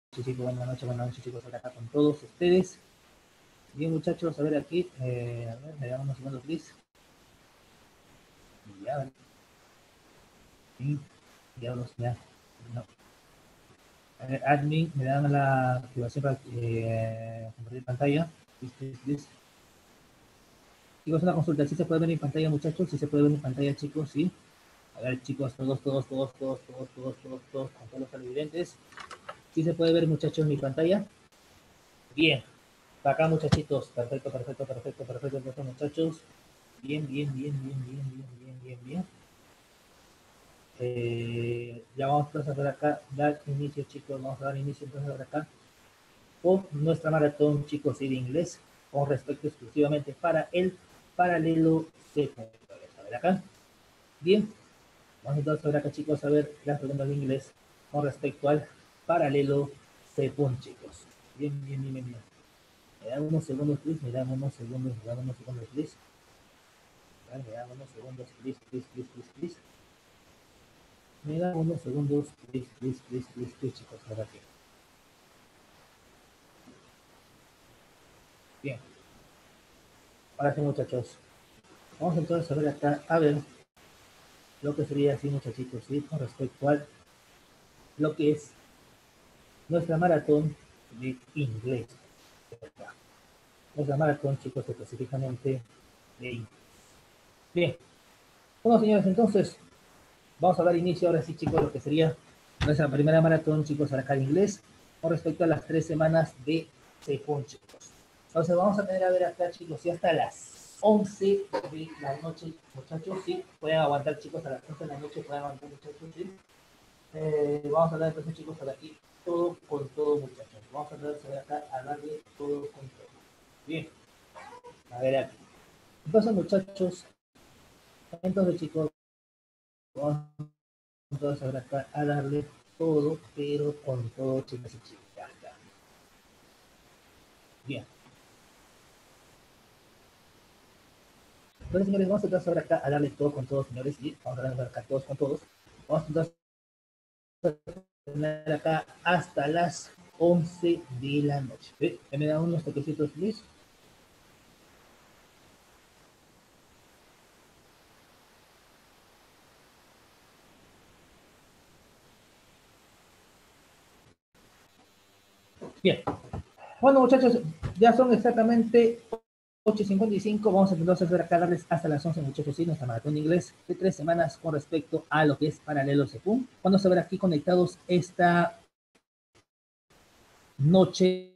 Sí, chicos, buenas noches, chicos, ahora acá con todos ustedes. Bien, muchachos, a ver aquí, a ver, me dan unos segundos, please. Ya, sí, ya, no. A ver, admin, me dan la activación para compartir pantalla. Please. Chicos, una consulta, ¿sí se puede ver mi pantalla, muchachos? ¿Sí se puede ver mi pantalla, chicos? Sí. A ver, chicos, todos, con todos los televidentes. ¿Sí se puede ver, muchachos, mi pantalla? Bien. Acá, muchachitos, perfecto, muchachos. Bien. Ya vamos a hacer acá, dar inicio, chicos, vamos a dar inicio entonces ahora acá con nuestra maratón, chicos, de inglés, con respecto exclusivamente para el paralelo C. A ver acá. Bien, vamos entonces ahora acá, chicos, a ver las preguntas de inglés con respecto al paralelo C. Chicos. Bien. Me dan unos segundos, please, me dan unos segundos, please. Me dan unos segundos, please. Me dan unos segundos, please, chicos, ahora que. Bien. Ahora sí, muchachos. Vamos entonces a ver acá, a ver lo que sería así, muchachitos, ¿sí? Con respecto a lo que es nuestra maratón de inglés. Nuestra maratón, chicos, específicamente de inglés. Bien. Bueno, señores, entonces, vamos a dar inicio ahora sí, chicos, a lo que sería nuestra primera maratón, chicos, acá de inglés, con respecto a las 3 semanas de Cepón, chicos. Entonces, vamos a tener a ver acá, chicos, y hasta las 11 de la noche, muchachos, sí, pueden aguantar, chicos, a las 11 de la noche, pueden aguantar, muchachos, sí. Vamos a dar entonces, chicos, por aquí, todo con todo, muchachos. Vamos a ver acá, a darle todo con todo. Bien, a ver aquí. Entonces, muchachos, entonces, chicos, vamos entonces ahora acá a darle todo, pero con todo, chicos y chicas. Bien. Entonces, señores, vamos a entonces ahora acá a darle todo con todos, señores, y vamos a darle acá todos con todos. Vamos entonces a tener acá hasta las 11 de la noche. ¿Sí? Me dan unos toquecitos, please. Bien. Bueno, muchachos, ya son exactamente 8:55. Vamos a entonces ver acá darles hasta las 11, muchachos, sí, nuestra maratón de inglés de 3 semanas con respecto a lo que es paralelo Cepum. Vamos a ver aquí conectados esta noche.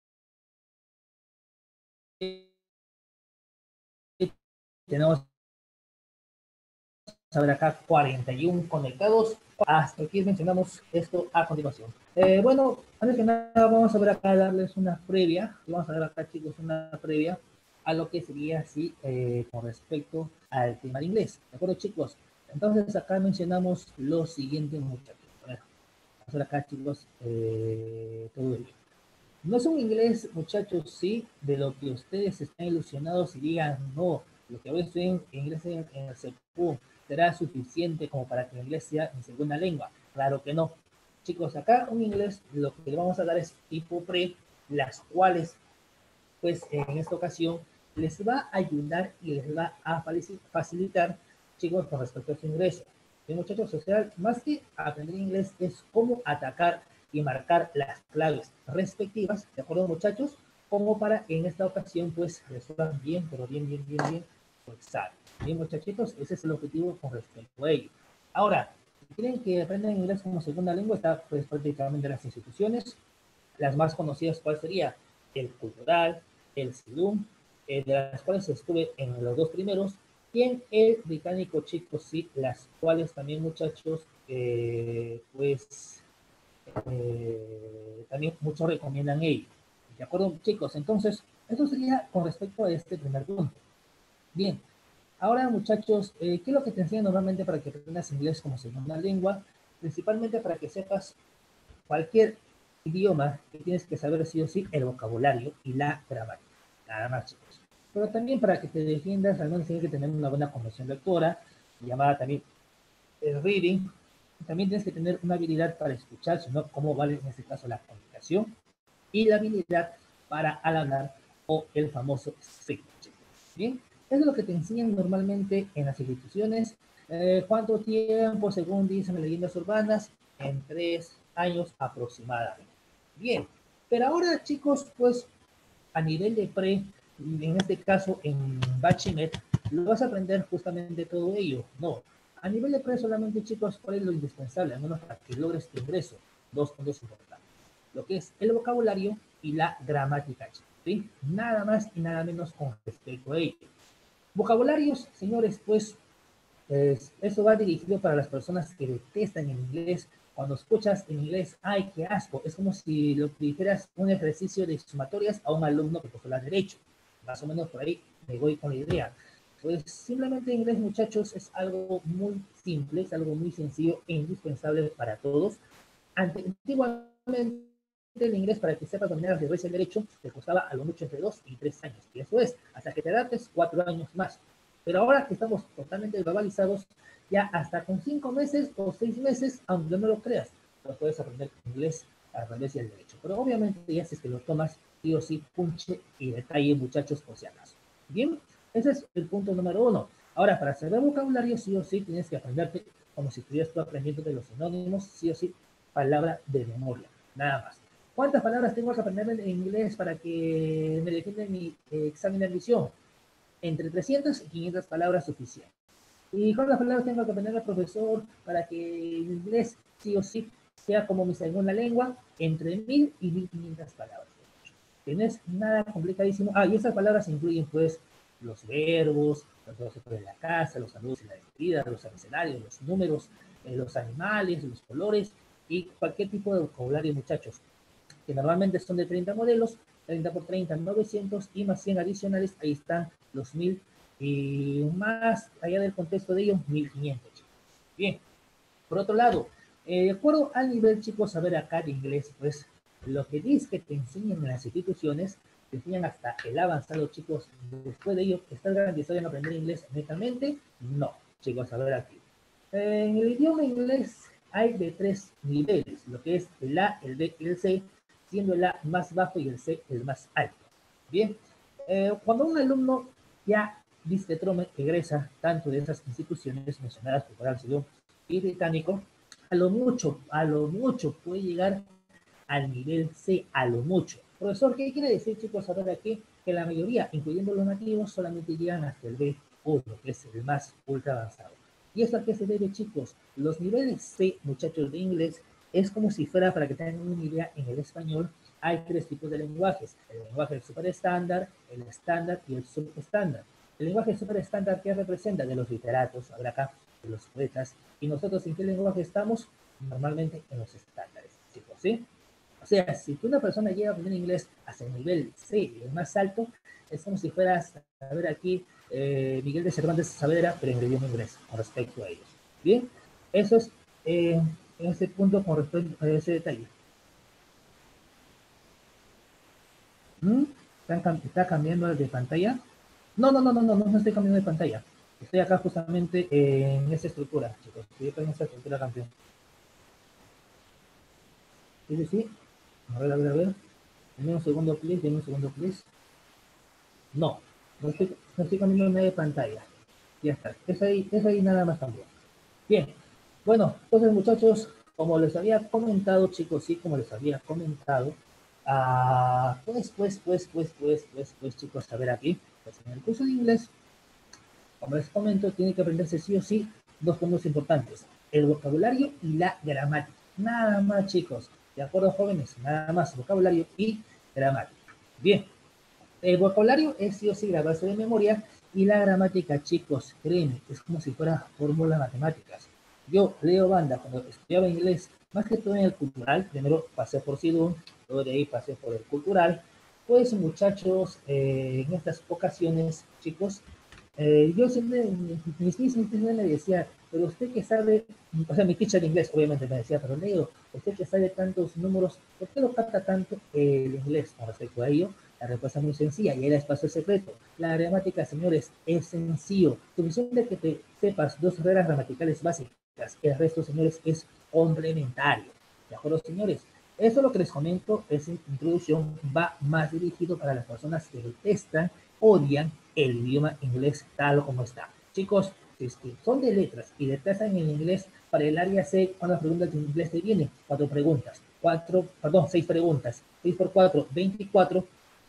Tenemos a ver acá 41 conectados. Hasta aquí mencionamos esto a continuación. Bueno, antes que nada vamos a ver acá darles una previa. Vamos a ver acá, chicos, una previa a lo que sería así con respecto al tema de inglés. ¿De acuerdo, chicos? Entonces acá mencionamos lo siguiente, muchachos. Vamos a ver acá, chicos, todo ello. No es un inglés, muchachos, sí, de lo que ustedes están ilusionados y digan, no, lo que hoy estoy en inglés en el CEPU será suficiente como para que el inglés sea en segunda lengua. Claro que no. Chicos, acá un inglés, lo que le vamos a dar es tipo pre, las cuales, pues en esta ocasión, les va a ayudar y les va a facilitar, chicos, con respecto a su ingreso. Bien, muchachos, o sea, más que aprender inglés es cómo atacar y marcar las claves respectivas, ¿de acuerdo, muchachos? Como para en esta ocasión, pues, resuelvan bien, pero bien, pues, saben. Bien, muchachitos, ese es el objetivo con respecto a ello. Ahora, si quieren que aprendan inglés como segunda lengua, está pues prácticamente las instituciones, las más conocidas, ¿cuál sería? El Cultural, el SILUM, de las cuales estuve en los dos primeros, y en el británico, chicos, sí, las cuales también, muchachos, también muchos recomiendan ello. ¿De acuerdo, chicos? Entonces, eso sería con respecto a este primer punto. Bien, ahora, muchachos, ¿qué es lo que te enseñan normalmente para que aprendas inglés como segunda lengua? Principalmente para que sepas cualquier idioma que tienes que saber sí o sí el vocabulario y la gramática. Nada más, chicos. Pero también para que te defiendas, al menos tienes que tener una buena comprensión lectora, llamada también el reading, También tienes que tener una habilidad para escuchar, sino cómo vale en este caso la comunicación y la habilidad para al hablar o el famoso speaking. Bien, eso es lo que te enseñan normalmente en las instituciones. ¿Cuánto tiempo, según dicen las leyendas urbanas? En 3 años aproximadamente. Bien, pero ahora chicos, pues a nivel de pre, en este caso en Bachiller, lo vas a aprender justamente todo ello. No, a nivel de pre solamente chicos, ¿cuál es lo indispensable? Al menos para que logres tu ingreso. Dos puntos importantes. Lo que es el vocabulario y la gramática. ¿Sí? Nada más y nada menos con respecto a ello. Vocabularios, señores, pues eso va dirigido para las personas que detestan el inglés. Cuando escuchas en inglés, ¡ay, qué asco! Es como si lo dijeras un ejercicio de sumatorias a un alumno que postula derecho. Más o menos por ahí me voy con la idea. Pues simplemente inglés, muchachos, es algo muy simple, es algo muy sencillo e indispensable para todos. Antiguamente, el inglés, para que sepas dominar el y el derecho, te costaba a lo mucho entre 2 y 3 años. Y eso es, hasta que te adaptes, 4 años más. Pero ahora que estamos totalmente globalizados, ya hasta con 5 meses o 6 meses, aunque no lo creas, lo puedes aprender inglés al revés y al derecho. Pero obviamente ya si es que lo tomas, sí o sí, punche y detalle, muchachos, por si acaso. Bien, ese es el punto número 1. Ahora, para saber vocabulario, sí o sí, tienes que aprenderte como si estuvieras tú aprendiendo de los sinónimos, sí o sí, palabra de memoria, nada más. ¿Cuántas palabras tengo que aprender en inglés para que me defienda mi examen de admisión? Entre 300 y 500 palabras suficientes. ¿Y cuántas palabras tengo que aprender al profesor para que el inglés sí o sí sea como mi segunda lengua? Entre 1000 y 1500 palabras. Tienes nada complicadísimo. Ah, y esas palabras incluyen pues los verbos, los verbos de la casa, los saludos y la despedida, los abecedarios, los números, los animales, los colores y cualquier tipo de vocabulario, muchachos, que normalmente son de 30 modelos, 30 por 30, 900 y más 100 adicionales, ahí están los 1000 y más allá del contexto de ellos, 1500. Bien, por otro lado, de acuerdo al nivel, chicos, a ver acá de inglés, pues lo que dice que te enseñan en las instituciones, te enseñan hasta el avanzado, chicos. Después de ello, ¿estás garantizado en aprender inglés netamente? No, chicos, a ver aquí. En el idioma inglés hay de 3 niveles, lo que es el A, el B y el C, siendo el A más bajo y el C el más alto. Bien, cuando un alumno ya viste trome egresa tanto de esas instituciones mencionadas por Coral y británico, a lo mucho puede llegar al nivel C, a lo mucho. Profesor, ¿qué quiere decir, chicos, ahora aquí? Que la mayoría, incluyendo los nativos, solamente llegan hasta el B1, que es el más ultra avanzado. ¿Y esto a qué se debe, chicos? Los niveles C, muchachos, de inglés, es como si fuera, para que tengan una idea, en el español hay 3 tipos de lenguajes. El lenguaje super estándar, el estándar y el subestándar. El lenguaje super estándar, ¿qué representa? De los literatos, ahora acá, de los poetas. ¿Y nosotros en qué lenguaje estamos? Normalmente en los estándares, chicos, ¿sí? O sea, si una persona llega a aprender inglés hasta el nivel C, el más alto, es como si fueras a ver aquí Miguel de Cervantes Saavedra, pero en el idioma inglés, con respecto a ellos. Bien, eso es en ese punto con respecto a ese detalle. ¿Mm? ¿Está cambiando de pantalla? No, no, no, no, no, no estoy cambiando de pantalla. Estoy acá justamente en esa estructura, chicos. Estoy acá en esa estructura, campeón. ¿Sí, sí, sí? A ver, a ver, a ver. Deme un segundo, please. Deme un segundo, please. No, no estoy cambiando nada de pantalla. Ya está. Es ahí nada más también. Bien. Bueno, entonces muchachos, como les había comentado, chicos, sí, como les había comentado, pues, chicos, a ver aquí, pues en el curso de inglés, como les comento, tiene que aprenderse sí o sí 2 puntos importantes, el vocabulario y la gramática. Nada más, chicos. ¿De acuerdo, jóvenes? Nada más, vocabulario y gramática. Bien, el vocabulario es sí o sí grabarse de memoria y la gramática, chicos, créeme, es como si fuera fórmula matemáticas. Yo, Leo Banda, cuando estudiaba inglés, más que todo en el cultural, primero pasé por Sidun, luego de ahí pasé por el cultural, pues muchachos, en estas ocasiones, chicos, yo siempre, siempre me decía, pero usted que sabe, o sea, mi teacher de inglés obviamente me decía, pero Leo, usted que sabe tantos números, ¿por qué lo capta tanto el inglés con respecto a ello? La respuesta es muy sencilla y ahí les paso el secreto. La gramática, señores, es sencillo. Suficiente que te sepas 2 reglas gramaticales básicas El resto, señores, es complementario. ¿De acuerdo, señores? Eso lo que les comento, esa introducción va más dirigido para las personas que detestan, odian el idioma inglés tal como está. Chicos, si es que son de letras y detestan el inglés, para el área C, ¿cuántas preguntas de inglés te vienen? 4 preguntas. 6 preguntas. 6 por 4, 24.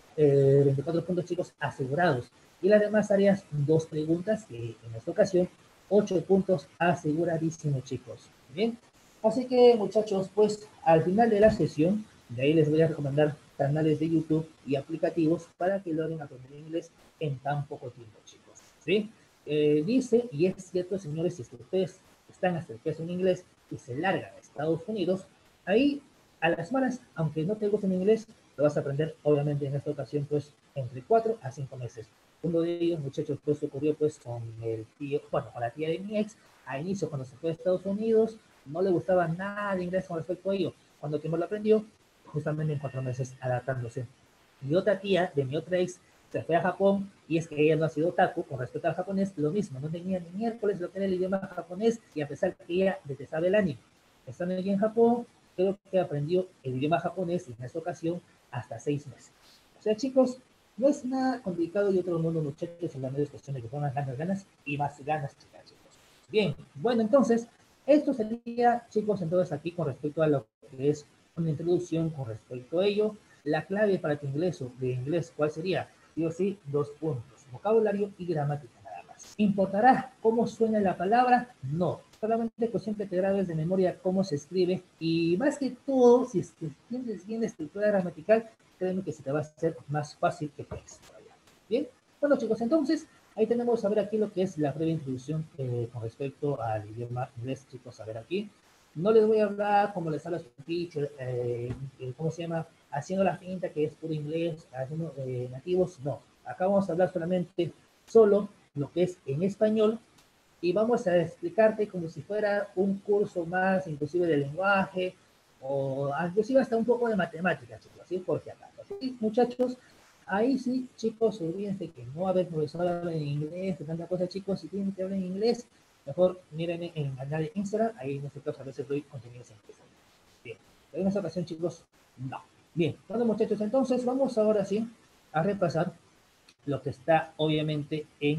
24 puntos, chicos, asegurados. Y las demás áreas, 2 preguntas, que en esta ocasión, 8 puntos aseguradísimos, chicos. Bien. Así que, muchachos, pues al final de la sesión, de ahí les voy a recomendar canales de YouTube y aplicativos para que logren aprender inglés en tan poco tiempo, chicos. ¿Sí? Dice, y es cierto, señores, si ustedes están hasta el peso en inglés y se largan a Estados Unidos, ahí a las malas, aunque no te guste en inglés, lo vas a aprender, obviamente, en esta ocasión, pues, entre 4 a 5 meses. Uno de ellos, muchachos, pues, ocurrió, pues, con el tío, bueno, con la tía de mi ex, a inicio, cuando se fue a Estados Unidos, no le gustaba nada de inglés con respecto a ello. Cuando tiempo lo aprendió, justamente en 4 meses adaptándose. Y otra tía de mi otra ex se fue a Japón, y es que ella no ha sido otaku, con respecto al japonés, lo mismo, no tenía ni miércoles lo que era el idioma japonés, y a pesar que ella detestaba el anime. Estando aquí en Japón, creo que aprendió el idioma japonés en esta ocasión hasta 6 meses. O sea, chicos, no es nada complicado y otro mundo, muchachos, solamente es cuestión de que pongan ganas y más ganas, chicas, chicos. Bien, bueno, entonces, esto sería, chicos, entonces aquí con respecto a lo que es una introducción con respecto a ello. La clave para tu inglés o de inglés, ¿cuál sería? Sí o sí, 2 puntos, vocabulario y gramática nada más. ¿Importará cómo suena la palabra? No, solamente cuestión que te grabes de memoria cómo se escribe y más que todo, si entiendes bien la estructura gramatical, créeme que se te va a hacer más fácil que texto. Bien, bueno chicos, entonces ahí tenemos a ver aquí lo que es la breve introducción con respecto al idioma inglés, chicos, a ver aquí. No les voy a hablar como les habla su teacher, ¿cómo se llama? Haciendo la finta que es puro inglés, haciendo nativos, no. Acá vamos a hablar solamente solo lo que es en español y vamos a explicarte como si fuera un curso más, inclusive de lenguaje, o inclusive hasta un poco de matemáticas, chicos, ¿sí? Porque acá, ¿sí? Muchachos, ahí sí, chicos, olvídense que no va a haber profesor habla en inglés, de tanta cosa, chicos, si tienen que hablar en inglés, mejor miren en el canal de Instagram, ahí en este caso a veces doy contenidos en inglés. Bien, pero en esta ocasión, chicos, no. Bien, bueno, muchachos, entonces vamos ahora sí a repasar lo que está obviamente en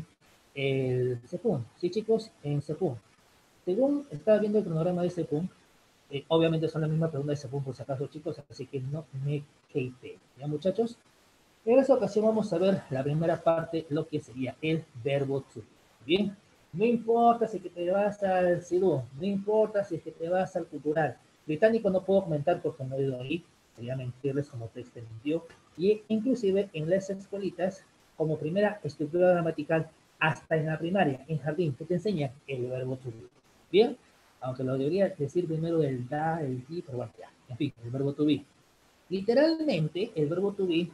el CEPUN. Sí, chicos, en CEPUN. Según estaba viendo el cronograma de CEPUN, obviamente son las mismas preguntas de CEPUN por si acaso, chicos, así que no me hate. ¿Ya, muchachos? En esta ocasión vamos a ver la primera parte, lo que sería el verbo to be. Bien, no importa si es que te vas al CIDU, no importa si es que te vas al cultural. Británico no puedo comentar porque no he ido ahí, sería mentirles como te mintió. Y inclusive en las escuelitas, como primera estructura gramatical, hasta en la primaria, en jardín, que te enseñan el verbo to be. Bien, aunque lo debería decir primero el da, el di, pero bueno, ya, en fin, el verbo to be. Literalmente, el verbo to be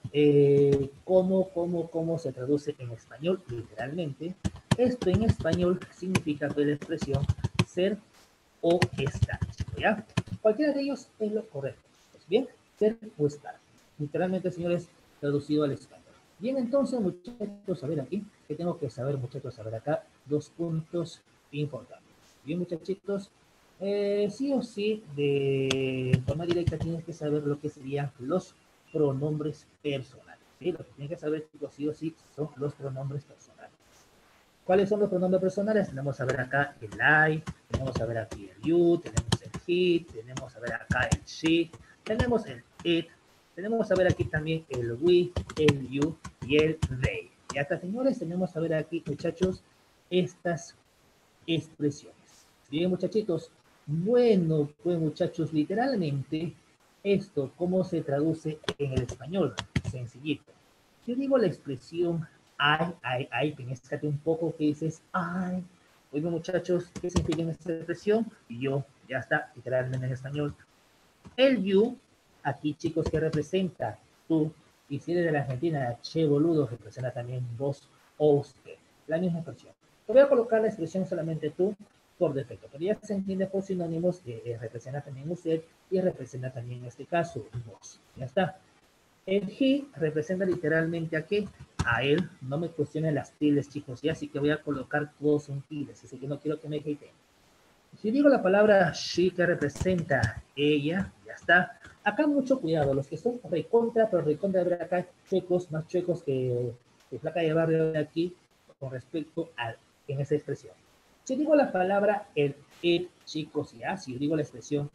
cómo se traduce en español, literalmente. Esto en español significa que la expresión ser o estar, ¿ya? Cualquiera de ellos es lo correcto. Pues bien, ser o estar. Literalmente, señores, traducido al español. Bien, entonces, muchachos, a ver aquí, que tengo que saber, muchachos, a ver acá, 2 puntos importantes. Bien, muchachitos, sí o sí, de forma directa tienes que saber lo que serían los pronombres personales. ¿Sí? Lo que tienes que saber, chicos, sí o sí, son los pronombres personales. ¿Cuáles son los pronombres personales? Tenemos a ver acá el I, tenemos a ver aquí el you, tenemos el he, tenemos a ver acá el she, tenemos el it, tenemos a ver aquí también el we, el you y el they. Y acá, señores, tenemos a ver aquí, muchachos, estas expresiones. Bien, muchachitos. Bueno, pues muchachos, literalmente, esto, ¿cómo se traduce en el español? Sencillito. Yo digo la expresión ay, penéscate un poco que dices ay. Oigan, muchachos, ¿qué significa esta expresión? Y yo, ya está, literalmente en español. El you, aquí chicos, ¿qué representa? Tú. Y si eres de la Argentina, che boludo, representa también vos o usted. La misma expresión. Te voy a colocar la expresión solamente tú por defecto, pero ya se entiende por sinónimos que representa también usted y representa también en este caso vos. Ya está. El he representa literalmente a qué? A él. No me cuestionen las tildes, chicos, ya así que voy a colocar todos en tildes, así que no quiero que me hateen. Si digo la palabra she, que representa ella, ya está. Acá mucho cuidado, los que son recontra, pero recontra de ver acá, chuecos, más chuecos que flaca de barrio de aquí, con respecto a en esa expresión. Si digo la palabra el, chicos, ya, si digo la expresión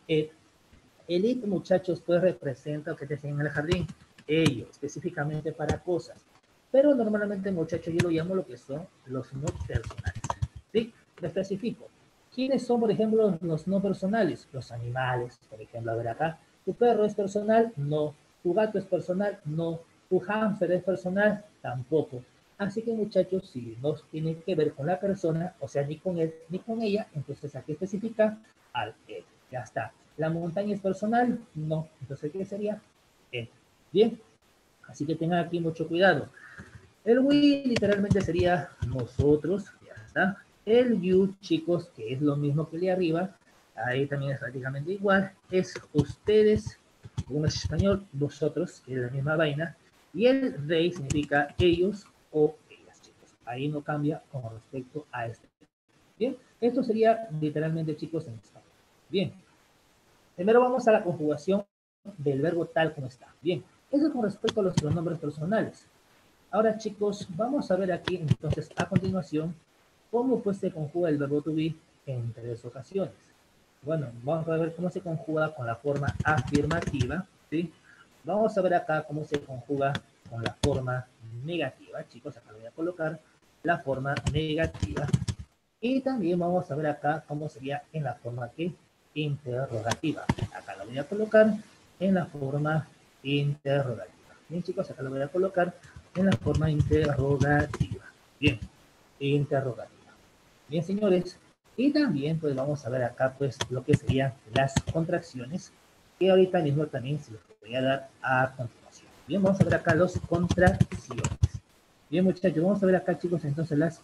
el it, muchachos, pues representa lo que te enseñan en el jardín, ello, específicamente para cosas. Pero normalmente, muchachos, yo lo llamo lo que son los no personales. ¿Sí? Lo especifico. ¿Quiénes son, por ejemplo, los no personales? Los animales, por ejemplo, a ver acá. ¿Tu perro es personal? No. ¿Tu gato es personal? No. ¿Tu hámster es personal? Tampoco. Así que, muchachos, si no tiene que ver con la persona, o sea, ni con él ni con ella, entonces aquí especifica al él. Ya está. ¿La montaña es personal? No. Entonces, ¿qué sería? Él. Bien. Así que tengan aquí mucho cuidado. El we literalmente sería nosotros, ya está. El you, chicos, que es lo mismo que el de arriba, ahí también es prácticamente igual, es ustedes, como es español, vosotros, que es la misma vaina, y el they significa ellos o ellas, chicos. Ahí no cambia con respecto a este. Bien, esto sería literalmente, chicos, en español. Bien, primero vamos a la conjugación del verbo tal como está. Bien, eso es con respecto a los pronombres personales. Ahora, chicos, vamos a ver aquí entonces a continuación cómo pues se conjuga el verbo to be en tres ocasiones. Bueno, vamos a ver cómo se conjuga con la forma afirmativa, ¿sí? Vamos a ver acá cómo se conjuga con la forma negativa, chicos, acá lo voy a colocar la forma negativa. Y también vamos a ver acá cómo sería en la forma que interrogativa. Acá lo voy a colocar en la forma interrogativa. Bien, chicos, acá lo voy a colocar en la forma interrogativa. Bien, interrogativa. Bien, señores. Y también, pues, vamos a ver acá, pues, lo que serían las contracciones, que ahorita mismo también se los voy a dar a continuación. Bien, vamos a ver acá las contracciones. Bien, muchachos, vamos a ver acá, chicos, entonces las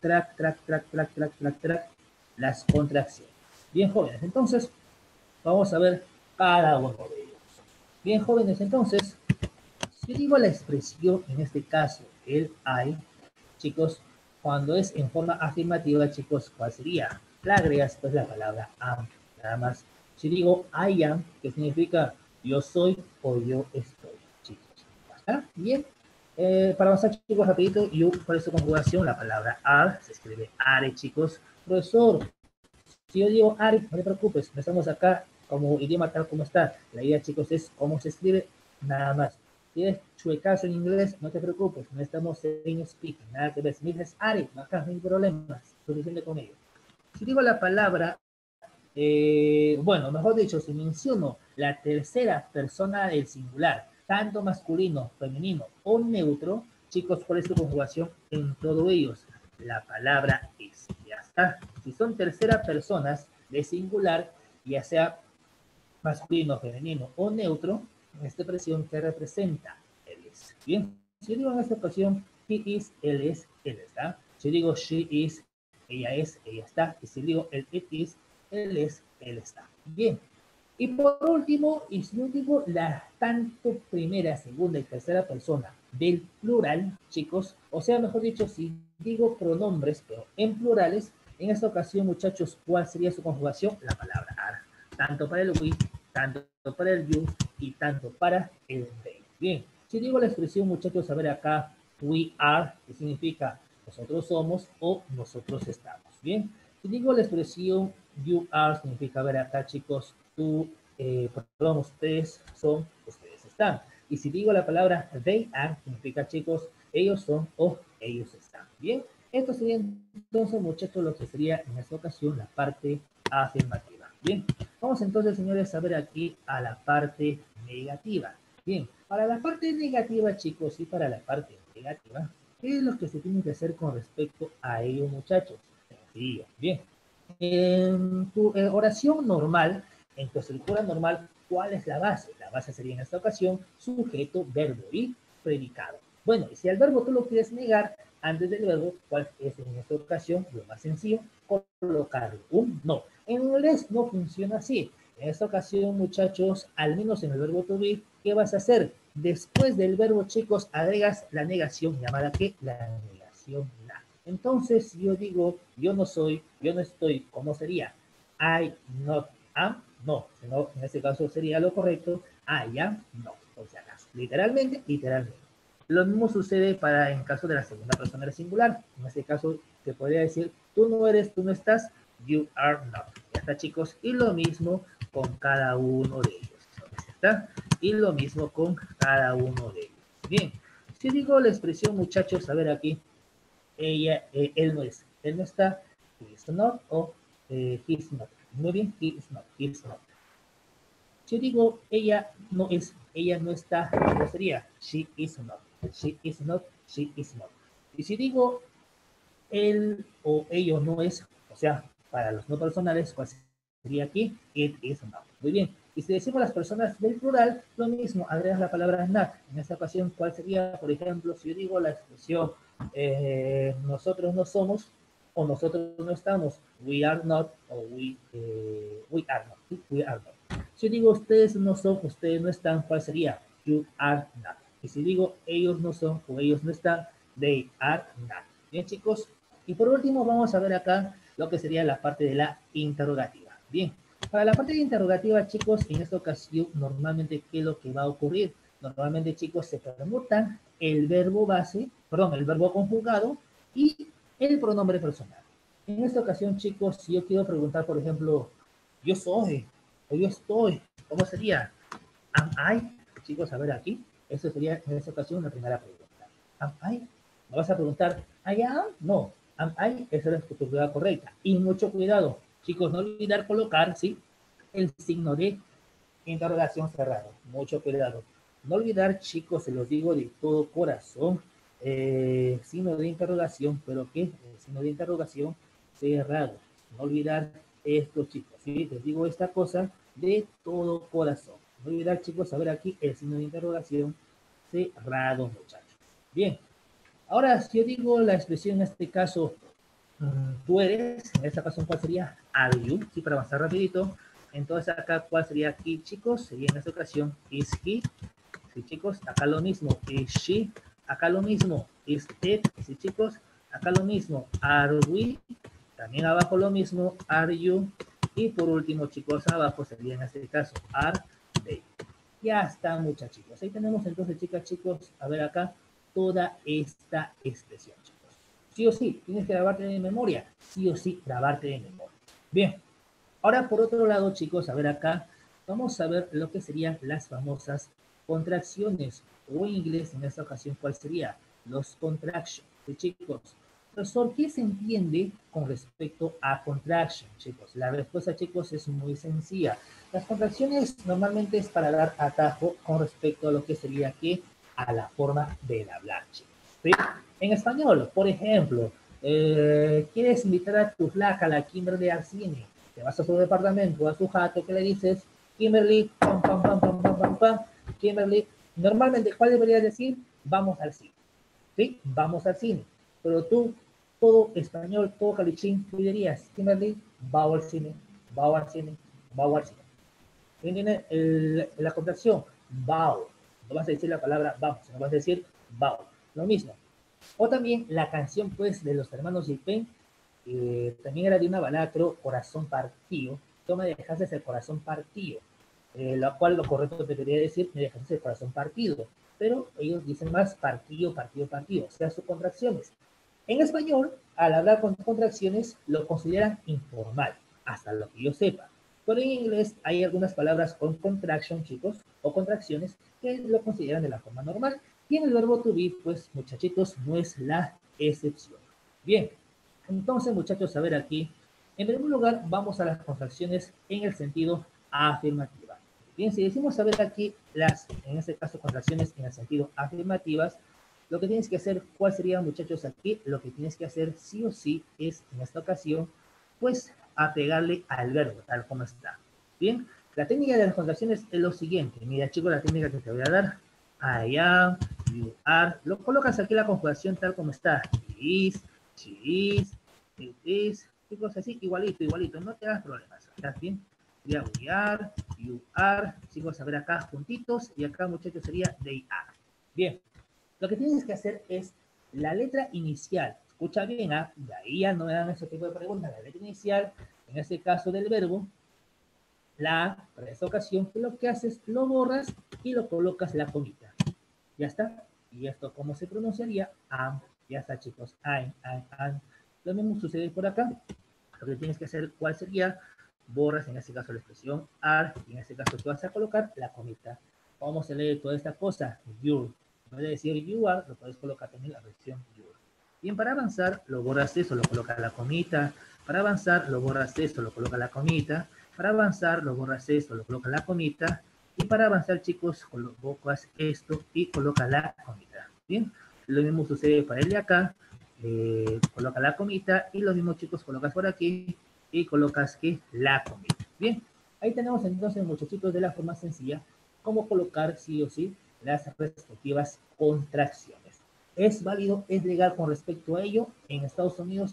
las contracciones. Bien, jóvenes, entonces, vamos a ver cada uno de ellos. Bien, jóvenes, entonces, si digo la expresión, en este caso, el I, chicos, cuando es en forma afirmativa, chicos, ¿cuál sería? La agregas, pues, la palabra am, nada más. Si digo I am, ¿qué significa yo soy o yo estoy, chicos? ¿Está? Bien. Para avanzar, chicos, rapidito, you, por esa conjugación, la palabra are, se escribe are, chicos. Profesor, si yo digo are, no te preocupes, no estamos acá como idioma tal como está. La idea, chicos, es cómo se escribe, nada más. Si es chuecazo en inglés, no te preocupes, no estamos en speaking, nada que ver. Si me dices are, acá no hay problemas, suficiente con ello. Si digo la palabra, bueno, mejor dicho, si menciono la tercera persona del singular, tanto masculino, femenino o neutro, chicos, ¿cuál es su conjugación en todos ellos? La palabra es. Ya está. Si son tercera personas de singular, ya sea masculino, femenino o neutro, en esta expresión que representa él es. Bien, si yo digo en esta ocasión he is, él es, él está. Si digo she is, ella es, ella está. Y si digo el it is, él es, él está. Bien. Y por último, y sin último, la tanto primera, segunda y tercera persona del plural, chicos, o sea, mejor dicho, si digo pronombres, pero en plurales, en esta ocasión, muchachos, ¿cuál sería su conjugación? La palabra are. Tanto para el we, tanto para el you y tanto para el they. Bien, si digo la expresión, muchachos, a ver acá, we are, que significa nosotros somos o nosotros estamos. Bien, si digo la expresión you are, significa, a ver acá, chicos, tú, perdón, ustedes son, ustedes están. Y si digo la palabra they are, significa, chicos, ellos son o ellos están. Bien, esto sería entonces, muchachos, lo que sería en esta ocasión la parte afirmativa. Bien, vamos entonces, señores, a ver aquí a la parte negativa. Bien, para la parte negativa, chicos, y para la parte negativa, ¿qué es lo que se tiene que hacer con respecto a ello, muchachos? Sencillo. Bien, en tu oración normal, en tu estructura normal, ¿cuál es la base? La base sería en esta ocasión sujeto, verbo y predicado. Bueno, y si al verbo tú lo quieres negar antes del verbo, ¿cuál es en esta ocasión? Lo más sencillo, colocarle un no. En inglés no funciona así. En esta ocasión, muchachos, al menos en el verbo to be, ¿qué vas a hacer? Después del verbo, chicos, agregas la negación, llamada ¿qué? La negación la. Entonces, si yo digo, yo no soy, yo no estoy, ¿cómo sería? I not am, no, sino en este caso sería lo correcto, I am not, por si acaso. Literalmente, literalmente. Lo mismo sucede para en caso de la segunda persona del singular. En este caso, se podría decir, tú no eres, tú no estás, you are not. Ya está, chicos. Y lo mismo con cada uno de ellos. ¿Ya está? Y lo mismo con cada uno de ellos. Bien. Si digo la expresión, muchachos, a ver aquí, ella, él no es, él no está, he is not, o he's not. Muy bien, he is not, he is not. Si digo ella no es, ella no está, ¿cómo sería? She is not, she is not, she is not. Y si digo él o ellos no es, o sea, para los no personales, ¿cuál sería aquí? It is not. Muy bien. Y si decimos las personas del plural, lo mismo, agregas la palabra not. En esta ocasión, ¿cuál sería? Por ejemplo, si yo digo la expresión nosotros no somos o nosotros no estamos, we are not o we are not. ¿Sí? We are not. Si yo digo ustedes no son, ustedes no están, ¿cuál sería? You are not. Y si digo ellos no son o ellos no están, they are not. Bien, chicos. Y por último, vamos a ver acá lo que sería la parte de la interrogativa. Bien, para la parte de interrogativa, chicos, en esta ocasión, normalmente, ¿qué es lo que va a ocurrir? Normalmente, chicos, se permutan el verbo base, perdón, el verbo conjugado y el pronombre personal. En esta ocasión, chicos, si yo quiero preguntar, por ejemplo, yo soy o yo estoy, ¿cómo sería? Am I? Chicos, a ver aquí, eso sería en esta ocasión una primera pregunta. Am I? ¿Me vas a preguntar, I am? No, am I? Esa es la estructura correcta. Y mucho cuidado, chicos, no olvidar colocar, ¿sí? El signo de interrogación cerrado. Mucho cuidado. No olvidar, chicos, se los digo de todo corazón, signo de interrogación, pero ¿qué? El signo de interrogación cerrado. No olvidar esto, chicos, ¿sí? Les digo esta cosa de todo corazón. No olvidar, chicos, saber aquí el signo de interrogación cerrado, muchachos. Bien, ahora si yo digo la expresión en este caso, tú eres, en esta ocasión, ¿cuál sería? Are you, sí, para avanzar rapidito. Entonces acá, ¿cuál sería aquí, chicos? Sería en esta ocasión, is he, sí, chicos, acá lo mismo, is she, acá lo mismo, is it, sí, chicos, acá lo mismo, are we, también abajo lo mismo, are you, y por último, chicos, abajo sería en este caso, are they. Ya está, muchachitos. Ahí tenemos entonces, chicas, chicos, a ver acá, toda esta expresión, chicos. Sí o sí, tienes que grabarte de memoria. Sí o sí, grabarte de memoria. Bien, ahora por otro lado, chicos, a ver acá, vamos a ver lo que serían las famosas contracciones, o en inglés en esta ocasión, ¿cuál sería? Los contractions. ¿Sí, chicos? Profesor, ¿qué se entiende con respecto a contraction, chicos? La respuesta, chicos, es muy sencilla. Las contracciones normalmente es para dar atajo con respecto a lo que sería que a la forma del hablar, chicos. ¿Sí? En español, por ejemplo, quieres invitar a tu flaca, la Kimberly, al cine. Te vas a su departamento, a su jato, que le dices, Kimberly, pam, pam, pam, pam, pam, pam, pam, Kimberly. Normalmente, ¿cuál deberías decir? Vamos al cine. ¿Sí? Vamos al cine. Pero tú, todo español, todo calichín, tú dirías, Kimberly, va al cine, va al cine, va al cine. ¿Entienden la contracción? Bow. No vas a decir la palabra vamos, no vas a decir bow. Lo mismo. O también la canción, pues, de los hermanos J-Pen, también era de una balada, creo, Corazón Partido. Tú me dejaste el corazón partido. Lo cual lo correcto debería decir, me dejaste el corazón partido. Pero ellos dicen más partido, partido, partido. O sea, sus contracciones. En español, al hablar con contracciones, lo consideran informal, hasta lo que yo sepa. Pero en inglés hay algunas palabras con contraction, chicos, o contracciones, que lo consideran de la forma normal. Y en el verbo to be, pues, muchachitos, no es la excepción. Bien, entonces, muchachos, a ver aquí. En primer lugar, vamos a las contracciones en el sentido afirmativa. Bien, si decimos saber aquí las, en este caso, contracciones en el sentido afirmativas, lo que tienes que hacer, ¿cuál sería, muchachos, aquí? Lo que tienes que hacer sí o sí es, en esta ocasión, pues, apegarle al verbo, tal como está. Bien, la técnica de las contracciones es lo siguiente. Mira, chicos, la técnica que te voy a dar. I am, you are. Lo colocas aquí la conjugación tal como está. Is, she is, it is. Chicos, así, igualito, igualito. No te hagas problemas. ¿Estás bien? Sería we are, you are. Chicos, a ver acá juntitos. Y acá, muchachos, sería they are. Bien. Lo que tienes que hacer es la letra inicial. Escucha bien, ¿ah? De ahí ya no me dan ese tipo de preguntas. La letra inicial, en en este caso del verbo, para esta ocasión, lo que haces, lo borras y lo colocas la comita. Ya está. Y esto, ¿cómo se pronunciaría? Am. Ya está, chicos. Am. Lo mismo sucede por acá. Lo que tienes que hacer, ¿cuál sería? Borras, en este caso, la expresión are, y en este caso, tú vas a colocar la comita. ¿Cómo se lee toda esta cosa? Your. En vez de decir you are, lo puedes colocar también la versión your. Bien, para avanzar, lo borras eso, lo colocas la comita. Para avanzar, lo borras esto, lo coloca la comita. Para avanzar, lo borras esto, lo coloca la comita. Y para avanzar, chicos, colocas esto y coloca la comita. Bien, lo mismo sucede para el de acá. Coloca la comita y lo mismo, chicos, colocas por aquí y colocas que la comita. Bien, ahí tenemos entonces, muchachitos, de la forma sencilla, cómo colocar sí o sí las respectivas contracciones. ¿Es válido, es legal con respecto a ello en Estados Unidos,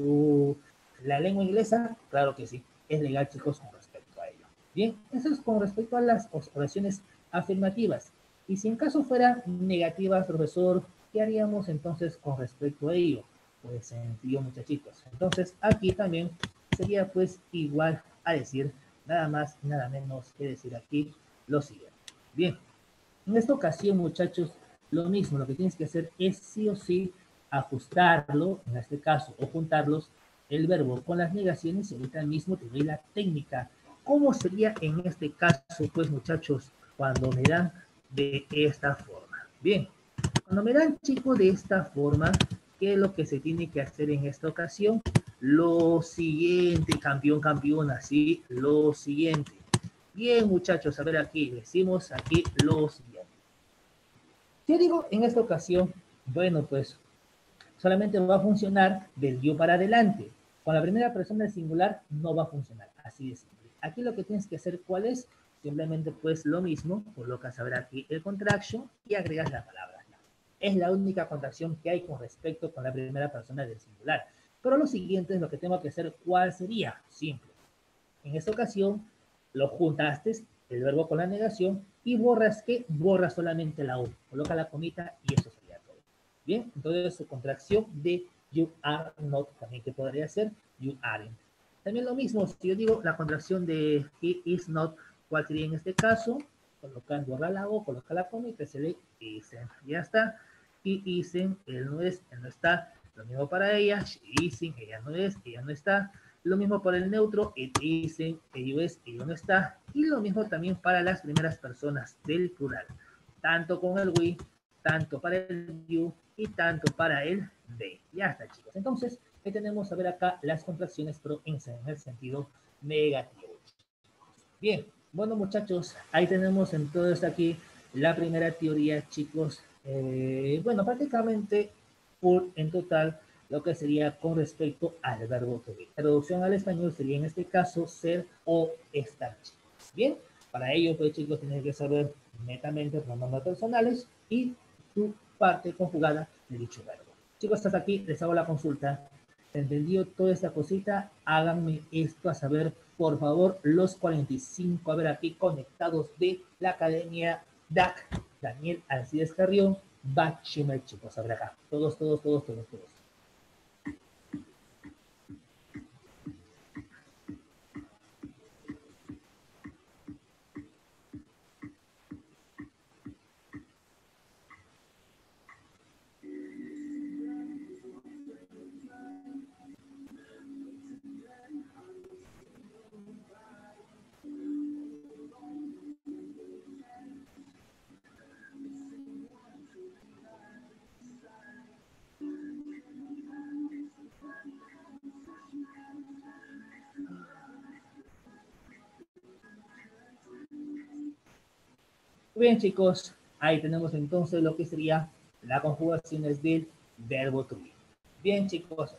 la lengua inglesa? Claro que sí, es legal, chicos, con respecto a ello. Bien, eso es con respecto a las oraciones afirmativas. Y si en caso fueran negativas, profesor, ¿qué haríamos entonces con respecto a ello? Pues sencillo, muchachitos. Entonces, aquí también sería pues igual a decir nada más y nada menos que decir aquí lo siguiente. Bien, en esta ocasión, muchachos, lo mismo, lo que tienes que hacer es sí o sí ajustarlo, en este caso, o juntarlos, el verbo con las negaciones, y ahorita mismo te doy la técnica. ¿Cómo sería en este caso, pues, muchachos, cuando me dan de esta forma? Bien, cuando me dan, chicos, de esta forma, ¿qué es lo que se tiene que hacer en esta ocasión? Lo siguiente, campeón, así, lo siguiente. Bien, muchachos, a ver aquí, decimos aquí lo siguiente. Yo digo en esta ocasión, bueno, pues solamente va a funcionar del yo para adelante. Con la primera persona del singular no va a funcionar, así de simple. Aquí lo que tienes que hacer, ¿cuál es? Simplemente pues lo mismo, colocas a ver aquí el contraction y agregas la palabra. Es la única contracción que hay con respecto con la primera persona del singular. Pero lo siguiente es lo que tengo que hacer, ¿cuál sería? Simple. En esta ocasión lo juntaste el verbo con la negación y borras que borras solamente la U, coloca la comita y eso sería todo. Bien, entonces su contracción de you are not también que podría ser you aren't. También lo mismo, si yo digo la contracción de he is not, ¿cuál sería en este caso? Colocar, borra la U, coloca la comita, se lee isn't. Ya está. Y isn't, él no es, él no está. Lo mismo para ella, she isn't, ella no es, ella no está. Lo mismo para el neutro, it isn't, ello es, ello no está. Y lo mismo también para las primeras personas del plural. Tanto con el we, tanto para el you y tanto para el they. Ya está, chicos. Entonces, ahí tenemos a ver acá las contracciones, pero en el sentido negativo. Bien, bueno, muchachos, ahí tenemos entonces aquí la primera teoría, chicos. Bueno, prácticamente en total lo que sería con respecto al verbo to be. Traducción al español sería en este caso ser o estar. Bien, para ello, pues chicos, tienen que saber netamente pronombres personales y su parte conjugada de dicho verbo. Chicos, hasta aquí les hago la consulta. ¿Entendió toda esta cosita? Háganme esto a saber, por favor, los 45, a ver aquí conectados de la Academia DAC, Daniel Alcides Carrión, Bachimel, chicos, a ver acá, todos. Muy bien, chicos, ahí tenemos entonces lo que sería la conjugación del verbo to be. Bien, chicos.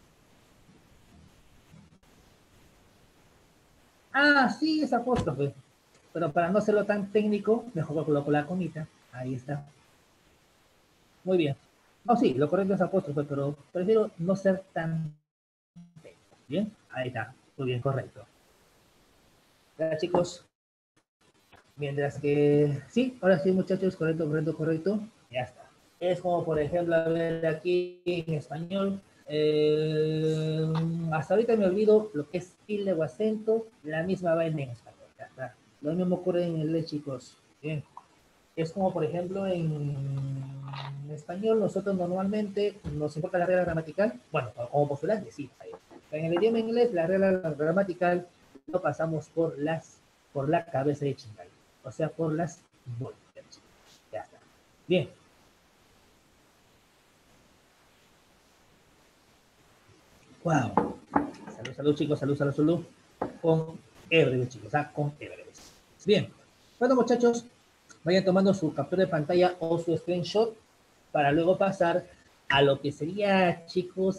Ah, sí, es apóstrofe. Pero para no hacerlo tan técnico, mejor coloco la comita. Ahí está. Muy bien. No, sí, lo correcto es apóstrofe, pero prefiero no ser tan técnico. Bien, ahí está. Muy bien, correcto. Ya, chicos. Mientras que, sí, ahora sí, muchachos, correcto. Ya está. Es como, por ejemplo, a ver aquí en español, Eh, Hasta ahorita me olvido lo que es tilde o acento, la misma vaina en español. Ya está. Lo mismo ocurre en inglés, chicos. Bien. Es como, por ejemplo, en español, nosotros normalmente nos importa la regla gramatical. Bueno, como postulante, sí. En el idioma inglés, la regla gramatical lo pasamos por la cabeza de chingal. O sea, por las bolsas. Ya está. Bien. Wow. Salud, salud, chicos. Salud, salud, salud. Con Everest, chicos. Con Everest. Bien. Bueno, muchachos, vayan tomando su captura de pantalla o su screenshot para luego pasar a lo que sería, chicos,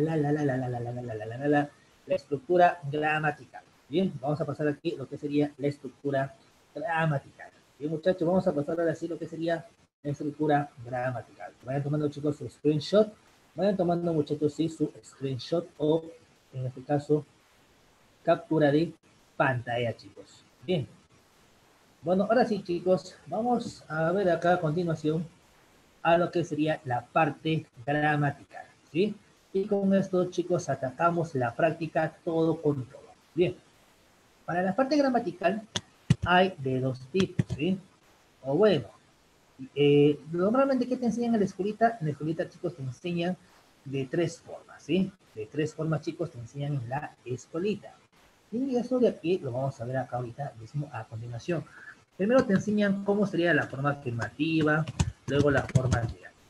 la estructura gramatical. Bien, vamos a pasar aquí lo que sería la estructura gramatical. Bien, muchachos, vamos a pasar ahora sí lo que sería la estructura gramatical. Vayan tomando, chicos, su screenshot. Vayan tomando, muchachos, sí, su screenshot o, en este caso, captura de pantalla, chicos. Bien. Bueno, ahora sí, chicos, vamos a ver acá a continuación a lo que sería la parte gramatical, ¿sí? Y con esto, chicos, atacamos la práctica todo con todo. Bien, para la parte gramatical hay de dos tipos, ¿sí? O bueno, normalmente, ¿qué te enseñan en la escuelita? En la escuelita, chicos, te enseñan de tres formas, ¿sí? De tres formas, chicos, te enseñan en la escuelita. Y eso de aquí lo vamos a ver acá ahorita mismo a continuación. Primero te enseñan cómo sería la forma afirmativa, luego la forma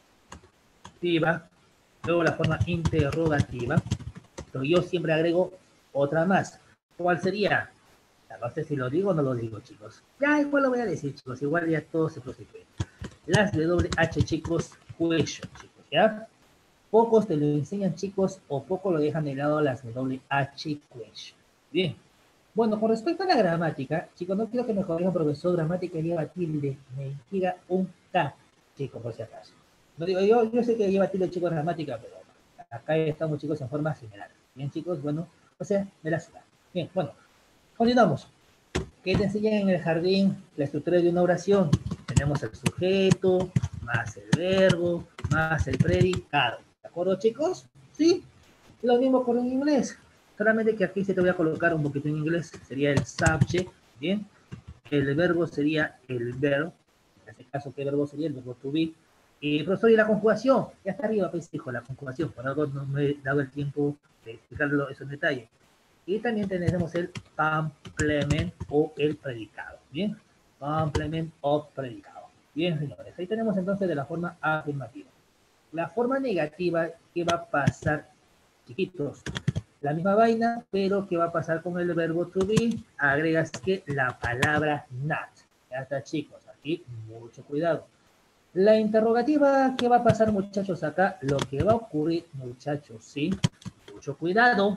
negativa, luego la forma interrogativa, pero yo siempre agrego otra más. ¿Cuál sería? No sé si lo digo o no lo digo, chicos. Ya igual lo voy a decir, chicos. Igual ya todo se prostituye. Las de doble H, chicos, question, chicos, ¿ya? Pocos te lo enseñan, chicos, o poco lo dejan de lado las de doble H question. Bien. Bueno, con respecto a la gramática, chicos, no quiero que me corrija, profesor, gramática lleva tilde, me tira un K, chicos, por si acaso. No digo, yo sé que lleva tilde, chicos, gramática, pero acá estamos, chicos, en forma general. Bien, chicos, bueno, o sea, de la ciudad. Bien, bueno, continuamos. ¿Qué te enseñan en el jardín? La estructura de una oración. Tenemos el sujeto, más el verbo, más el predicado. ¿De acuerdo, chicos? Sí. Lo mismo con el inglés. Solamente que aquí se te voy a colocar un poquito en inglés. Sería el subject, ¿bien? El verbo sería el verb. En este caso, ¿qué verbo sería? El verbo to be. Y profesor, y la conjugación. Ya está arriba, pues, hijo, la conjugación. Por algo no me he dado el tiempo de explicarlo eso en detalle. Y también tenemos el complement o el predicado. Bien, complement o predicado. Bien, señores, ahí tenemos entonces de la forma afirmativa. La forma negativa, ¿qué va a pasar, chiquitos? La misma vaina, pero ¿qué va a pasar con el verbo to be? Agregas que la palabra not. Ya está, chicos, aquí mucho cuidado. La interrogativa, ¿qué va a pasar, muchachos? Acá lo que va a ocurrir, muchachos, sí, mucho cuidado.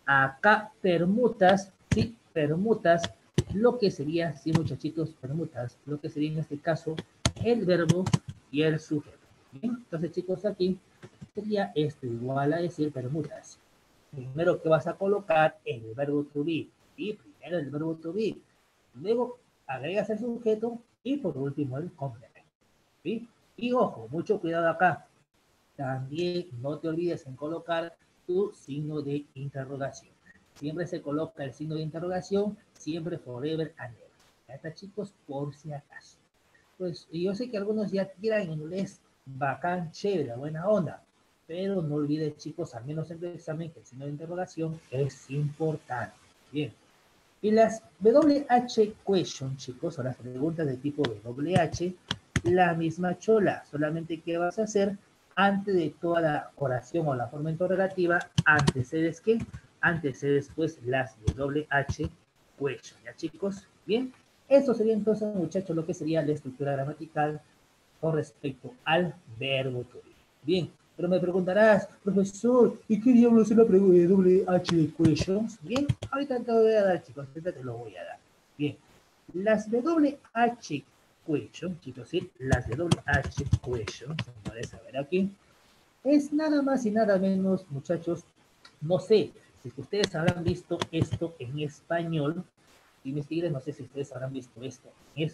Acá permutas, sí, permutas, lo que sería, sí, muchachitos, permutas, lo que sería en este caso el verbo y el sujeto. Bien, entonces, chicos, aquí sería esto igual a decir permutas. Primero que vas a colocar el verbo to be, y primero el verbo to be, luego agregas el sujeto y por último el complemento. ¿Sí? Y ojo, mucho cuidado acá. También no te olvides en colocar tu signo de interrogación. Siempre se coloca el signo de interrogación, siempre forever and ever. Ya está, chicos, por si acaso. Pues yo sé que algunos ya tiran inglés bacán, chévere, buena onda. Pero no olvides, chicos, al menos en el examen, que el signo de interrogación es importante. Bien. Y las WH question, chicos, o las preguntas de tipo WH, la misma chola, solamente que vas a hacer antes de toda la oración o la forma interrogativa, antecedes que, antecedes pues las WH question, ¿ya, chicos? Bien, eso sería entonces, muchachos, lo que sería la estructura gramatical con respecto al verbo to be. Bien, pero me preguntarás, profesor, ¿y qué diablos es la pregunta de WH questions? Bien, ahorita te lo voy a dar, chicos, ahorita te lo voy a dar. Bien, las de WH questions, chicos, ¿sí? Las de WH questions, puedes ver aquí, es nada más y nada menos, muchachos, no sé si ustedes habrán visto esto en español, y mis tigres, no sé si ustedes habrán visto esto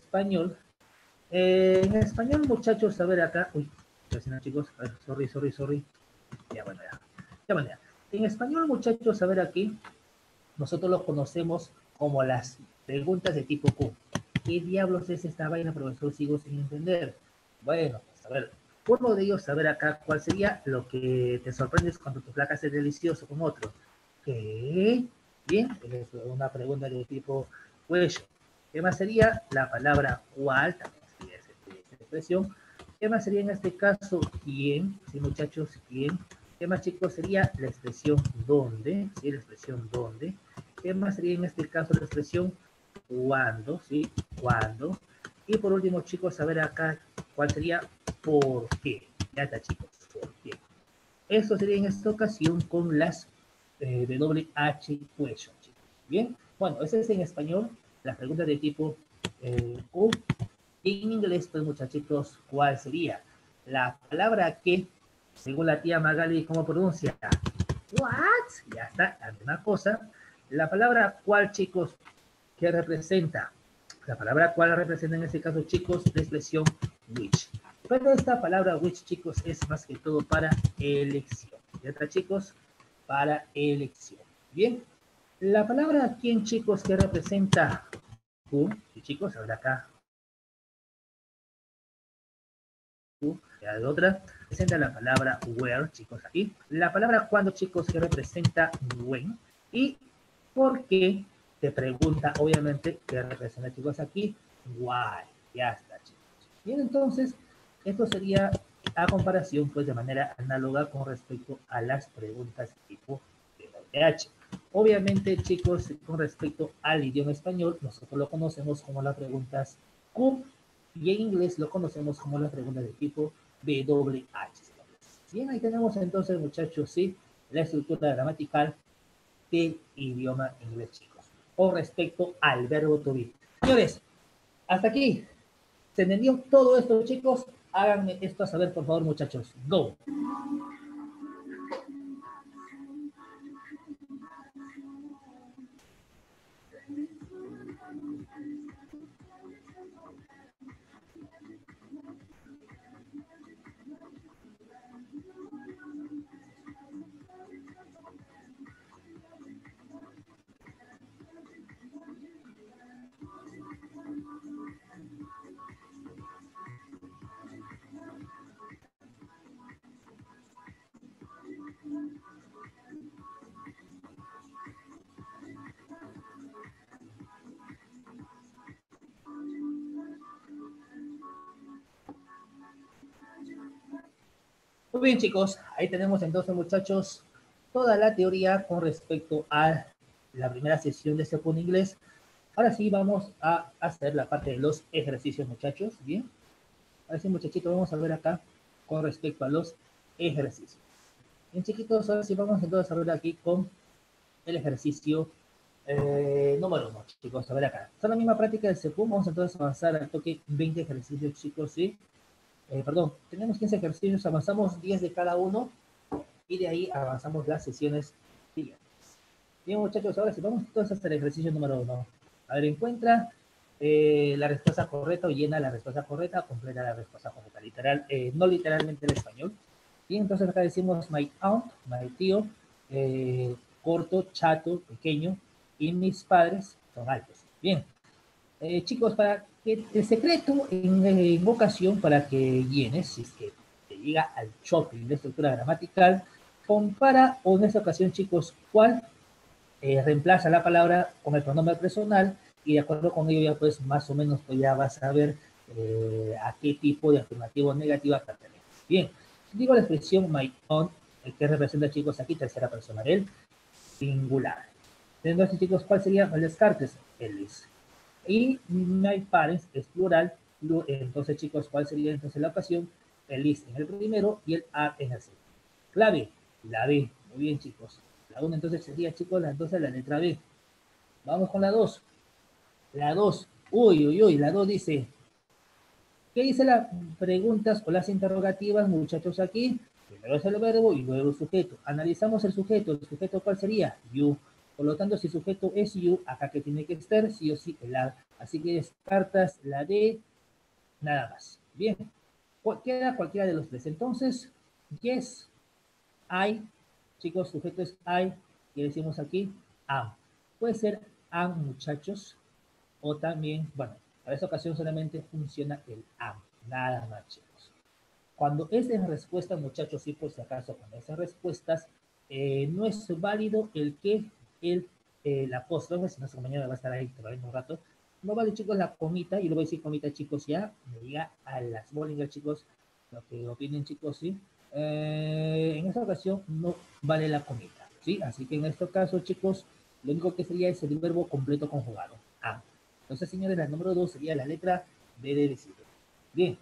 en español, muchachos, a ver acá. Uy, chicos, a ver, sorry. Ya, bueno, ya. qué manera. En español, muchachos, a ver aquí, nosotros lo conocemos como las preguntas de tipo Q. ¿Qué diablos es esta vaina, profesor? Sigo sin entender. Bueno, pues a ver, uno de ellos, a ver acá, ¿cuál sería lo que te sorprendes cuando tu placa es delicioso con otro? ¿Qué? Bien, es una pregunta de tipo question. ¿Qué más sería? La palabra cuál, también sería esa expresión. ¿Qué más sería en este caso? ¿Quién? Sí, muchachos, ¿quién? ¿Qué más, chicos? Sería la expresión dónde, ¿sí? La expresión dónde. ¿Qué más sería en este caso la expresión cuándo, ¿sí? ¿Cuándo? Y por último, chicos, a ver acá cuál sería por qué. Ya está, chicos, por qué. Eso sería en esta ocasión con las WH question, chicos. Bien, bueno, ese es en español, la pregunta de tipo Q. Y en inglés, pues, muchachitos, ¿cuál sería? La palabra que, según la tía Magali, ¿cómo pronuncia? What? Ya está, la misma cosa. La palabra cuál, chicos, ¿qué representa? La palabra cuál representa en este caso, chicos, la expresión which. Pero esta palabra which, chicos, es más que todo para elección. ¿Ya está, chicos? Para elección. Bien. La palabra quién, chicos, que representa who, y chicos, ahora acá, who, la otra, representa la palabra where, chicos, aquí. La palabra cuándo, chicos, que representa when. Y por qué, te pregunta, obviamente, que representa, chicos, aquí, why. Ya está, chicos. Bien, entonces, esto sería a comparación, pues, de manera análoga con respecto a las preguntas tipo PH. Obviamente, chicos, con respecto al idioma español, nosotros lo conocemos como las preguntas Q y en inglés lo conocemos como las preguntas de tipo WH. Bien, ahí tenemos entonces, muchachos, sí, la estructura gramatical del idioma inglés, chicos, con respecto al verbo to be. Señores, hasta aquí. ¿Se entendió todo esto, chicos? Háganme esto a saber, por favor, muchachos. Go. Muy bien, chicos, ahí tenemos entonces, muchachos, toda la teoría con respecto a la primera sesión de este punto inglés. Ahora sí vamos a hacer la parte de los ejercicios, muchachos. Bien, ahora sí, muchachitos, vamos a ver acá con respecto a los ejercicios. Bien, chiquitos, ahora sí vamos entonces a ver aquí con el ejercicio número 1, chicos. A ver acá. Son la misma práctica del CEPUM. Vamos entonces a avanzar al toque 20 ejercicios, chicos, ¿sí? Perdón, tenemos 15 ejercicios, avanzamos 10 de cada uno y de ahí avanzamos las sesiones siguientes. Bien, muchachos, ahora sí, vamos entonces hasta el ejercicio número 1. A ver, encuentra la respuesta correcta o llena la respuesta correcta, completa la respuesta correcta. Literal, no literalmente el español. Bien, entonces acá decimos my aunt, my tío, corto, chato, pequeño, y mis padres son altos. Bien, chicos, para que el secreto en vocación para que llenes, si es que te llega al shopping de estructura gramatical, compara o en esta ocasión, chicos, cuál reemplaza la palabra con el pronombre personal y de acuerdo con ello ya pues más o menos pues ya vas a ver a qué tipo de afirmativo negativa pertenece. Bien, digo la expresión my own, que representa, chicos, aquí tercera persona del singular. Entonces, chicos, ¿cuál sería el descartes? El is. Y my parents es plural. Entonces, chicos, ¿cuál sería entonces la ocasión? El is en el primero y el are en el segundo. Clave, la B. Muy bien, chicos. La 1 entonces sería, chicos, entonces la letra B. Vamos con la 2. La 2. Uy, uy, uy. La 2 dice, ¿qué dice las preguntas o las interrogativas, muchachos, aquí? Primero es el verbo y luego el sujeto. Analizamos el sujeto. ¿El sujeto cuál sería? You. Por lo tanto, si el sujeto es you, acá que tiene que estar, sí o sí, el are. Así que descartas la D, nada más. Bien. Queda cualquiera de los tres. Entonces, yes, I Chicos, sujeto es I, y decimos aquí am. Puede ser am muchachos, o también, bueno, para esta ocasión solamente funciona el am, nada más, chicos. Cuando es en respuesta, muchachos, y por si acaso, cuando es en respuestas, no es válido el que el apóstrofe, si nuestra compañera va a estar ahí todavía un rato, no vale, chicos, la comita, y lo voy a decir comita, chicos, ya, me diga a las Bollinger, chicos, lo que opinen, chicos, sí. En esta ocasión no vale la comita, ¿sí? Así que en este caso, chicos, lo único que sería es el verbo completo conjugado, am. Entonces, señores, la número 2 sería la letra B de decir. Bien.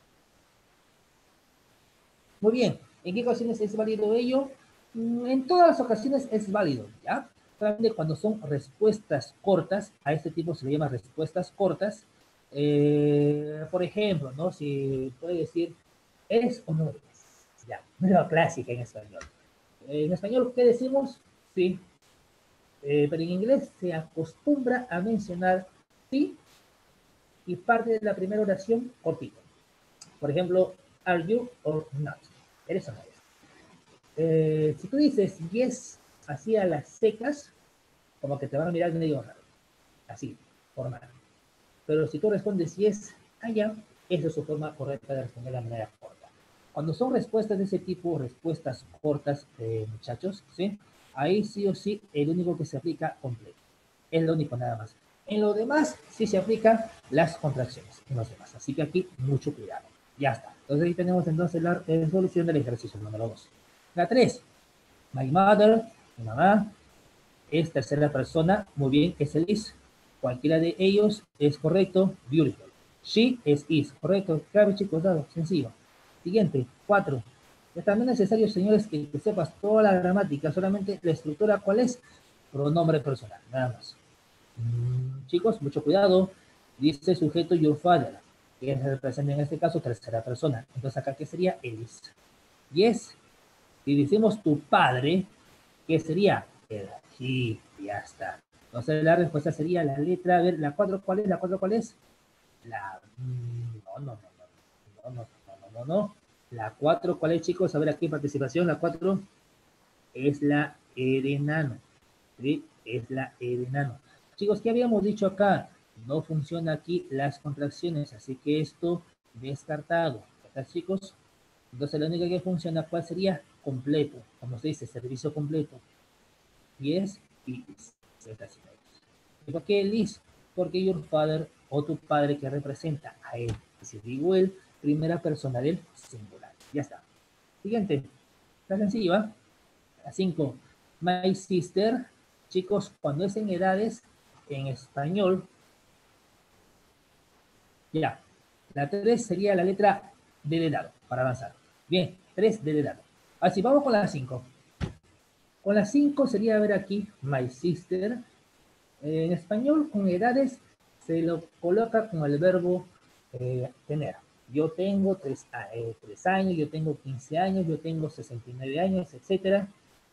Muy bien. ¿En qué ocasiones es válido ello? En todas las ocasiones es válido, ¿ya? Solamente cuando son respuestas cortas, a este tipo se le llama respuestas cortas. Por ejemplo, ¿no? Si puede decir, ¿es o no es? Ya, una clásica en español. En español, ¿qué decimos? Sí. Pero en inglés se acostumbra a mencionar sí y parte de la primera oración cortito. Por ejemplo, are you or not? ¿Eres o no eres? Si tú dices yes así a las secas, como que te van a mirar medio raro, así, formal. Pero si tú respondes yes allá, esa es su forma correcta de responder de manera corta. Cuando son respuestas de ese tipo, respuestas cortas, muchachos, ¿sí? Ahí sí o sí, el único que se aplica completo. Es lo único nada más. En lo demás, sí se aplican las contracciones en los demás. Así que aquí, mucho cuidado. Ya está. Entonces ahí tenemos entonces la resolución del ejercicio número 2. La 3. My mother, mi mamá, es tercera persona. Muy bien, es el is. Cualquiera de ellos es correcto. Beautiful. She es is. Correcto. Claro, chicos, dado. Sencillo. Siguiente. 4. También es necesario, señores, que sepas toda la gramática. Solamente la estructura, ¿cuál es? Pronombre personal. Nada más. Chicos, mucho cuidado. Dice sujeto your father, que representa en este caso tercera persona. Entonces acá, ¿qué sería? El is. Yes. Si decimos tu padre, ¿qué sería? El he, ya está. Entonces la respuesta sería la letra, a ver, la 4, ¿cuál es? ¿La 4 cuál es? La, no. La 4, ¿cuál es, chicos? A ver, aquí participación, la 4 es la E de enano. ¿Sí? Es la E de enano. Chicos, ¿qué habíamos dicho acá? No funciona aquí las contracciones, así que esto descartado. ¿Verdad, chicos? Entonces la única que funciona, ¿cuál sería? Completo, como se dice, servicio completo. Yes, y is. ¿Y por qué el is? Porque your father o tu padre que representa a él. Si digo él, primera persona del singular. Ya está. Siguiente. Está sencillo, ¿ah? La 5. My sister. Chicos, cuando es en edades, en español, ya. La 3 sería la letra D de dado, para avanzar. Bien, 3 D de dado. Así, vamos con la 5. Con la 5 sería, a ver aquí, my sister. En español, con edades, se lo coloca con el verbo tener. Yo tengo 3 años, yo tengo 15 años, yo tengo 69 años, etcétera.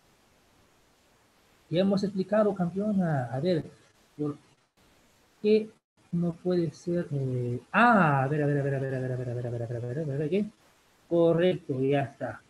Ya hemos explicado, campeona, a ver, ¿por qué no puede ser? A ver, ¿qué? Correcto, ya está.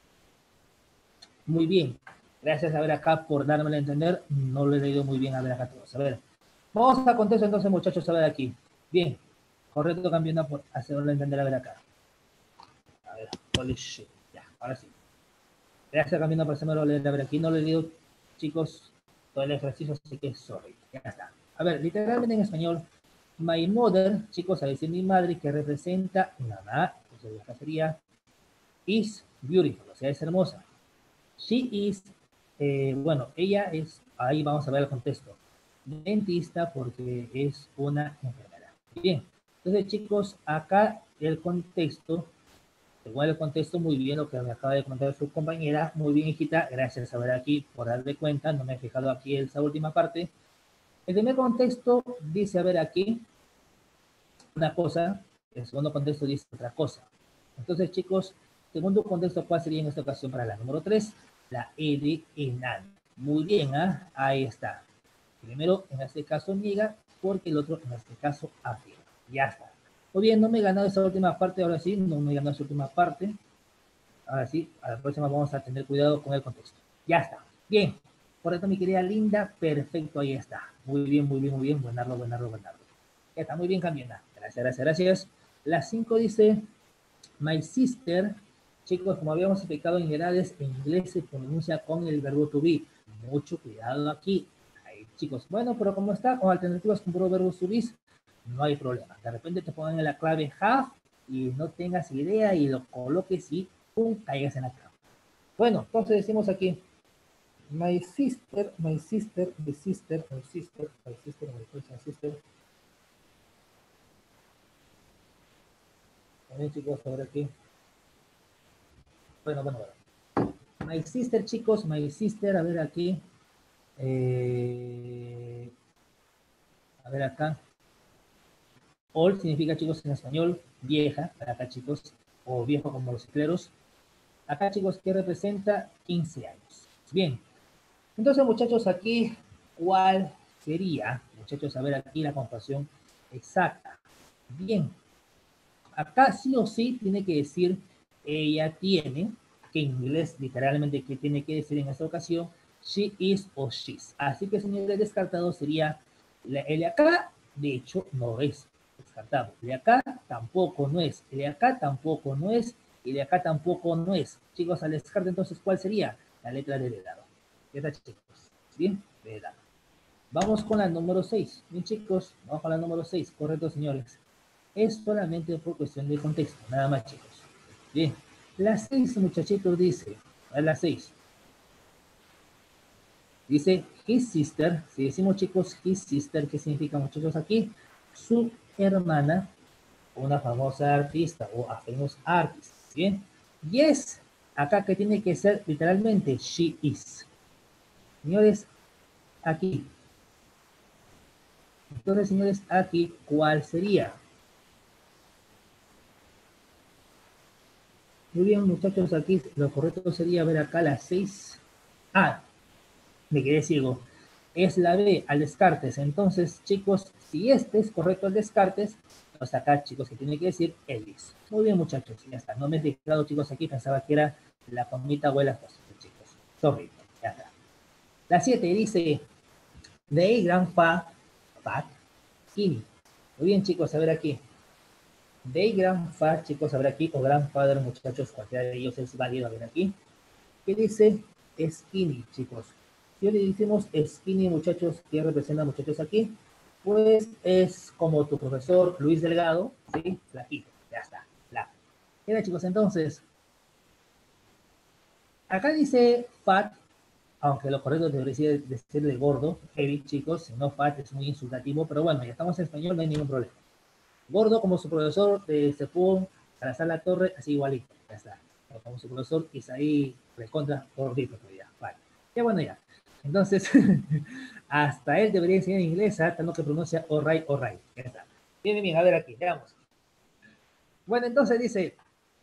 Muy bien. Gracias a ver acá por dármelo a entender. No lo he leído muy bien a ver acá todos. A ver. Vamos a contestar entonces, muchachos, a ver aquí. Bien. Correcto, campeona, por hacerlo entender a ver acá. A ver, holy shit. Ya, ahora sí. Gracias, campeona, por hacerlo leer a ver aquí. No lo he leído, chicos, todo el ejercicio, así que sorry. Ya está. A ver, literalmente en español, my mother, chicos, a decir mi madre, que representa mamá, entonces acá sería is beautiful, o sea, es hermosa. She is, bueno, ella es, ahí vamos a ver el contexto, dentista porque es una enfermera. Bien, entonces chicos, acá el contexto, igual el contexto muy bien lo que me acaba de comentar su compañera, muy bien hijita, gracias a ver aquí por darle cuenta, no me he fijado aquí esa última parte. El primer contexto dice, a ver aquí, una cosa, el segundo contexto dice otra cosa. Entonces chicos, segundo contexto, ¿cuál sería en esta ocasión para la número 3? La E de enano. Muy bien, ¿ah? Ahí está. Primero, en este caso, niega, porque el otro, en este caso, afirma. Ya está. Muy bien, no me he ganado esa última parte, ahora sí, no me he ganado esa última parte. Ahora sí, a la próxima vamos a tener cuidado con el contexto. Ya está. Bien. Correcto, mi querida Linda. Perfecto, ahí está. Muy bien, muy bien, muy bien. Buenardo, buenardo, buenardo. Ya está, muy bien, Camila. Gracias, gracias, gracias. La 5 dice, my sister. Chicos, como habíamos explicado en edades, en inglés se pronuncia con el verbo to be. Mucho cuidado aquí. Ahí, chicos. Bueno, pero como está con alternativas con puro verbo to be, no hay problema. De repente te ponen la clave have y no tengas idea y lo coloques y pum, caigas en la cama. Bueno, entonces decimos aquí, my sister, my sister, my sister, my sister, my sister, my sister. También chicos, a ver aquí. Bueno, bueno, bueno. My sister, chicos, my sister, a ver aquí. Eh, a ver acá. Old significa, chicos, en español, vieja, para acá, chicos, o viejo como los cicleros. Acá, chicos, ¿qué representa? 15 años. Bien. Entonces, muchachos, aquí, ¿cuál sería, muchachos, a ver aquí la comparación exacta? Bien. Acá sí o sí tiene que decir ella tiene, que en inglés literalmente que tiene que decir en esta ocasión, she is o she's. Así que señores, descartado sería el de acá, de hecho no es descartado. El de acá tampoco no es. El de acá tampoco no es. Y de acá tampoco no es. Chicos, al descarte entonces, ¿cuál sería? La letra de dado. ¿Qué tal, chicos? Bien, de dado. Vamos con la número 6. Bien, chicos, vamos con la número 6. Correcto, señores. Es solamente por cuestión de contexto, nada más, chicos. Bien, la 6, muchachitos, dice, a la 6, dice his sister. Si decimos, chicos, his sister, ¿qué significa, muchachos, aquí? Su hermana, una famosa artista o a famous artist. Bien, yes, acá que tiene que ser literalmente she is. Señores, aquí. Entonces, señores, aquí, ¿cuál sería? Muy bien, muchachos, aquí lo correcto sería ver acá las 6. Ah, me quedé ciego. Es la B, al descartes. Entonces, chicos, si este es correcto al descartes, pues acá, chicos, que tiene que decir Ellis. Muy bien, muchachos, ya está. No me he fijado, chicos, aquí pensaba que era la comita abuela, pues, chicos. Sorry, ya está. La 7 dice, they grandpa fat skinny. Muy bien, chicos, a ver aquí. They grandpa, chicos, a ver aquí, o grandfather, muchachos, cualquiera de ellos es válido, a ver aquí. ¿Qué dice skinny, chicos? Si le decimos skinny, muchachos, ¿qué representa, muchachos, aquí? Pues es como tu profesor Luis Delgado, ¿sí? Flaquito, ya está, flaco. Mira, chicos, entonces, acá dice fat, aunque lo correcto debería decirle gordo, heavy, chicos, si no fat es muy insultativo, pero bueno, ya estamos en español, no hay ningún problema. Gordo como su profesor de Cepún, Salazar La Torre, así igualito, ya está. Como su profesor Isaí recontra gordito, pues ya, vale. Ya bueno, ya. Entonces, hasta él debería enseñar inglés, hasta lo que pronuncia alright, alright. Ya está. Bien, bien, bien, a ver aquí, veamos. Bueno, entonces dice,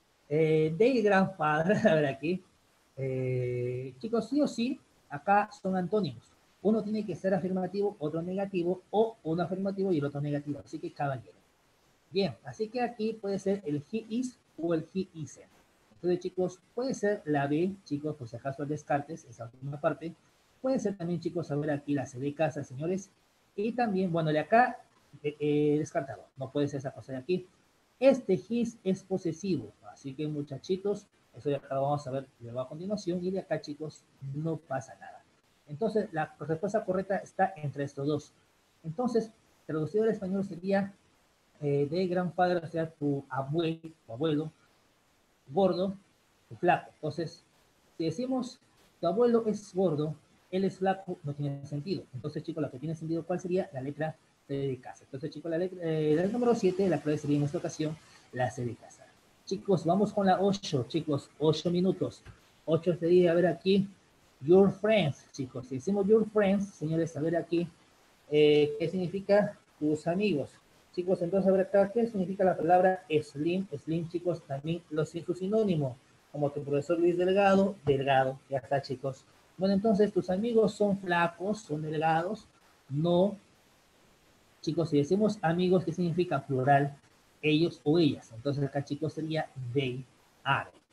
de grandfather, a ver aquí. Chicos, sí o sí, acá son antónimos. Uno tiene que ser afirmativo, otro negativo, o uno afirmativo y el otro negativo. Así que caballero. Bien, así que aquí puede ser el he is o el he isn't. Entonces, chicos, puede ser la B, chicos, por si acaso el descartes, esa última parte. Puede ser también, chicos, a ver aquí la C de casa, señores. Y también, bueno, de acá, descartado. No puede ser esa cosa de aquí. Este his es posesivo. Así que, muchachitos, eso ya lo vamos a ver luego a continuación. Y de acá, chicos, no pasa nada. Entonces, la respuesta correcta está entre estos dos. Entonces, traducido al español sería de grandfather, o sea, tu abuelo, gordo, tu flaco. Entonces, si decimos tu abuelo es gordo, él es flaco, no tiene sentido. Entonces, chicos, la que tiene sentido, ¿cuál sería? La letra C de casa. Entonces, chicos, la número 7, la clave sería en esta ocasión la C de casa. Chicos, vamos con la 8, chicos, 8 minutos. 8 sería, a ver aquí, your friends, chicos. Si decimos your friends, señores, a ver aquí, ¿qué significa tus amigos? Chicos, entonces a ver acá, ¿qué significa la palabra slim? Slim, chicos, también su sinónimo, como tu profesor Luis Delgado, delgado, ya está, chicos. Bueno, entonces tus amigos son flacos, son delgados, no. Chicos, si decimos amigos, ¿qué significa plural? Ellos o ellas. Entonces acá, chicos, sería they are.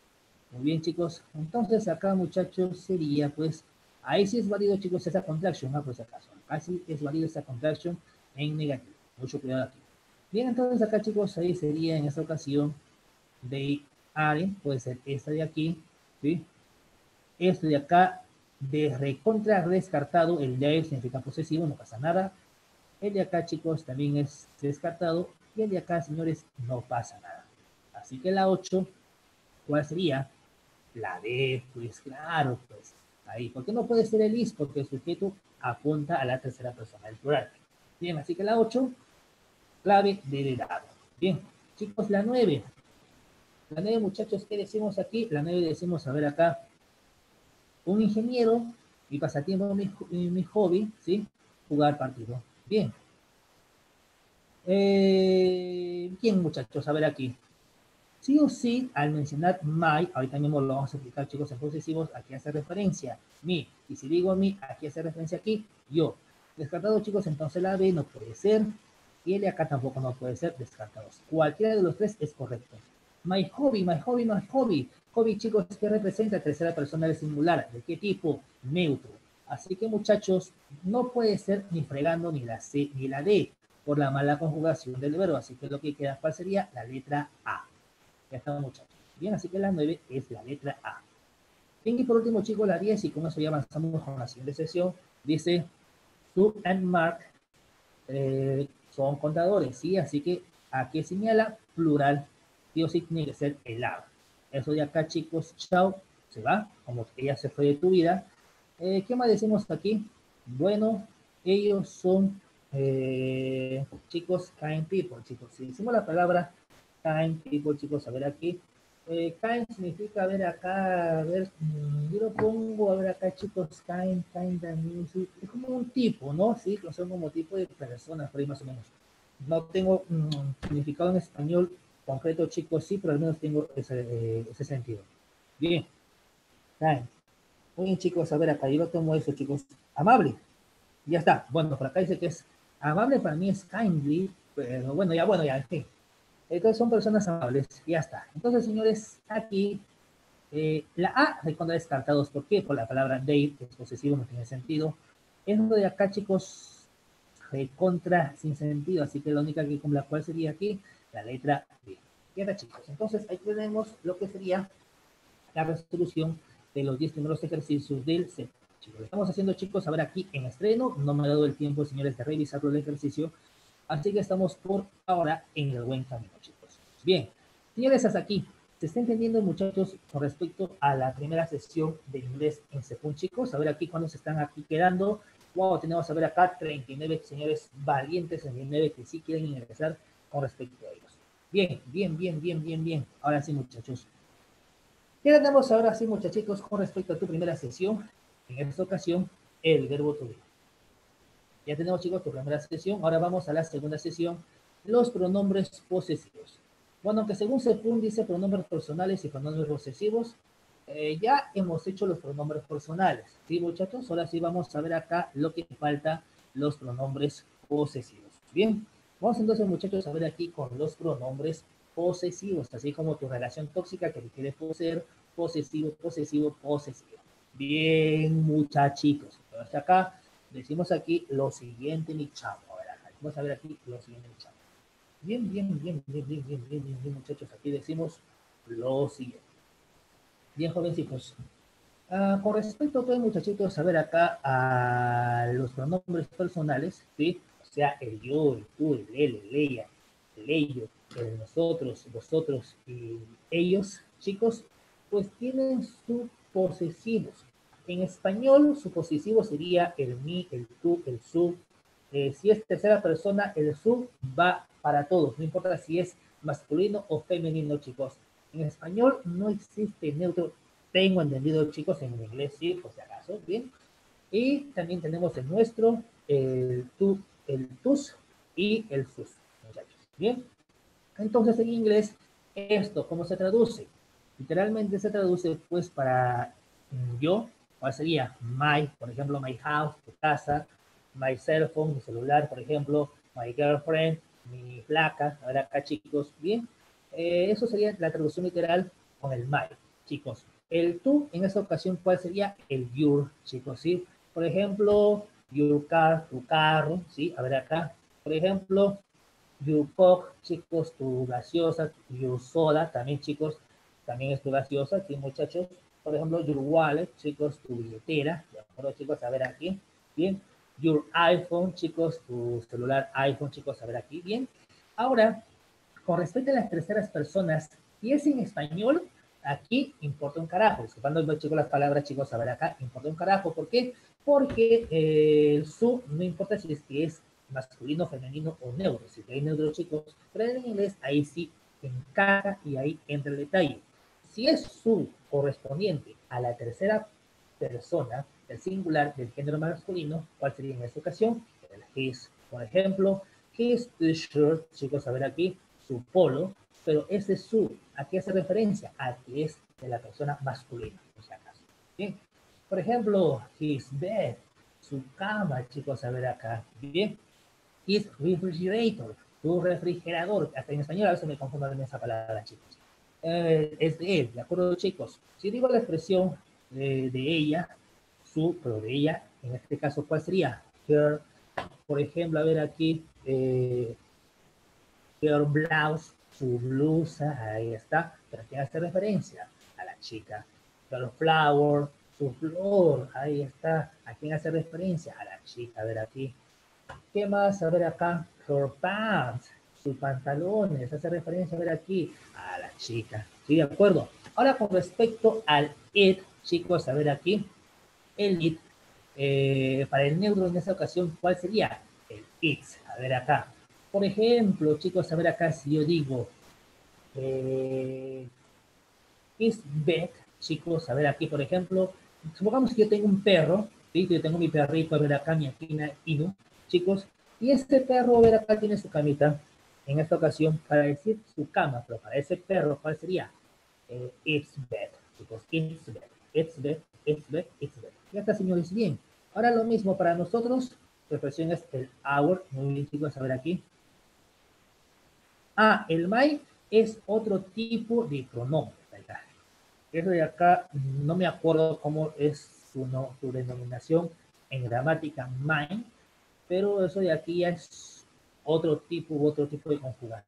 Muy bien, chicos. Entonces, acá, muchachos, sería, pues, ahí sí es válido, chicos, esa contraction, ¿no? Por si acaso. Acá sí es válido esa contraction en negativo. Mucho cuidado aquí. Bien, entonces acá, chicos, ahí sería en esta ocasión de are, puede ser esta de aquí, ¿sí? Esto de acá, de recontra descartado, el de ahí significa posesivo, no pasa nada. El de acá, chicos, también es descartado. Y el de acá, señores, no pasa nada. Así que la 8, ¿cuál sería? La D, pues claro, pues ahí. ¿Por qué no puede ser el is? Porque el sujeto apunta a la tercera persona del plural. Bien, así que la 8, clave de dado. Bien, chicos, la 9. La 9, muchachos, ¿qué decimos aquí? La 9 decimos, a ver acá, un ingeniero, mi pasatiempo, mi hobby, ¿sí? Jugar partido. Bien. Bien, muchachos, a ver aquí. Sí o sí, al mencionar my, ahorita mismo lo vamos a explicar, chicos, en posesivos, aquí hace referencia mi. Y si digo mi, aquí hace referencia aquí, yo. Descartado, chicos, entonces la B no puede ser. Y el de acá tampoco no puede ser descartados. Cualquiera de los tres es correcto. My hobby, my hobby, my hobby. Hobby, chicos, que representa tercera persona del singular. ¿De qué tipo? Neutro. Así que, muchachos, no puede ser ni fregando ni la C ni la D por la mala conjugación del verbo. Así que lo que queda, ¿cuál sería? La letra A. Ya estamos, muchachos. Bien, así que la 9 es la letra A. Bien, y por último, chicos, la 10, y con eso ya avanzamos con la siguiente sesión. Dice, Sue and Mark son contadores, ¿sí? Así que aquí señala plural, sí o sí tiene que ser el A. Eso de acá, chicos, chao, se va, como que ya se fue de tu vida. ¿Qué más decimos aquí? Bueno, ellos son, chicos, kind people, chicos. Si decimos la palabra kind people, chicos, a ver aquí. Kind significa, a ver acá, a ver, yo lo pongo, a ver acá, chicos, kind, music. Es como un tipo, ¿no? Sí, son como tipo de personas, por ahí más o menos. No tengo significado en español concreto, chicos, sí, pero al menos tengo ese sentido. Bien, kind. Muy bien, chicos, a ver acá, yo lo tomo eso, chicos. Amable, ya está. Bueno, por acá dice que es amable, para mí es kindly, pero bueno, ya, en fin. Entonces son personas amables, ya está. Entonces, señores, aquí la A recontra descartados. ¿Por qué? Por la palabra they, que es posesivo, no tiene sentido. Eso de acá, chicos, recontra sin sentido. Así que la única que con la cual sería aquí, la letra B. Queda, chicos. Entonces, ahí tenemos lo que sería la resolución de los 10 primeros ejercicios del set. Chicos, lo estamos haciendo, chicos, a ver aquí en estreno. No me ha dado el tiempo, señores, de revisarlo el ejercicio. Así que estamos por ahora en el buen camino, chicos. Bien, señores, hasta aquí. ¿Se está entendiendo, muchachos, con respecto a la primera sesión de inglés en Cepún, chicos? A ver aquí cuándo se están aquí quedando. Wow, tenemos a ver acá 39 señores valientes, 39 que sí quieren ingresar con respecto a ellos. Bien, bien. Ahora sí, muchachos. ¿Qué tenemos ahora sí, muchachitos, con respecto a tu primera sesión? En esta ocasión, el verbo to be. Ya tenemos, chicos, tu primera sesión. Ahora vamos a la segunda sesión, los pronombres posesivos. Bueno, aunque según Sepun dice pronombres personales y pronombres posesivos, ya hemos hecho los pronombres personales. ¿Sí, muchachos? Ahora sí vamos a ver acá lo que falta, los pronombres posesivos. Bien, vamos entonces, muchachos, a ver aquí con los pronombres posesivos, así como tu relación tóxica que te quiere poseer, posesivo. Bien, muchachitos. Entonces acá decimos aquí lo siguiente, mi chavo. A ver, acá, vamos a ver aquí lo siguiente, mi chavo. Bien, muchachos. Aquí decimos lo siguiente. Bien, jovencitos. Con respecto a todo, muchachitos, a ver acá a los pronombres personales, ¿sí? O sea, el yo, el tú, el él, el ella, el ello, el nosotros, vosotros y ellos, chicos, pues tienen sus posesivos. En español, su posesivo sería el mi, el tú, el su. Si es tercera persona, el su va para todos, no importa si es masculino o femenino, chicos. En español no existe neutro, tengo entendido, chicos, en inglés sí, por si acaso, bien. Y también tenemos el nuestro, el tú, el tus y el sus, muchachos. Bien. Entonces, en inglés, esto, ¿cómo se traduce? Literalmente se traduce, pues, para yo, ¿cuál sería? My, por ejemplo, my house, tu casa, my cell phone, mi celular, por ejemplo, my girlfriend, mi placa, a ver acá, chicos, bien. Eso sería la traducción literal con el my. chicos. El tú, en esta ocasión, ¿cuál sería? El your, chicos, ¿sí? Por ejemplo, your car, tu carro, ¿sí? A ver acá. Por ejemplo, your coke, chicos, tu gaseosa, your soda, también, chicos, también es tu gaseosa, aquí, muchachos. Por ejemplo, your wallet, chicos, tu billetera. De acuerdo, chicos, a ver aquí. Bien. Your iPhone, chicos, tu celular iPhone, chicos, a ver aquí. Bien. Ahora, con respecto a las terceras personas, y es en español, aquí importa un carajo. Disculpando, chicos, las palabras, chicos, a ver acá, importa un carajo. ¿Por qué? Porque el su no importa si es que es masculino, femenino o neutro. Si hay neutro, chicos, pero en inglés ahí sí encaja y ahí entra el detalle. Si es su correspondiente a la tercera persona, el singular del género masculino, ¿cuál sería en esta ocasión? El his. Por ejemplo, his shirt, chicos, a ver aquí, su polo, pero ese su, ¿a qué hace referencia? A que es de la persona masculina, por si acaso. Bien. Por ejemplo, his bed, su cama, chicos, a ver acá. Bien. His refrigerator, tu refrigerador. Hasta en español a veces me confundo en esa palabra, chicos. Es de él, ¿de acuerdo, chicos? Si digo la expresión de ella, su, pero de ella, en este caso, ¿cuál sería? Her, por ejemplo, a ver aquí, her blouse, su blusa, ahí está. ¿Pero a quién hace referencia? A la chica. Her flower, su flor, ahí está. ¿A quién hace referencia? A la chica, a ver aquí. ¿Qué más? A ver acá. Her pants, sus pantalones, hace referencia, a ver aquí, a la chica. ¿Sí, de acuerdo? Ahora con respecto al it, chicos, a ver aquí. El it, para el neutro en esta ocasión, ¿cuál sería? El it's. A ver acá. Por ejemplo, chicos, a ver acá si yo digo is bed, chicos, a ver aquí, por ejemplo, supongamos que yo tengo un perro, ¿sí? Yo tengo mi perrito, a ver acá, mi Akina Inu, chicos, y este perro, a ver acá, tiene su camita, en esta ocasión, para decir su cama, pero para ese perro, ¿cuál sería? It's bed, chicos, it's bed, it's bed, it's bed, it's bed. Ya está, señores, bien. Ahora lo mismo para nosotros, la expresión es el our, muy bien, chicos, a ver aquí. Ah, el my es otro tipo de pronombre, ¿verdad? Eso de acá, no me acuerdo cómo es su, no, su denominación en gramática mine, pero eso de aquí ya es otro tipo de conjugación.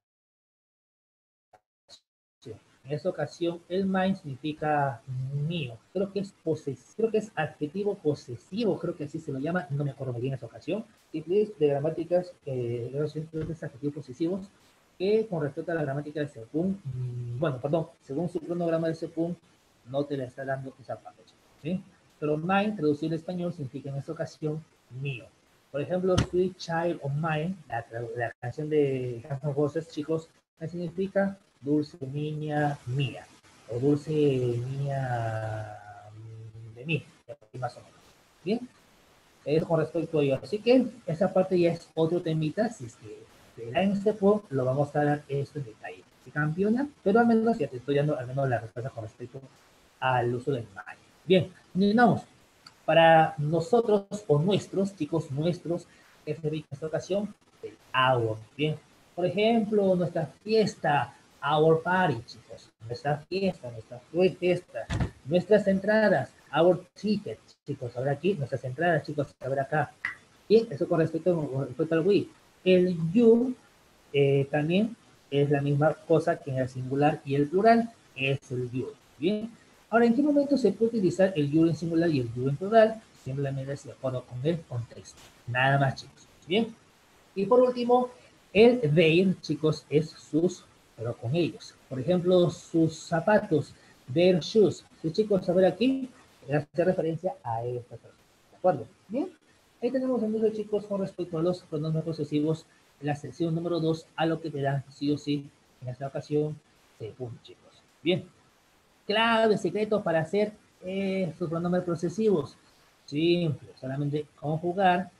En esta ocasión, el mine significa mío. Creo que es adjetivo posesivo, creo que así se lo llama, no me acuerdo muy bien en esta ocasión. Y de gramáticas, creo que es adjetivos posesivos, que con respecto a la gramática de Sepún, bueno, perdón, según su cronograma de Sepún, no te la está dando esa parte, ¿sí? Pero mine, traducido al español, significa en esta ocasión mío. Por ejemplo, Sweet Child of Mine, la canción de Guns N' Roses, chicos, significa dulce niña mía, o dulce niña de mí, más o menos. Bien, eso con respecto a ello. Así que esa parte ya es otro temita, si es que en este post lo vamos a dar esto en detalle. Si campeona, pero al menos ya te estoy dando al menos la respuesta con respecto al uso del Maya. Bien, continuamos. Para nosotros o nuestros, chicos, nuestros, que se en esta ocasión, el our. Bien, por ejemplo, nuestra fiesta, our party, chicos, nuestra fiesta, nuestras entradas, our ticket, chicos, ahora aquí, nuestras entradas, chicos, a ver acá. Bien, eso con respecto al we. El you también es la misma cosa que en el singular y el plural, es el you. Bien, ahora, ¿en qué momento se puede utilizar el you en singular y el you en plural? Simplemente de acuerdo con el contexto. Nada más, chicos. Bien, y por último, el their, chicos, es sus, pero con ellos. Por ejemplo, sus zapatos, their shoes. Sí, chicos, a ver aquí, hace referencia a esta persona. ¿De acuerdo? Bien, ahí tenemos entonces, chicos, con respecto a los pronombres posesivos, la sección número 2, a lo que te dan sí o sí, en esta ocasión, según, chicos. Bien, clave, secreto para hacer sus pronombres posesivos. Simple, solamente conjugar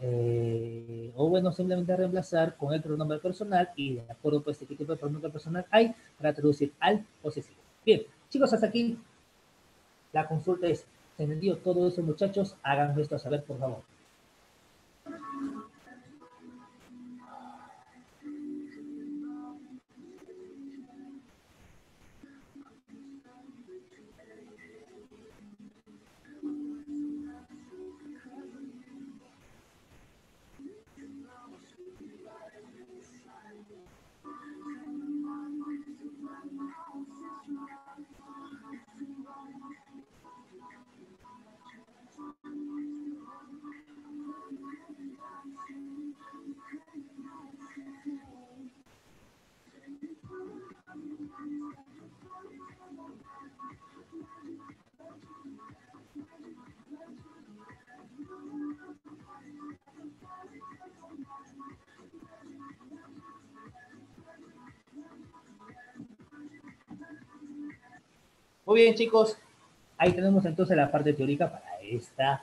o bueno, simplemente reemplazar con el pronombre personal y de acuerdo pues qué tipo de pronombre personal hay para traducir al posesivo. Bien, chicos, hasta aquí la consulta es, ¿se entendió todo eso, muchachos? Hagan esto saber, por favor. Muy bien, chicos. Ahí tenemos entonces la parte teórica para esta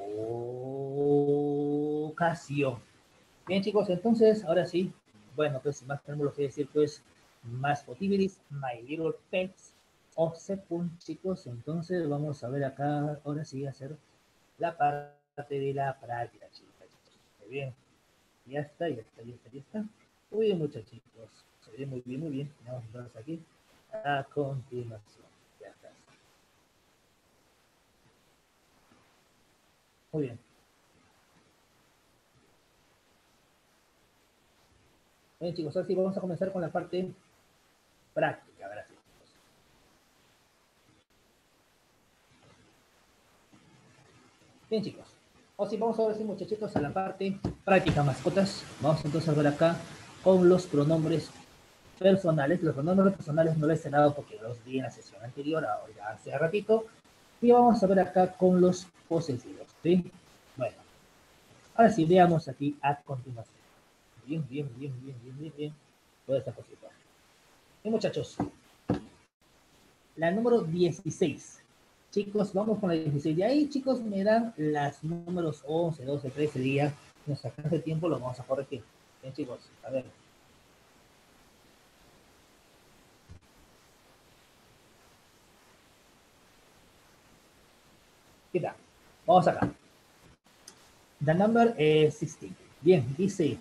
ocasión. Bien, chicos, entonces, ahora sí, bueno, pues sin más tenemos lo que decir, pues, más possibilities, My Little Pets, Offset, chicos, entonces vamos a ver acá, ahora sí, hacer la parte de la práctica, chicos. Muy bien, ya está, ya está, ya está, ya está. Muy bien, muchachitos, se ve muy bien, muy bien. Vamos entonces aquí a continuación. Ya está. Muy bien. Bien, chicos, ahora sí vamos a comenzar con la parte práctica, gracias. Bien, chicos. O si vamos ahora sí, muchachitos, a la parte práctica mascotas. Vamos entonces a ver acá con los pronombres personales. Los pronombres personales no les he dado porque los di en la sesión anterior, ahora hace ratito. Y vamos a ver acá con los posesivos, ¿sí? Bueno, ahora sí, veamos aquí a continuación. Bien, bien, bien, bien, bien, bien, bien. Toda esta cosita. Bien, muchachos. La número 16. Chicos, vamos con la 16. De ahí, chicos, me dan las números 11, 12, 13 días. Nos alcanza el tiempo, lo vamos a corregir. Bien, chicos, a ver. ¿Qué tal? Vamos acá. The number 16. Bien, dice.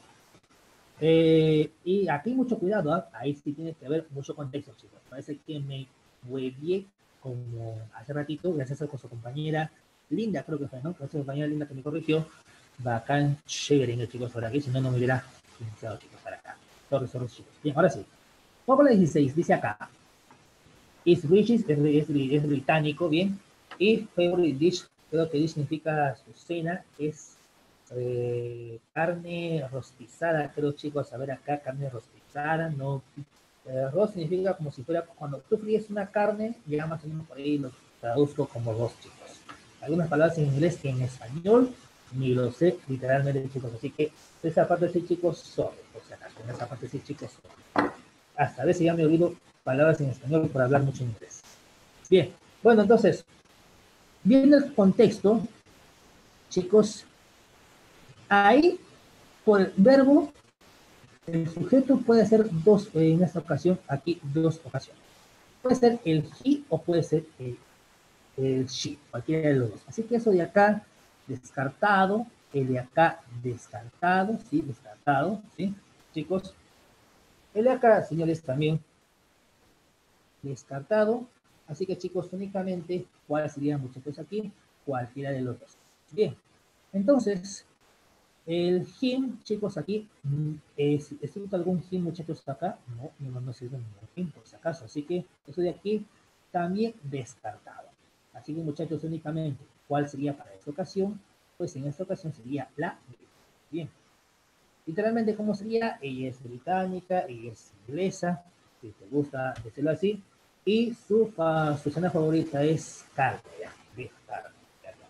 Y aquí mucho cuidado, ¿eh? Ahí sí tiene que haber mucho contexto, chicos. Parece que me huevié como hace ratito, gracias a su compañera Linda, creo que fue, ¿no? Gracias a su compañera Linda que me corrigió. Bacán, chévere, chicos, por aquí, si no, no me hubiera iniciado, chicos, para acá. Sorry, sorry, chicos. Bien, ahora sí. Vamos con la 16, dice acá. Is Riches, es británico, bien. Y favorite dish, creo que dish significa su cena, es carne rostizada, creo, chicos, a ver acá, carne rostizada, no. Roast significa como si fuera cuando tú fríes una carne, ya más o menos por ahí lo traduzco como roast, chicos. Algunas palabras en inglés que en español ni lo sé literalmente, chicos. Así que esa parte sí, chicos, sorry, por si acaso. En esa parte sí, chicos, sorry. Hasta a veces ya me he oído palabras en español por hablar mucho inglés. Bien, bueno, entonces, viendo el contexto, chicos, ahí por el verbo, el sujeto puede ser dos, en esta ocasión, aquí dos ocasiones. Puede ser el he o puede ser el she, cualquiera de los dos. Así que eso de acá, descartado, el de acá, descartado, sí, descartado, sí, chicos. El de acá, señores, también descartado. Así que, chicos, únicamente, ¿cuál sería, muchachos, aquí? Cualquiera de los dos. Bien, entonces, el him, chicos, aquí, ¿existe algún him, muchachos, acá? No, no sirve ningún him, por si acaso. Así que eso de aquí también descartado. Así que, muchachos, únicamente, ¿cuál sería para esta ocasión? Pues en esta ocasión sería la. Bien. Literalmente, ¿cómo sería? Ella es británica, ella es inglesa, si te gusta decirlo así. Y su cena favorita es carne, ya. Bien, carne, ya, ya.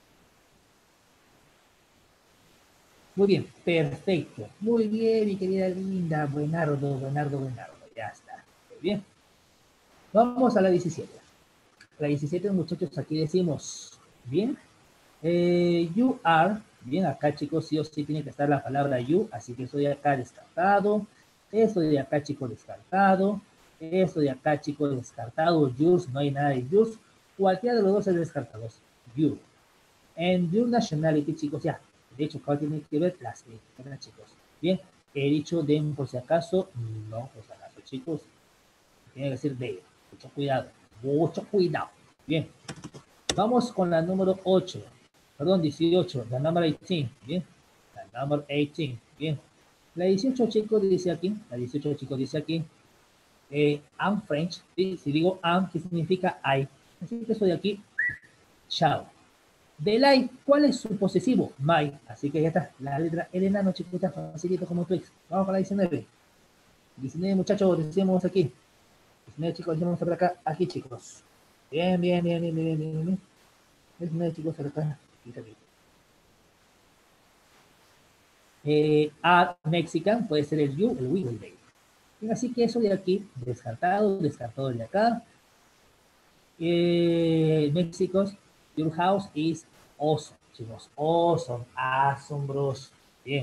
Muy bien, perfecto. Muy bien, mi querida Linda. Buenardo, Buenardo, Buenardo. Ya está. Muy bien. Vamos a la 17. La 17, muchachos, aquí decimos, bien, you are, bien, acá, chicos, sí o sí tiene que estar la palabra you, así que estoy acá descartado, esto de acá, chicos, descartado, esto de acá, chicos, descartado, yours, no hay nada de yours, cualquiera de los dos es descartado, you. And your nationality, chicos, ya, de hecho, ¿cuál tiene que ver? Las letras, chicos. Bien, he dicho de por si acaso, no, por si acaso, chicos, tiene que decir de, mucho cuidado, mucho cuidado. Bien, vamos con la número 8. Perdón, 18. La número 18. Bien. La número 18. Bien. La 18, chicos, dice aquí. La 18, chicos, dice aquí. I'm French. ¿Sí? Si digo I'm, ¿qué significa I? Así que soy aquí. Chao. Del I, ¿cuál es su posesivo? My. Así que ya está. La letra L enano, chicos, está facilito como tu ex. Vamos con la 19. 19, muchachos, decimos aquí. 19, chicos, decimos por acá. Aquí, chicos. Bien, bien, bien, bien, bien, bien, bien. 19, chicos, por acá. Aquí, aquí. A Mexican puede ser el you, el we, el they. Así que eso de aquí, descartado, descartado de acá. México, your house is awesome, chicos. Awesome, asombroso. Bien.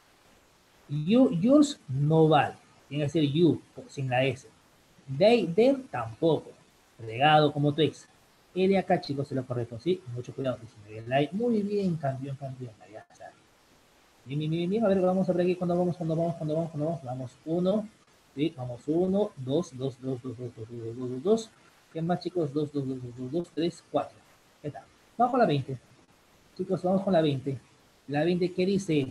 Yours no vale. Tiene que ser you, sin la S. Them tampoco. Regado como tu ex. L acá, chicos, es lo correcto, ¿sí? Mucho cuidado. Muy bien, campeón, campeón. Ya está. Bien, bien, bien, bien. A ver, vamos a ver aquí cuando vamos. Vamos, uno. Sí, vamos, uno, dos. ¿Qué más, chicos? Dos, tres, cuatro. ¿Qué tal? Vamos con la 20. Chicos, vamos con la 20. La 20, ¿qué dice?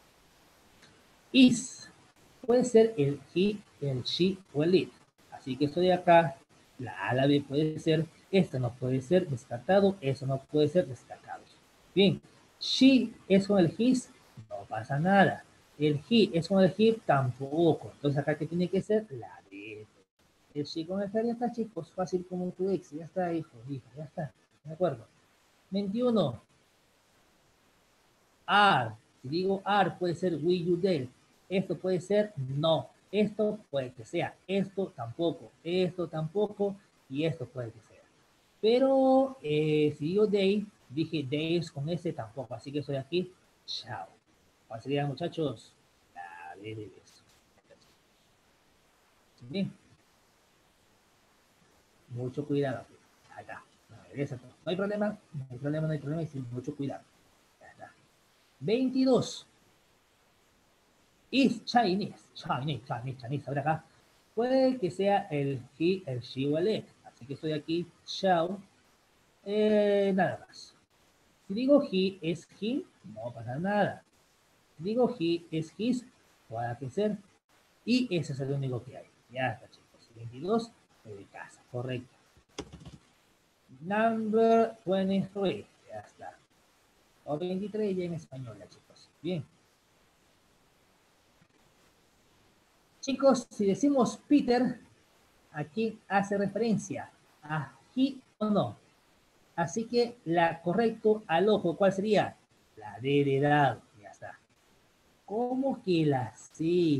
Is. Puede ser el he, el she o el it. Así que estoy acá. La A, la B puede ser. Esto no puede ser descartado. Eso no puede ser descartado. Bien. She es con el his. No pasa nada. El he es con el he. Tampoco. Entonces acá que tiene que ser la D. El she con el her ya está, chicos. Fácil como tu ex. Ya está, hijo. Hija, ya está. De acuerdo. 21. Are. Si digo are, puede ser will you dare. Esto puede ser no. Esto puede que sea. Esto tampoco. Esto tampoco. Y esto puede que sea. Pero si digo they, dije days con ese tampoco. Así que estoy aquí. Chao. ¿Cuál sería, muchachos? La de eso. Bien. Mucho cuidado. Acá. No, no hay problema. No hay problema, no hay problema. Y sin mucho cuidado. Ya está. 22. Is Chinese. A ver acá. Puede que sea el he, el she o el it. Así que estoy aquí, shall. Nada más. Si digo he es he, no pasa nada. Si digo he es his, puede que ser. Y ese es el único que hay. Ya está, chicos. 22 de casa. Correcto. Number 23. Ya está. O 23 ya en español, ya, chicos. Bien. Chicos, si decimos Peter, aquí hace referencia a he o no. Así que la correcto al ojo, ¿cuál sería? La D de dado. Ya está. ¿Cómo que la C?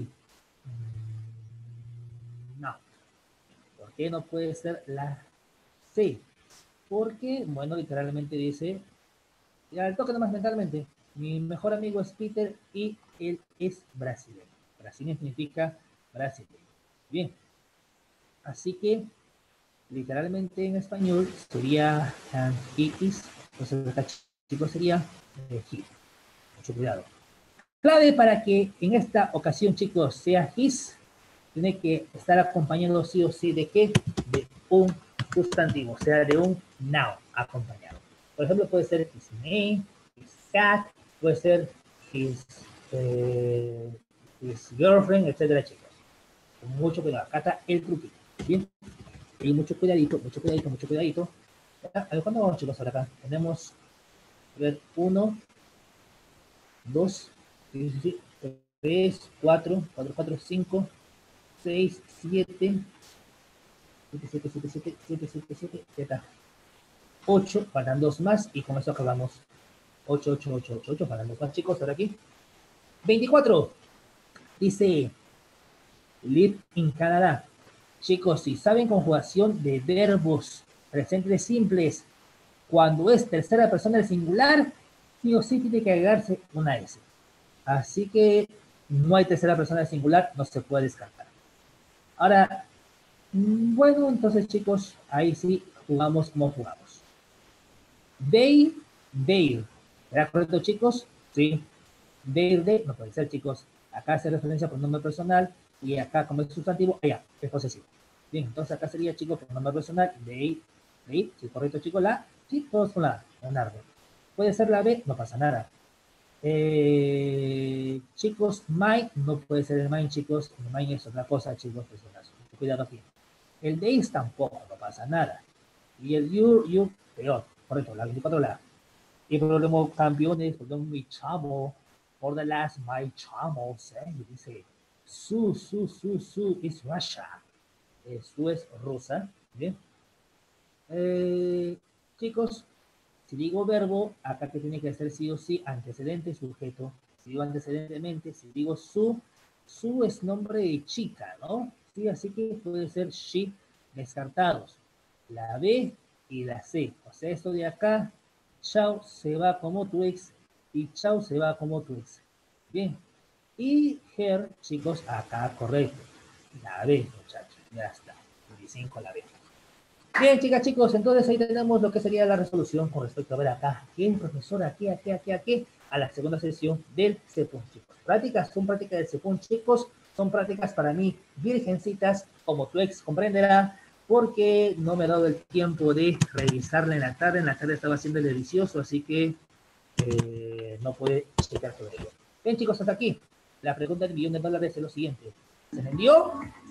No. ¿Por qué no puede ser la C? Porque, bueno, literalmente dice, ya el toque nomás mentalmente, mi mejor amigo es Peter y él es brasileño. Brasileño significa brasileño. Bien. Así que literalmente en español sería he is, entonces acá chicos sería he. Mucho cuidado. Clave para que en esta ocasión, chicos, sea his, tiene que estar acompañado sí o sí de qué? De un sustantivo, o sea, de un noun acompañado. Por ejemplo, puede ser his name, his cat, puede ser his, his girlfriend, etcétera, chicos. Con mucho cuidado. Acá está el truquito. Bien. Y mucho cuidadito, mucho cuidadito, mucho cuidadito. A ver, ¿cuándo vamos, chicos? Ahora acá tenemos, a ver, 1, 2, 3, 4, 4, 4, 5, 6, 7, 7, 8, faltan 2 más y con eso acabamos. 8, 8, 8, 8, 8, faltan 2 más, chicos, ahora aquí. 24, dice, live in Canadá. Chicos, si saben conjugación de verbos presentes simples, cuando es tercera persona del singular, sí o sí tiene que agregarse una S. Así que no hay tercera persona del singular, no se puede descartar. Ahora, bueno, entonces chicos, ahí sí jugamos como jugamos. They. ¿Era correcto, chicos? Sí. They, no puede ser, chicos. Acá hace referencia por nombre personal y acá como es sustantivo, allá, es posesivo. Bien, entonces acá sería, chicos, por nombre personal, they, sí, correcto, chicos, la, sí, todos con la, un árbol. Puede ser la B, no pasa nada. Chicos, mine, no puede ser el mine, chicos, el mine es otra cosa, chicos, es una, cuidado aquí. El days tampoco, no pasa nada. Y el you, peor, correcto, la 24 la. Y problema campeones, perdón, mi chamo, for the last, my chamo, dice, su is Russia. Su es rusa, ¿bien? Chicos, si digo verbo, acá que tiene que ser sí o sí, antecedente, sujeto. Si digo antecedentemente, si digo su es nombre de chica, ¿no? Sí, así que puede ser she, descartados. La B, y la C. O sea, esto de acá, chao se va como tu ex y chao se va como tu ex. Bien. Y her, chicos, acá correcto. La B, muchachos. Ya está. 25 la B. Bien, chicas, chicos, entonces ahí tenemos lo que sería la resolución con respecto a ver acá. ¿Qué, profesor? Aquí. A la segunda sesión del CEPUN, chicos. Prácticas, son prácticas del CEPUN, chicos. Son prácticas para mí virgencitas, como tu ex comprenderá, porque no me he dado el tiempo de revisarla en la tarde. En la tarde estaba haciendo el delicioso, así que no puede checar sobre ello. Bien, chicos, hasta aquí. La pregunta del millón de dólares es lo siguiente. ¿Se entendió?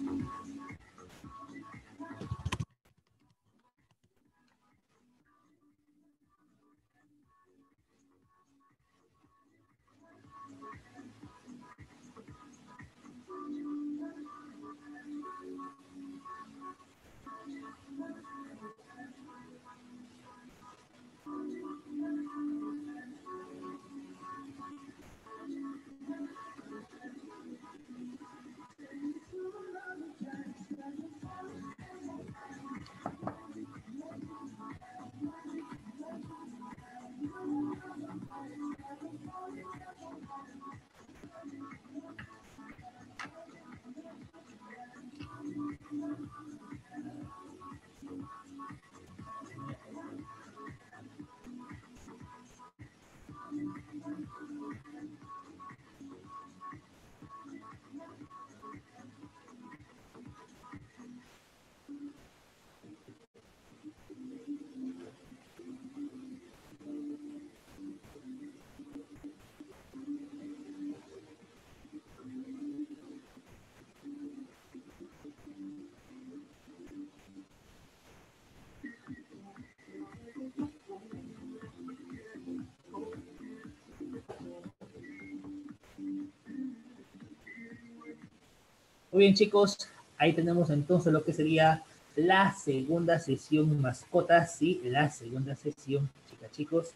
Muy bien, chicos, ahí tenemos entonces lo que sería la segunda sesión mascotas, sí, la segunda sesión, chicas, chicos,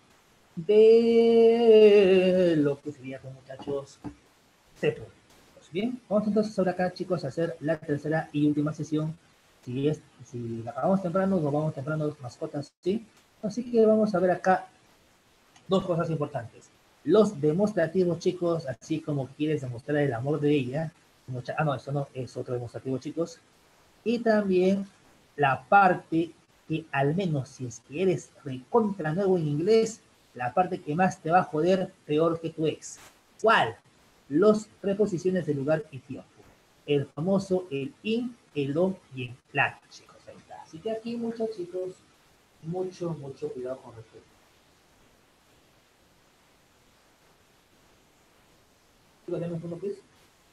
de lo que sería con muchachos CEPO. Pues bien, vamos entonces ahora acá, chicos, a hacer la tercera y última sesión. Si la acabamos temprano, nos vamos temprano mascotas, sí. Así que vamos a ver acá dos cosas importantes. Los demostrativos, chicos, así como quieres demostrar el amor de ella. No, eso no es otro demostrativo, chicos. Y también la parte que, al menos si es que eres recontra nuevo en inglés, la parte que más te va a joder peor que tu ex. ¿Cuál? Los preposiciones de lugar y tiempo. El famoso el in, el on y el plan, chicos. Ahí está. Así que aquí, muchos chicos, mucho cuidado con respecto. Chicos, denme un segundo, please.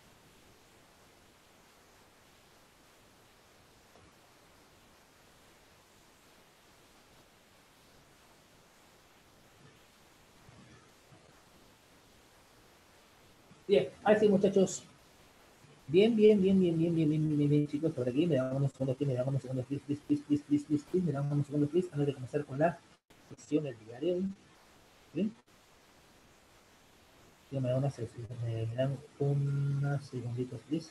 Bien, ahora sí, muchachos. Bien, chicos, por aquí, me dan unos segundos aquí, me dan unos segundos, please, me dan unos segundos, please, antes de comenzar con la sesión del día de hoy. Bien, yo me dan me dan unos segunditos, please.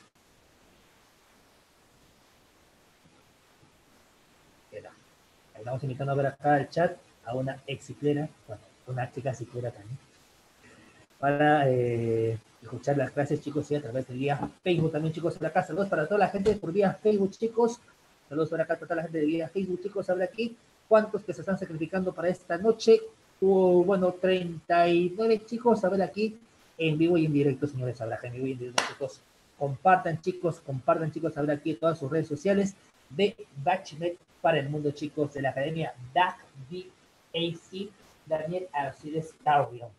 Queda. Ahí vamos invitando a ver acá el chat a una ex ciclera, bueno, una chica ciclera también, para escuchar las clases, chicos, y a través del día Facebook también, chicos, por acá. Saludos para toda la gente por vía Facebook, chicos. Saludos por acá para toda la gente de vía Facebook, chicos. Habrá aquí cuántos que se están sacrificando para esta noche. Bueno, 39 chicos, a ver aquí en vivo y en directo, señores. Habrá en vivo y en directo, chicos. Compartan, chicos, habrá aquí todas sus redes sociales de Bachnet para el mundo, chicos, de la academia DAC, Daniel Alcides Carrion.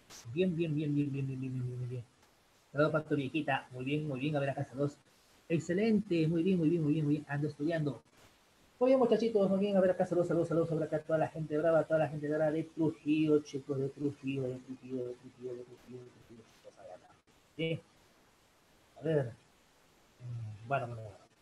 Bien. Saludos para tu viejita. Muy bien. A ver acá, saludos. Excelente. Muy bien. Ando estudiando. Muy bien, muchachitos. Muy bien. A ver acá, saludos. A ver acá, toda la gente brava, de Trujillo, chicos, de Trujillo, chicos. A ver acá. Sí. A ver. Bueno.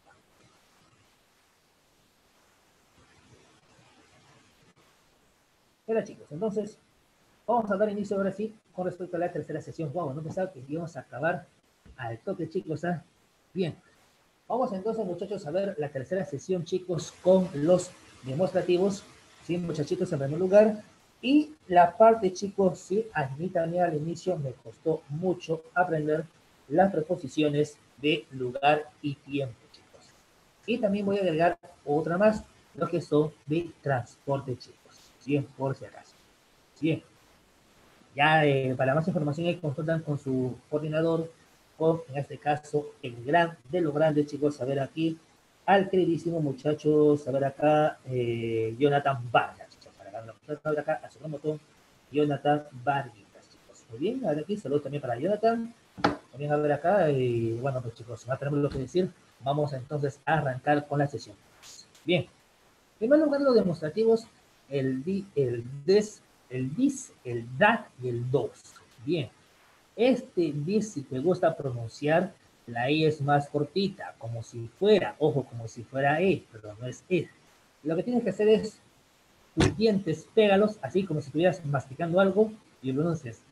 Hola, chicos. Entonces, vamos a dar inicio ahora sí con respecto a la tercera sesión. Wow, no pensaba que íbamos a acabar al toque, chicos. ¿Ah? Bien. Vamos entonces, muchachos, a ver la tercera sesión, chicos, con los demostrativos. Sí, muchachitos, en primer lugar. Y la parte, chicos, sí, a mí también al inicio me costó mucho aprender las preposiciones de lugar y tiempo, chicos. Y también voy a agregar otra más, lo que son de transporte, chicos. Bien, por si acaso. Bien, ya para más información ahí consultan con su coordinador, con en este caso el gran de los grandes, chicos, a ver aquí, al queridísimo muchachos, a ver acá, Jonathan Vargas, chicos, a ver acá, a su botón, Jonathan Vargas, chicos. Muy bien, a ver aquí, saludos también para Jonathan. También a ver acá, y bueno, pues chicos, no tenemos lo que decir. Vamos entonces a arrancar con la sesión. Bien, en primer lugar, los demostrativos, el des, el dis, el that y el dos. Bien, este dis, si te gusta pronunciar, la I es más cortita, como si fuera, ojo, como si fuera E, pero no es E. Lo que tienes que hacer es tus dientes, pégalos, así como si estuvieras masticando algo, y pronuncias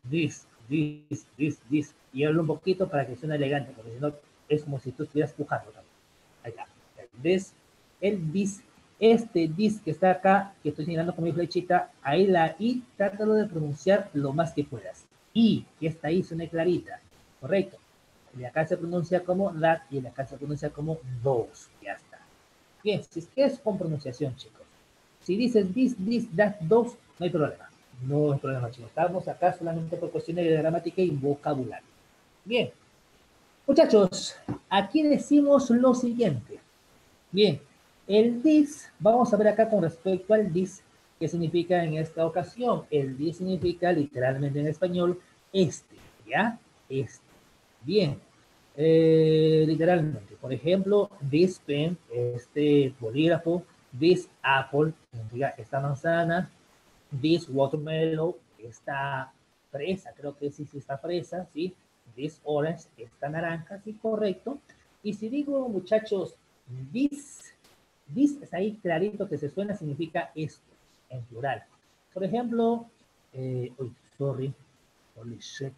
this, y habla un poquito para que suene elegante, porque si no, es como si tú estuvieras pujando también. Ahí está. El dis, este dis que está acá, que estoy señalando con mi flechita, ahí la I, trátalo de pronunciar lo más que puedas. I, que esta I suene clarita, correcto. Y acá se pronuncia como that y acá se pronuncia como dos, ya está. Bien, si es que es con pronunciación, chicos. Si dices this, that, dos, no hay problema. No hay problema, chicos. Estamos acá solamente por cuestiones de gramática y vocabulario. Bien, muchachos, aquí decimos lo siguiente. Bien, el this, vamos a ver acá con respecto al this, ¿qué significa en esta ocasión? El this significa literalmente en español este, ¿ya? Este. Bien, literalmente, por ejemplo, this pen, este bolígrafo, this apple, significa esta manzana, this watermelon, esta fresa, creo que sí, sí, esta fresa, ¿sí? This orange, esta naranja, sí, correcto. Y si digo, muchachos, this es ahí clarito que se suena, significa esto, en plural. Por ejemplo, uy, sorry, holy shit,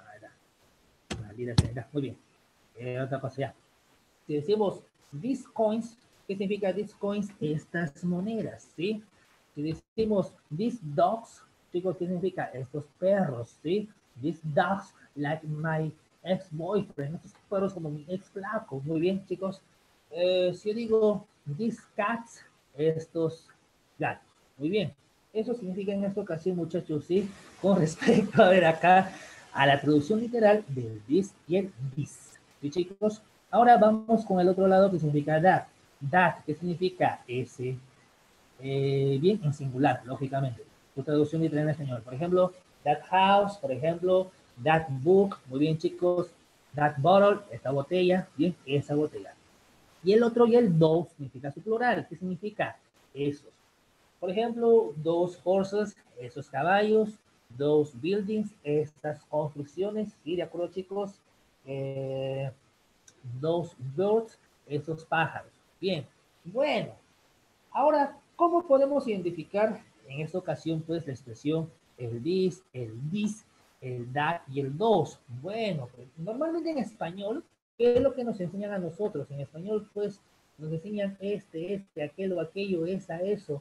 muy bien. Otra cosa ya. Si decimos these coins, ¿qué significa these coins? Estas monedas, ¿sí? Si decimos these dogs, chicos, ¿qué significa? Estos perros, ¿sí? These dogs, like my ex-boyfriend, estos perros como mi ex flaco. Muy bien, chicos. Si yo digo these cats, estos gatos. Muy bien. Eso significa en esta ocasión, muchachos, ¿sí? Con respecto a ver acá a la traducción literal del this y el this. ¿Sí, chicos? Ahora vamos con el otro lado que significa that. That, ¿qué significa ese? Bien, en singular, lógicamente. Tu traducción literal en español. Por ejemplo, that house, por ejemplo, that book. Muy bien, chicos. That bottle, esta botella. Bien, esa botella. Y el otro y el those significa su plural. ¿Qué significa? Esos. Por ejemplo, those horses, esos caballos, those buildings, estas construcciones, ¿sí? ¿De acuerdo, chicos? Eh, those birds, esos pájaros. Bien, bueno, ahora, ¿cómo podemos identificar en esta ocasión, pues, la expresión el this, el that y el dos? Bueno, pues, normalmente en español, ¿qué es lo que nos enseñan a nosotros? En español, pues, nos enseñan aquel o aquello, esa, eso.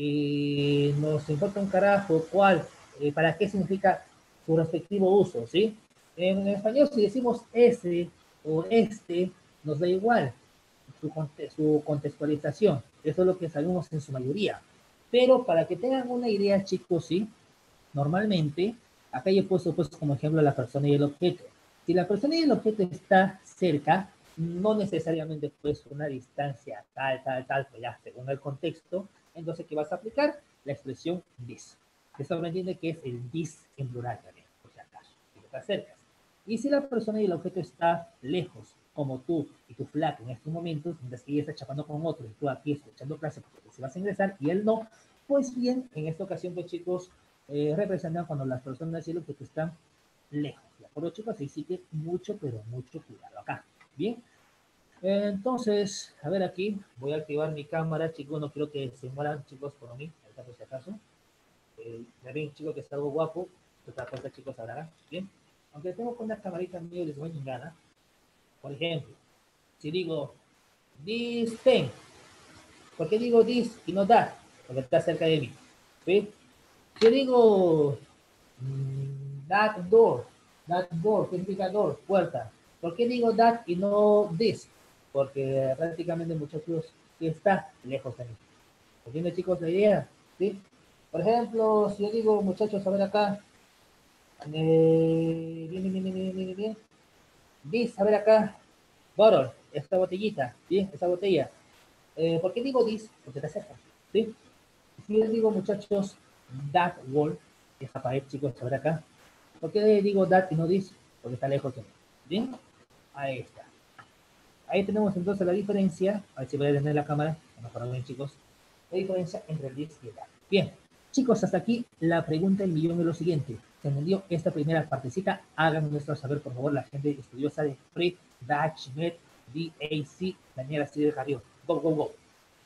Nos importa un carajo cuál, para qué significa su respectivo uso, ¿sí? En español, si decimos ese o este, nos da igual su contextualización. Eso es lo que sabemos en su mayoría. Pero para que tengan una idea, chicos, sí, normalmente, acá yo he puesto pues, como ejemplo la persona y el objeto. Si la persona y el objeto está cerca, no necesariamente pues una distancia tal, pues ya según el contexto, entonces ¿qué vas a aplicar? La expresión this. Eso me entiende que es el this en plural también, por si acaso, si está cerca. Y si la persona y el objeto está lejos, como tú y tu flaco en estos momentos, mientras que ella está chapando con otro y tú aquí escuchando clase porque se vas a ingresar y él no, pues bien, en esta ocasión, pues chicos, representan cuando las personas y el objeto están lejos. ¿De acuerdo, chicos? Así sí que mucho, pero mucho cuidado acá. Bien. Entonces, a ver aquí, voy a activar mi cámara, chicos, no quiero que se mueran, chicos, por mí, por si acaso. Ya ven, chicos, que es algo guapo, otra cosa, chicos, ahora, bien. Aunque tengo con una camarita medio les voy a gana. Por ejemplo, si digo this pen, ¿por qué digo this y no that? porque está cerca de mí. ¿Sí? Yo digo that door, ¿qué significa door? Puerta. ¿Por qué digo that y no this? Porque prácticamente, muchachos, está lejos de mí. ¿Entienden, chicos, la idea? ¿Sí? Por ejemplo, si yo digo, muchachos, a ver acá, bien. This, a ver acá, bottle, esta botellita, bien, esta botella. ¿Por qué digo this? Porque está cerca, ¿sí? Si yo digo, muchachos, that wall, esta pared, chicos, a ver acá. ¿Por qué digo that y no this? Porque está lejos de mí. ¿Bien? Ahí está. Ahí tenemos entonces la diferencia. A ver si voy a tener la cámara. Mejor bien, chicos. La diferencia entre el this y el that. Bien. Chicos, hasta aquí la pregunta del millón es lo siguiente. ¿Se entendió esta primera partecita? Hagan nuestro saber, por favor, la gente estudiosa de Free, Dutch, Med, DAC, Daniela Steve Carrió. Go, go, go.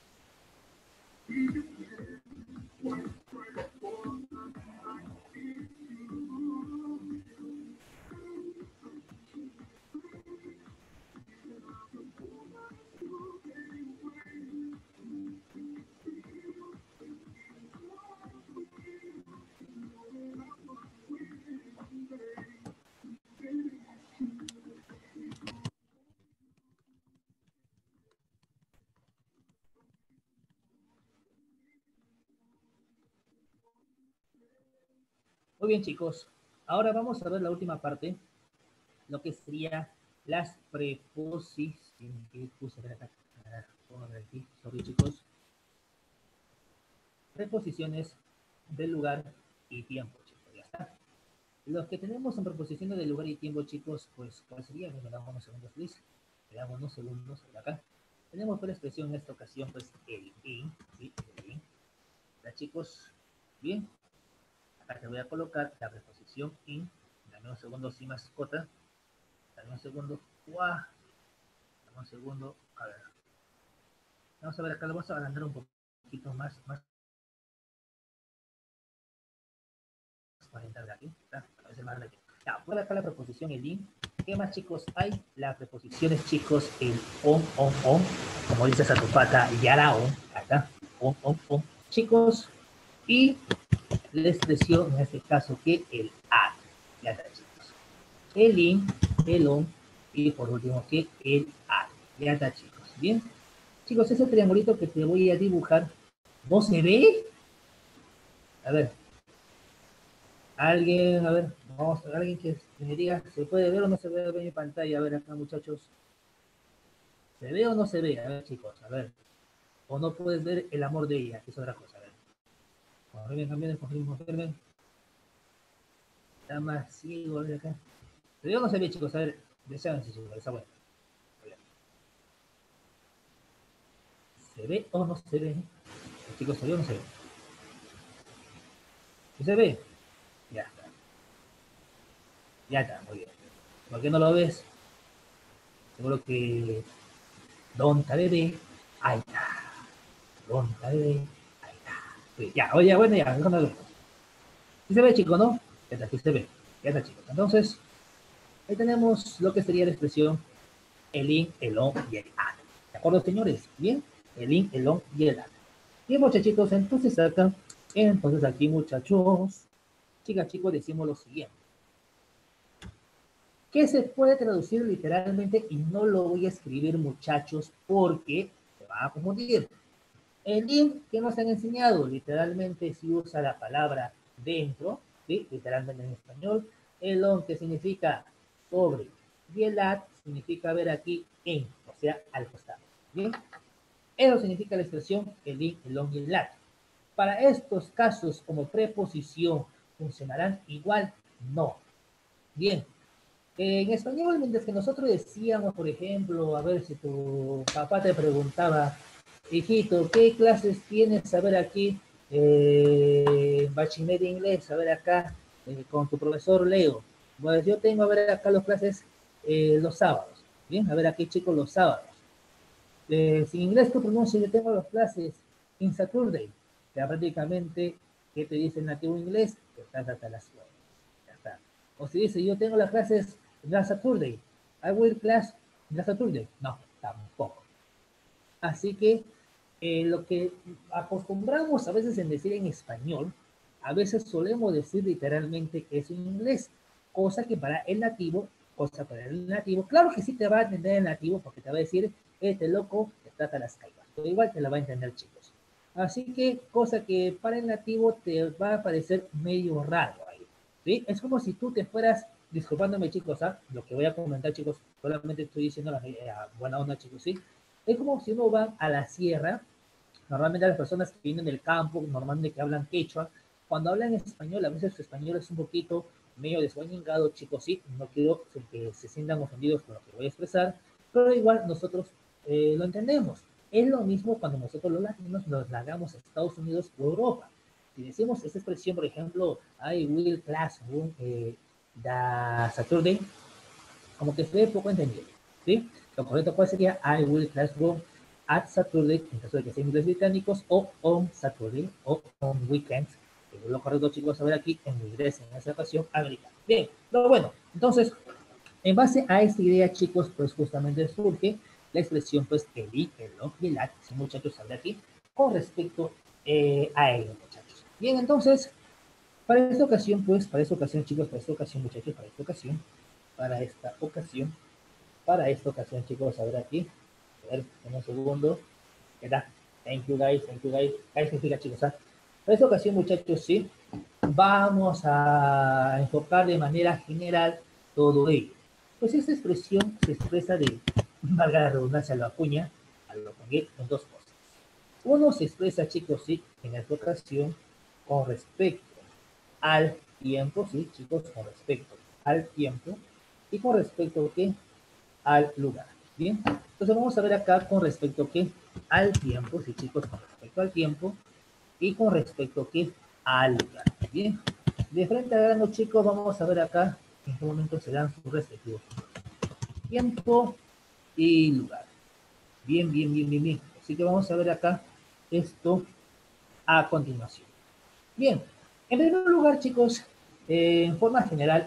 Muy bien, chicos. Ahora vamos a ver la última parte, lo que sería las preposiciones. ¿Qué puse acá? Aquí, sorry, chicos. Preposiciones del lugar y tiempo, chicos. Ya está. Los que tenemos en preposiciones de lugar y tiempo, chicos, pues, ¿cuál sería? Me damos unos segundos, please. Me damos unos segundos por acá. Tenemos por expresión en esta ocasión, pues, el in, ¿sí? El in. ¿Ya, chicos? Bien. Acá te voy a colocar la preposición in. Dame un segundo, sin mascota. Dame un segundo. ¡Guau! Dame un segundo. A ver. Vamos a ver acá, lo vamos a agrandar un poquito más 40 de aquí. A veces más rápido. Ya, por acá la preposición el in. ¿Qué más, chicos, hay? Las preposiciones, chicos, el on. Como dice Satupata, yaraon. Acá, on. Chicos, y la expresión, en este caso, que el at. Ya está, chicos. El in, el on, y por último, que el at. Ya está, chicos. Bien. Chicos, ese triangulito que te voy a dibujar, ¿no se ve? A ver, alguien, a ver, vamos a ver, alguien que me diga, ¿se puede ver o no se ve en mi pantalla? A ver acá, muchachos. ¿Se ve o no se ve? A ver, chicos, a ver. O no puedes ver el amor de ella, que es otra cosa, a ver. Confirmen. Está más ciego, a ver acá. ¿Se ve o no se ve, chicos? A ver, desean, chicos, está bueno. ¿Se ve o no se ve? Chicos, ¿se ve o no se ve? ¿Sí se ve? Ya está. Ya está, muy bien. ¿Por qué no lo ves? Seguro que Donta bebé, ahí está. Donta bebé, ahí está. Sí, ya, oye, bueno, ya, déjame ver. Sí se ve, chicos, ¿no? Ya está, sí se ve. Ya está, chicos. Entonces, ahí tenemos lo que sería la expresión el in, el on y el at. ¿De acuerdo, señores? Bien, el in, el on y el at. Bien, muchachitos, entonces aquí, muchachos, chicas, chicos, decimos lo siguiente. Que se puede traducir literalmente y no lo voy a escribir, muchachos, porque se va a confundir. El in que nos han enseñado, literalmente si usa la palabra dentro, ¿sí? Literalmente en español. El on que significa sobre. Y el at significa ver aquí en, o sea, al costado. ¿Bien? Eso significa la expresión el in, el on y el at. Para estos casos como preposición, ¿funcionarán igual? No. Bien, en español, mientras que nosotros decíamos, por ejemplo, a ver si tu papá te preguntaba, hijito, ¿qué clases tienes? A ver aquí, bachiller de inglés, a ver acá, con tu profesor Leo. Pues yo tengo, a ver acá, las clases los sábados. Bien, a ver aquí, chicos, los sábados. Si en inglés tú pronuncias, yo tengo las clases in Saturday. Ya prácticamente, ¿qué te dice el nativo inglés? Que estás hasta las 9. Ya está. O si dice, yo tengo las clases last Saturday. I will class last Saturday. No, tampoco. Así que lo que acostumbramos a veces en decir en español, a veces solemos decir literalmente que es en inglés, cosa que para el nativo, claro que sí te va a entender el nativo porque te va a decir, este loco te trata las calvas, pero igual te la va a entender, chicos. Así que, cosa que para el nativo te va a parecer medio raro ahí, ¿sí? Es como si tú te fueras, disculpándome, chicos, ¿ah? Lo que voy a comentar, chicos, solamente estoy diciendo la buena onda, chicos, ¿sí? Es como si uno va a la sierra. Normalmente las personas que vienen del campo, normalmente que hablan quechua, cuando hablan español, a veces su español es un poquito medio desguañingado, chicos, sí, no quiero que se sientan ofendidos por lo que voy a expresar, pero igual nosotros lo entendemos. Es lo mismo cuando nosotros los latinos nos largamos a Estados Unidos o Europa. Si decimos esta expresión, por ejemplo, I will classroom the Saturday, como que se ve poco entendido, ¿sí? Lo correcto cuál sería I will classroom at Saturday, en caso de que sean inglés británicos, o on Saturday, o on weekends. Lo correcto, chicos, a ver aquí en inglés, en esa ocasión, americano. Bien, pero bueno, entonces, en base a esta idea, chicos, pues justamente surge la expresión, pues, el y, el lo y el at, si muchachos saben aquí, con respecto a ello, muchachos. Bien, entonces, para esta ocasión, pues, para esta ocasión, chicos, para esta ocasión, muchachos, para esta ocasión, chicos, a ver aquí, a ver, un segundo, ¿qué tal? Thank you, guys, ahí significa, chicos, ¿ah? Para esta ocasión, muchachos, sí, vamos a enfocar de manera general todo ello. Pues esta expresión se expresa de, valga la redundancia, lo acuña, a lo pongué en dos cosas. Uno se expresa, chicos, sí, en esta ocasión, con respecto al tiempo, sí, chicos, con respecto al tiempo, y con respecto ¿qué? Al lugar. Bien, entonces vamos a ver acá con respecto ¿qué? Al tiempo, sí, chicos, con respecto al tiempo, y con respecto ¿qué? Al lugar. Bien, de frente a grano, chicos, vamos a ver acá en qué momento se dan sus respectivos tiempo y lugar. Bien, bien, bien, bien, bien. Así que vamos a ver acá esto a continuación. Bien, en primer lugar, chicos, en forma general,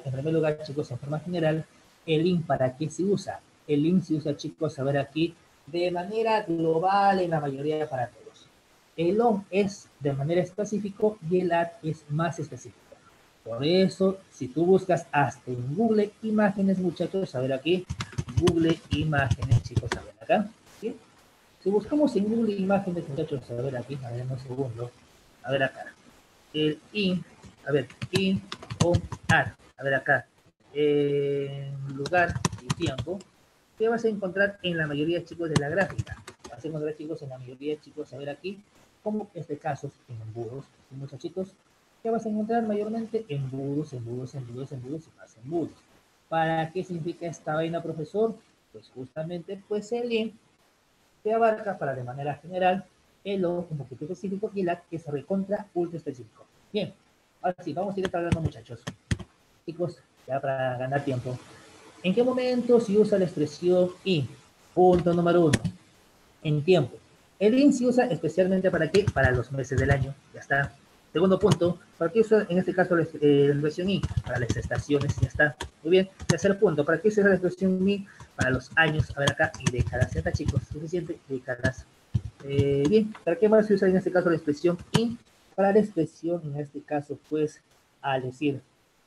el IN para qué se usa. El IN se usa, chicos, a ver aquí, de manera global en la mayoría para todos. El ON es de manera específica y el AD es más específico. Por eso, si tú buscas hasta en Google Imágenes, muchachos, a ver aquí, Google Imágenes, chicos, a ver acá, ¿sí? Si buscamos en Google Imágenes, muchachos, a ver aquí, a ver un segundo, a ver acá el in, a ver, in o ar, a ver acá, lugar y tiempo, ¿qué vas a encontrar en la mayoría, chicos, de la gráfica? Vas a encontrar, chicos, en la mayoría, chicos, a ver aquí, como este caso, en embudos, y muchachitos, ¿qué vas a encontrar mayormente? Embudos, embudos, embudos, embudos y más embudos. ¿Para qué significa esta vaina, profesor? Pues justamente, pues el in que abarca para de manera general el O un poquito específico y el A que es recontra ultra específico. Bien, ahora sí, vamos a ir hablando, muchachos. Chicos, ya para ganar tiempo. ¿En qué momento se usa la expresión IN? Punto número uno, en tiempo. El IN se usa especialmente para qué? Para los meses del año. Ya está. Segundo punto, ¿para qué usa en este caso la expresión I? Para las estaciones, ya está. Muy bien. Tercer punto, ¿para qué se usa la expresión I? Para los años, a ver acá, y décadas. Ya está, chicos, suficiente, décadas. Bien, ¿para qué más se usa en este caso la expresión IN? Para la expresión, en este caso, pues, al decir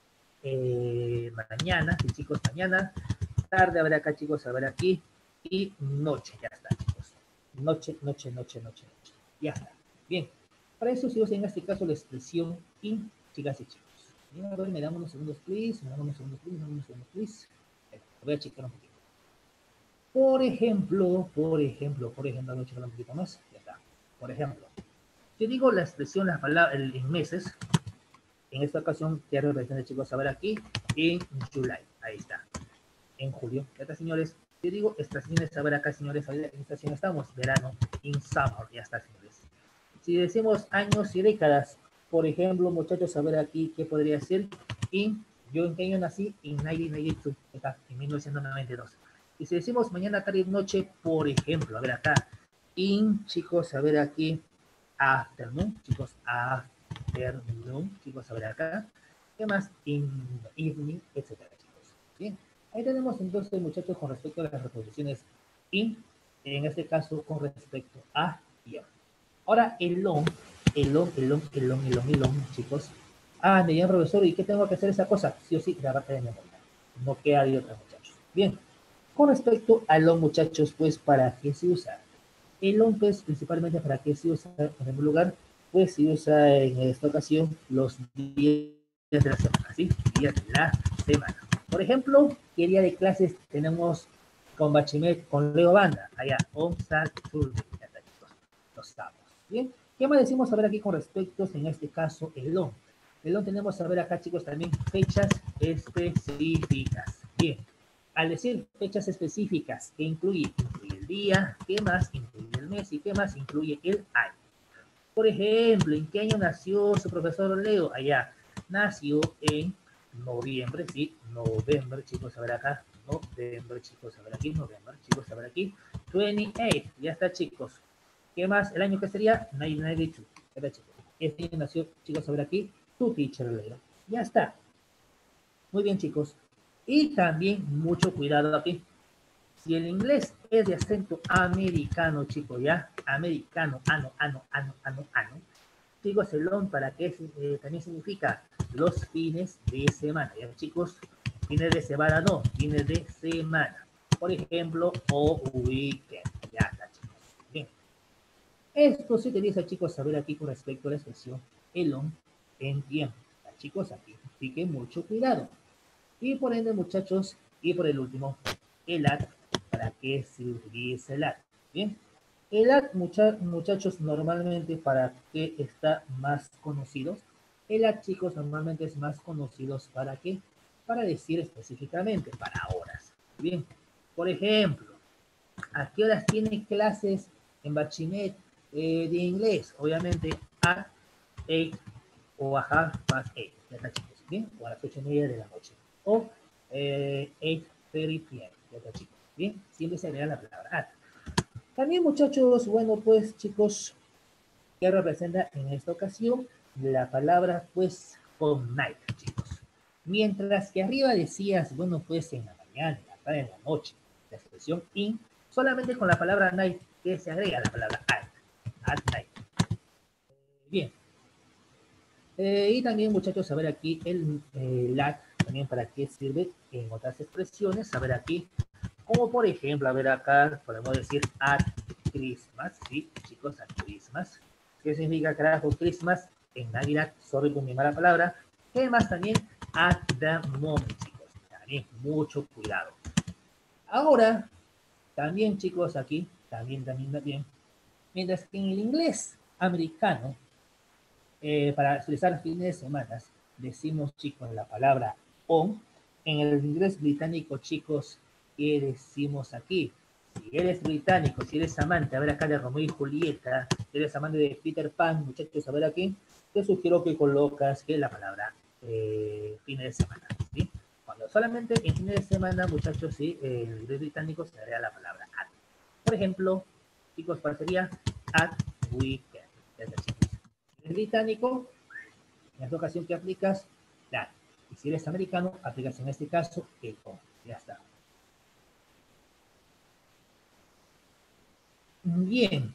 mañana, sí, chicos, mañana, tarde, a ver acá, chicos, a ver aquí, y noche, ya está, chicos. Noche, noche, noche, noche, noche. Ya está. Bien. Para eso se usa en este caso la expresión in, chicas y chicos. Bien, a ver, me dan unos segundos, please. Me dan unos segundos, please. Me dan unos segundos, please. Voy a checar un poquito. Por ejemplo, voy a checar un poquito más. Ya está. Por ejemplo, yo digo la expresión, las palabras en meses. En esta ocasión, quiero representar, chicos, a ver aquí, en July. Ahí está. En julio. Ya está, señores. Yo digo estaciones, a ver acá, señores, ¿en qué estación estamos? Verano, in summer, ya está, señores. Si decimos años y décadas, por ejemplo, muchachos, a ver aquí, ¿qué podría ser? Yo en qué año nací? En 1992, está, en 1992. Y si decimos mañana, tarde y noche, por ejemplo, a ver acá, chicos, a ver aquí, afternoon, chicos, afternoon, chicos, a ver acá, ¿qué más? In evening, etcétera, chicos. Bien. Ahí tenemos entonces, muchachos, con respecto a las reproducciones in, en este caso con respecto a tiempo. Ahora el long, chicos. Ah, me llama profesor, ¿y qué tengo que hacer esa cosa? Sí o sí, grabarte de memoria. No queda de otra, muchachos. Bien, con respecto al long, muchachos, pues, ¿para qué se usa? El long, pues, principalmente, ¿para qué se usa? En primer lugar, pues, se usa en esta ocasión los días de la semana, ¿sí? Días de la semana. Por ejemplo, ¿qué día de clases tenemos con Bachimet, con Leo Banda? Allá, on Saturday, los sábados. Bien, ¿qué más decimos a ver aquí con respecto, en este caso, el long? El long tenemos a ver acá, chicos, también fechas específicas. Bien, al decir fechas específicas, ¿qué incluye? Incluye el día, ¿qué más? Incluye el mes y ¿qué más? Incluye el año. Por ejemplo, ¿en qué año nació su profesor Leo? Allá, nació en noviembre, sí, noviembre, chicos, a ver acá, noviembre, chicos, a ver aquí, noviembre, chicos, a ver aquí, 28, ya está, chicos. ¿Qué más? El año que sería 1992, ¿verdad, chicos? Este año nació, chicos, a ver aquí, tu teacher Leo. Ya está. Muy bien, chicos. Y también mucho cuidado aquí. Si el inglés es de acento americano, chicos, ya, americano, ano. Chicos, el on para qué también significa los fines de semana, ya, chicos, fines de semana no, fines de semana. Por ejemplo, o weekend, ya está, chicos. Bien. Esto se utiliza, chicos, saber aquí con respecto a la expresión el on en tiempo. Ya, chicos, aquí, así que mucho cuidado. Y por ende, muchachos, y por el último, el at, ¿para qué se utiliza el at? Bien, el at, muchachos, normalmente para qué está más conocido. El at, chicos, normalmente es más conocido para qué, para decir específicamente, para horas. Bien, por ejemplo, ¿a qué horas tiene clases en Bachinet de inglés? Obviamente a 8 o a half past 8, ya está, chicos, bien, o a las 8:30 de la noche, o 8:30 p.m., ya está, chicos, bien, siempre se agrega la palabra at. También, muchachos, bueno, pues, chicos, ¿qué representa en esta ocasión? La palabra, pues, con night, chicos. Mientras que arriba decías, bueno, pues, en la mañana, en la tarde, en la noche, la expresión in, solamente con la palabra night, que se agrega la palabra at night. Bien, y también, muchachos, saber aquí el lag, también para qué sirve en otras expresiones, saber aquí, como por ejemplo, a ver acá, podemos decir at Christmas, ¿sí? Chicos, at Christmas. ¿Qué significa, carajo, Christmas? En Navidad, sorry por mi mala palabra. ¿Qué más también? At the moment, chicos. También, mucho cuidado. Ahora, también, chicos, aquí, también. Mientras que en el inglés americano, para expresar fines de semana, decimos, chicos, la palabra on. En el inglés británico, chicos, ¿qué decimos aquí? Si eres británico, si eres amante, a ver acá de Romeo y Julieta, si eres amante de Peter Pan, muchachos, a ver aquí, te sugiero que colocas que la palabra fines de semana, ¿sí? Cuando solamente en fines de semana, muchachos, sí, en el inglés británico se agrega la palabra at. Por ejemplo, chicos, ¿cuál sería? At weekend. Chicos, eres británico, en esta ocasión que aplicas, that. Y si eres americano, aplicas en este caso el on. Ya está. Bien.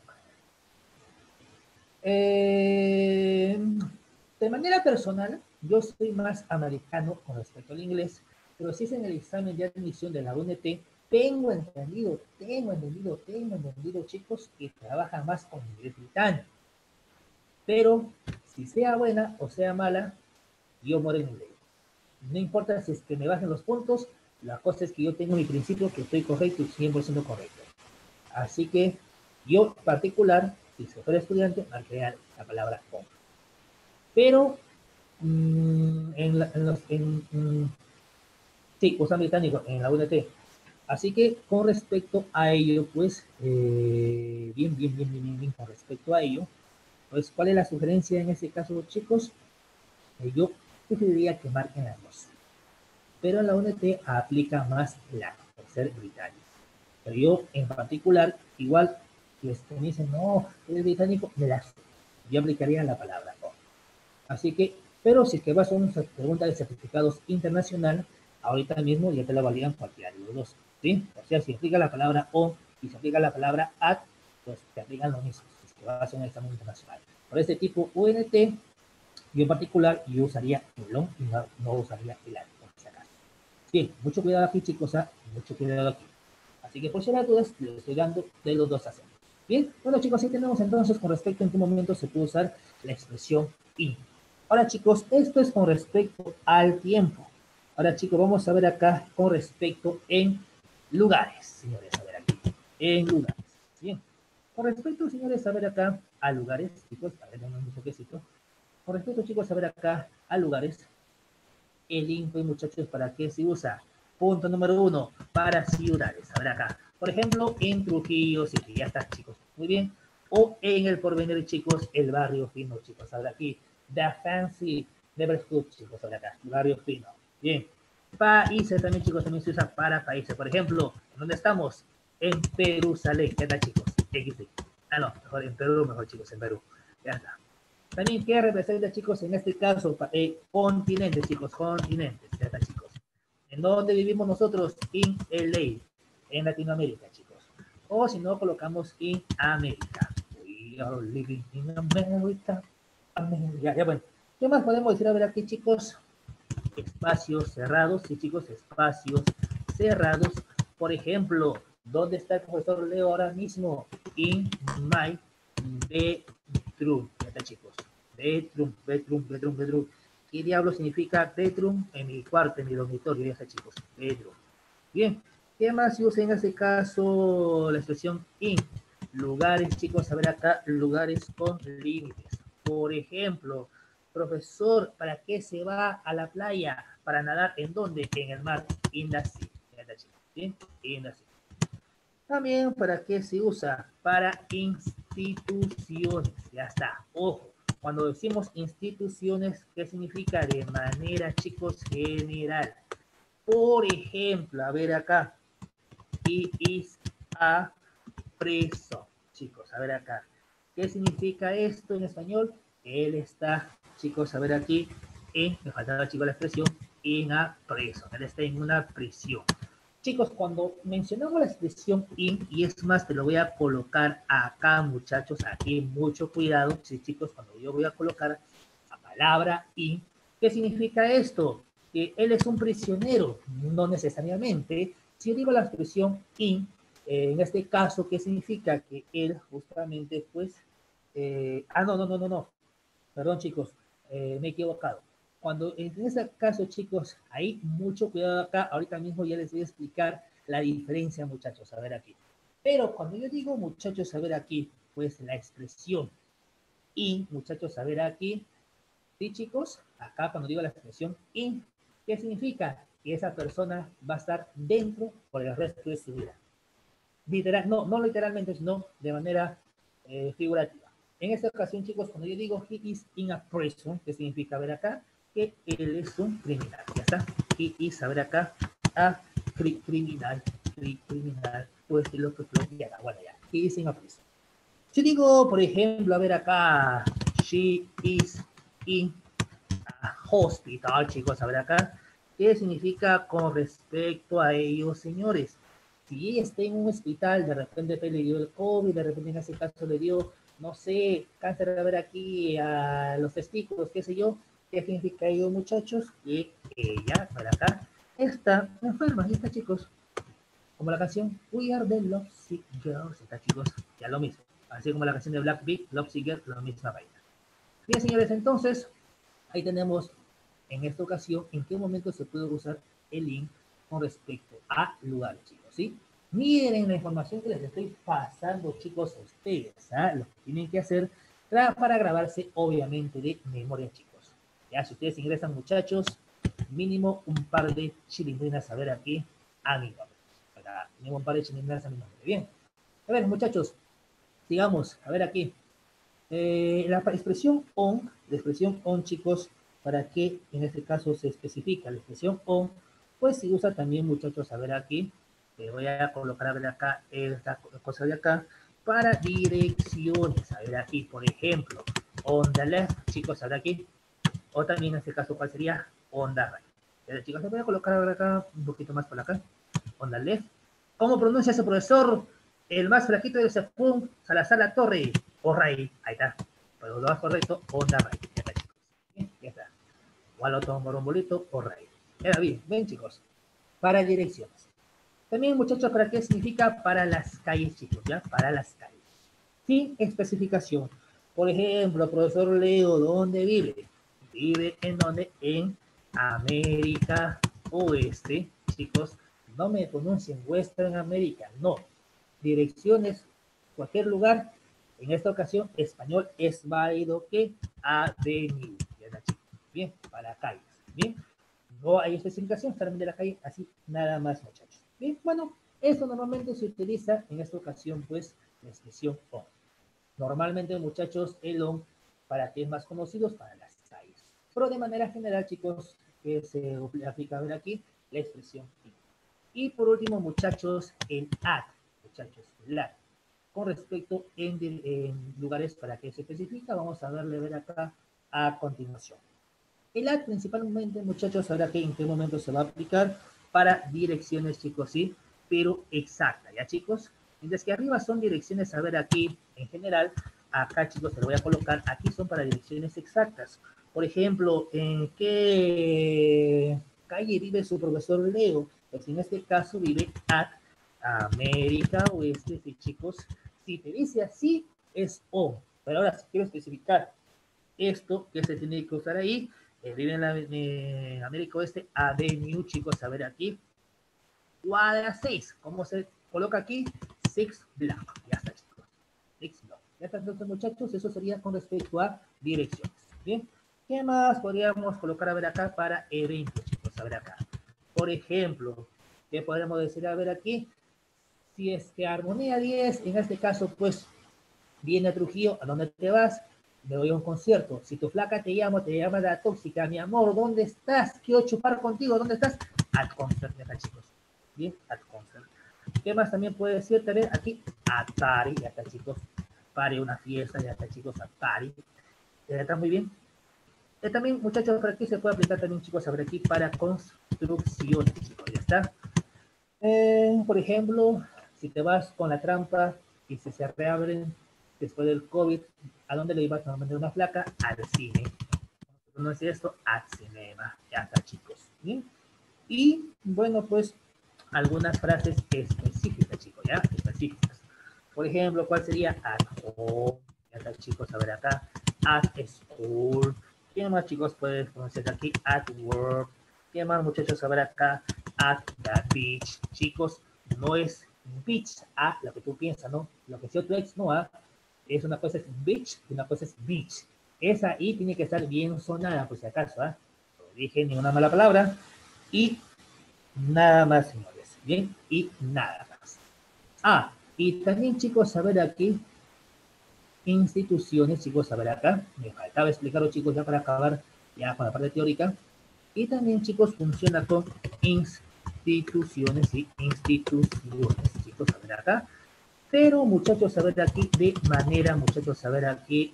De manera personal, yo soy más americano con respecto al inglés, pero si es en el examen de admisión de la UNT, tengo entendido, chicos, que trabajan más con inglés británico. Pero si sea buena o sea mala, yo muero en inglés. No importa si es que me bajen los puntos, la cosa es que yo tengo mi principio que estoy correcto y 100% correcto. Así que yo en particular, si se fuera estudiante, marcaría la palabra on. Pero sí, usan británico en la UNT. Así que con respecto a ello, pues, bien, con respecto a ello, pues, ¿cuál es la sugerencia en este caso, chicos? Yo preferiría que marquen las dos. Pero en la UNT aplica más la, por ser británico. Pero yo, en particular, igual, si me dicen, no, eres británico, me las yo aplicaría la palabra on. Así que, pero si es que vas a una pregunta de certificados internacional, ahorita mismo ya te la validan cualquiera de los dos, ¿sí? O sea, si aplica la palabra on y si aplica la palabra at, pues te aplican lo mismo. que va a ser un examen internacional. Por este tipo UNT, yo en particular, yo usaría el long y no usaría el largo, por si acaso. Bien, mucho cuidado aquí, chicos, mucho cuidado aquí. Así que por si las dudas, les estoy dando de los dos acentos. Bien, bueno chicos, ahí tenemos entonces con respecto a en qué momento se puede usar la expresión in. Ahora chicos, esto es con respecto al tiempo. Ahora chicos, vamos a ver acá con respecto en lugares, señores, a ver aquí, en lugares. Bien, con respecto, señores, a ver acá a lugares, chicos, a ver, dame un toquecito. Con respecto, chicos, a ver acá a lugares, el in, pues, muchachos, ¿para qué se usa? Punto número 1, para ciudades. A ver acá. Por ejemplo, en Trujillo City. Ya está, chicos. Muy bien. O en el Porvenir, chicos, el barrio fino, chicos. A ver aquí. The Fancy Neighborhood, chicos. A ver acá. El barrio fino. Bien. Países también, chicos, también se usa para países. Por ejemplo, ¿dónde estamos? En Jerusalén. ¿Qué tal, chicos? XD. Ah, no. Mejor en Perú, mejor, chicos. En Perú. Ya está. También, ¿qué representa, chicos, en este caso? Continentes, chicos, continentes. Ya está, chicos. ¿En dónde vivimos nosotros? En LA, en Latinoamérica, chicos. O si no, colocamos en América. We are living in America. America. Ya, bueno. ¿Qué más podemos decir? A ver aquí, chicos. Espacios cerrados, sí, chicos, espacios cerrados. Por ejemplo, ¿dónde está el profesor Leo ahora mismo? In my bedroom. Ya está, chicos. Bedroom, bedroom, bedroom, bedroom. ¿Qué diablo significa bedroom? En mi cuarto, en mi dormitorio, ya está, chicos. Bedroom. Bien. ¿Qué más se usa en este caso? La expresión in. Lugares, chicos, a ver acá, lugares con límites. Por ejemplo, profesor, ¿para qué se va a la playa? ¿Para nadar en dónde? En el mar. In the sea. Ya está, chicos. Bien, in the sea. También, ¿para qué se usa? Para instituciones. Ya está. Ojo, cuando decimos instituciones, ¿qué significa? De manera, chicos, general. Por ejemplo, a ver acá. He is a prison. Chicos, a ver acá. ¿Qué significa esto en español? Él está, chicos, a ver aquí, me faltaba, chicos, la expresión, en a prison. Él está en una prisión. Chicos, cuando mencionamos la expresión in, y es más, te lo voy a colocar acá, muchachos, aquí, mucho cuidado, sí, chicos, cuando yo voy a colocar la palabra in, ¿qué significa esto? Que él es un prisionero, no necesariamente. Si yo digo la expresión in, en este caso, ¿qué significa? Que él justamente, pues, no, perdón chicos, me he equivocado. Cuando en ese caso, chicos, hay mucho cuidado acá. Ahorita mismo ya les voy a explicar la diferencia, muchachos, a ver aquí. Pero cuando yo digo, muchachos, a ver aquí, pues la expresión in, muchachos, a ver aquí, sí, chicos, acá cuando digo la expresión in, ¿qué significa? Que esa persona va a estar dentro por el resto de su vida. Literal, no, no literalmente, sino de manera figurativa. En esta ocasión, chicos, cuando yo digo he is in a prison, ¿qué significa ver acá? Que él es un criminal. Ya está. He is, a ver acá, a criminal, criminal, pues lo que ya, bueno, ya. He is in a prison. Si digo, por ejemplo, a ver acá, she is in a hospital, chicos, a ver acá, ¿qué significa con respecto a ellos, señores? Si ella está en un hospital, de repente le dio el COVID, de repente en ese caso le dio, no sé, cáncer, a ver aquí, a los testículos, qué sé yo, ¿qué significa ello, muchachos? Que ella, para acá, está enferma, y está, chicos, como la canción We Are the Lovesick Girls, está, chicos, ya lo mismo, así como la canción de Black Beat, Lovesick Girls, la misma vaina. Bien, señores, entonces, ahí tenemos, en esta ocasión, en qué momento se puede usar el link con respecto a lugares, chicos, ¿sí? Miren la información que les estoy pasando, chicos, a ustedes, ¿ah? Lo que tienen que hacer para grabarse, obviamente, de memoria, chicos. Ya, si ustedes ingresan, muchachos, mínimo un par de chilindrinas a ver aquí a mi nombre. Mínimo un par de chilindrinas a mi nombre. Bien. A ver, muchachos, sigamos. A ver aquí. La expresión on, chicos, ¿para qué en este caso se especifica? La expresión on, pues se usa también, muchachos, a ver aquí, voy a colocar a ver acá esta cosa de acá, para direcciones, a ver aquí, por ejemplo, on the left, chicos, a ver aquí, o también en este caso, ¿cuál sería? On the right. Chicos, voy a colocar a ver acá un poquito más por acá, on the left. ¿Cómo pronuncia ese profesor? el más flaquito de ese pum, Salazar La Torre, Orray, ahí está. Pero lo más correcto, Onda Ray. Ya está, chicos. Bien, ya está. Igual otro morombolito, Orray. Era bien, ven chicos. Para direcciones. También, muchachos, ¿para qué significa? Para las calles, chicos, ¿ya? Para las calles. Sin especificación. Por ejemplo, profesor Leo, ¿dónde vive? Vive en donde? En América Oeste, chicos. No me pronuncien Western América, no. Direcciones, cualquier lugar. En esta ocasión, español es válido que avenue. Bien, para calles. Bien, no hay especificación, solamente de la calle, así nada más, muchachos. Bien, bueno, eso normalmente se utiliza en esta ocasión, pues, la expresión on. Normalmente, muchachos, el on, para que es más conocidos, para las calles. Pero de manera general, chicos, que se aplica a ver aquí, la expresión in. Y por último, muchachos, el at, muchachos, el at. Con respecto en lugares para que se especifica, vamos a darle a ver acá a continuación. El at principalmente, muchachos, sabrá que en qué momento se va a aplicar para direcciones, chicos, sí, pero exacta, ¿ya, chicos? Mientras que arriba son direcciones, a ver, aquí, en general, acá, chicos, se lo voy a colocar, aquí son para direcciones exactas. Por ejemplo, ¿en qué calle vive su profesor Leo? Pues en este caso vive at América Oeste, sí, chicos. Si te dice así, es O. Pero ahora, si quiero especificar esto que se tiene que usar ahí, vive en la América Oeste, Avenue, chicos, a ver aquí, cuadra 6, ¿cómo se coloca aquí? 6 Block, ya está, chicos, 6 Block. Ya está, entonces, muchachos, eso sería con respecto a direcciones. Bien, ¿qué más podríamos colocar a ver acá para eventos, chicos? A ver acá. Por ejemplo, ¿qué podemos decir a ver aquí? Si es que Armonía 10, en este caso, pues, viene a Trujillo, ¿a dónde te vas? Me voy a un concierto. Si tu flaca te llama la tóxica, mi amor, ¿dónde estás? Quiero chupar contigo, ¿dónde estás? At concert, ya está, chicos. Bien, at concert. ¿Qué más también puede decir? También aquí, at party, ya está, chicos. Party, una fiesta, ya está, chicos, at party. Ya está muy bien. También, muchachos, por aquí se puede aplicar también, chicos, sobre aquí para construcciones, chicos, ya está. Por ejemplo, si te vas con la trampa y si se reabren después del COVID, ¿a dónde le ibas normalmente una placa? Al cine. No es esto, al cinema. Ya está, chicos. ¿Bien? Y bueno, pues algunas frases específicas, chicos, ¿ya? Específicas. Por ejemplo, ¿cuál sería? At home. Ya está, chicos, a ver acá. At school. ¿Qué más, chicos, puedes pronunciar aquí? At work. ¿Qué más, muchachos, a ver acá? At the beach. Chicos, no es beach, lo que tú piensas, ¿no? Lo que si otro ex no, es una cosa es beach y una cosa es beach. Esa I tiene que estar bien sonada, por si acaso, No dije ni una mala palabra. Y nada más, señores. Bien, y nada más. Y también, chicos, saber aquí, instituciones, chicos, saber acá. Me faltaba explicarlo, chicos, ya para acabar ya con la parte teórica. Y también, chicos, funciona con instituciones y instituciones, chicos, saber acá. Pero, muchachos, saber aquí de manera, muchachos, saber aquí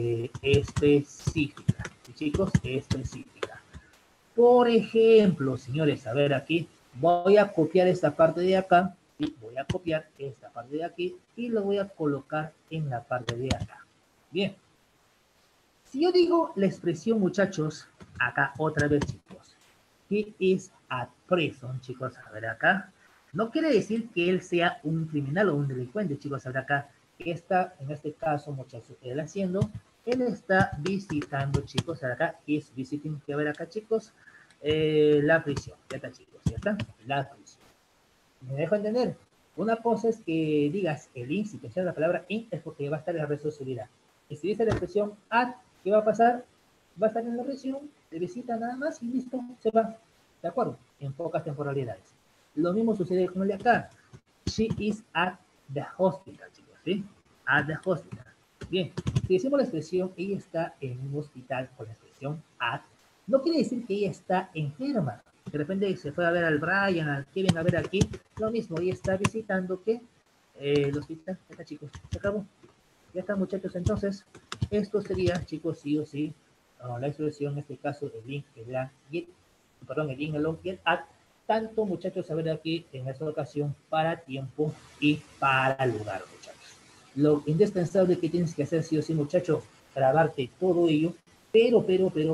específica. Chicos, específica. Por ejemplo, señores, a ver aquí, voy a copiar esta parte de acá, ¿sí? Voy a copiar esta parte de aquí y lo voy a colocar en la parte de acá. Bien. Si yo digo la expresión, muchachos, acá otra vez, chicos, que es at prison, chicos, a ver acá, no quiere decir que él sea un criminal o un delincuente, chicos, a ver acá, que está, en este caso, muchachos, él haciendo, él está visitando, chicos, a ver acá, is visiting, que a ver acá, chicos, la prisión, ya está, chicos, ya está, la prisión. ¿Me dejo entender? Una cosa es que digas el in, si te la palabra in, es porque va a estar en la responsabilidad. Y si dice la expresión at, ¿qué va a pasar? Va a estar en la región, de visita nada más y listo, se va. ¿De acuerdo? En pocas temporalidades. Lo mismo sucede con el de acá. She is at the hospital, chicos, ¿sí? At the hospital. Bien, si decimos la expresión ella está en un hospital con la expresión at, no quiere decir que ella está enferma. De repente se fue a ver al Brian, al Kevin, a ver aquí, lo mismo, ella está visitando que el hospital. Ya está, chicos, se acabó. Ya está, muchachos, entonces, esto sería, chicos, sí o sí, la expresión, en este caso, el link, el LAN, y el, perdón, el link, el long y el at, tanto, muchachos, a ver aquí en esta ocasión para tiempo y para lugar, muchachos. Lo indispensable que tienes que hacer sí o sí, muchachos, grabarte todo ello, pero,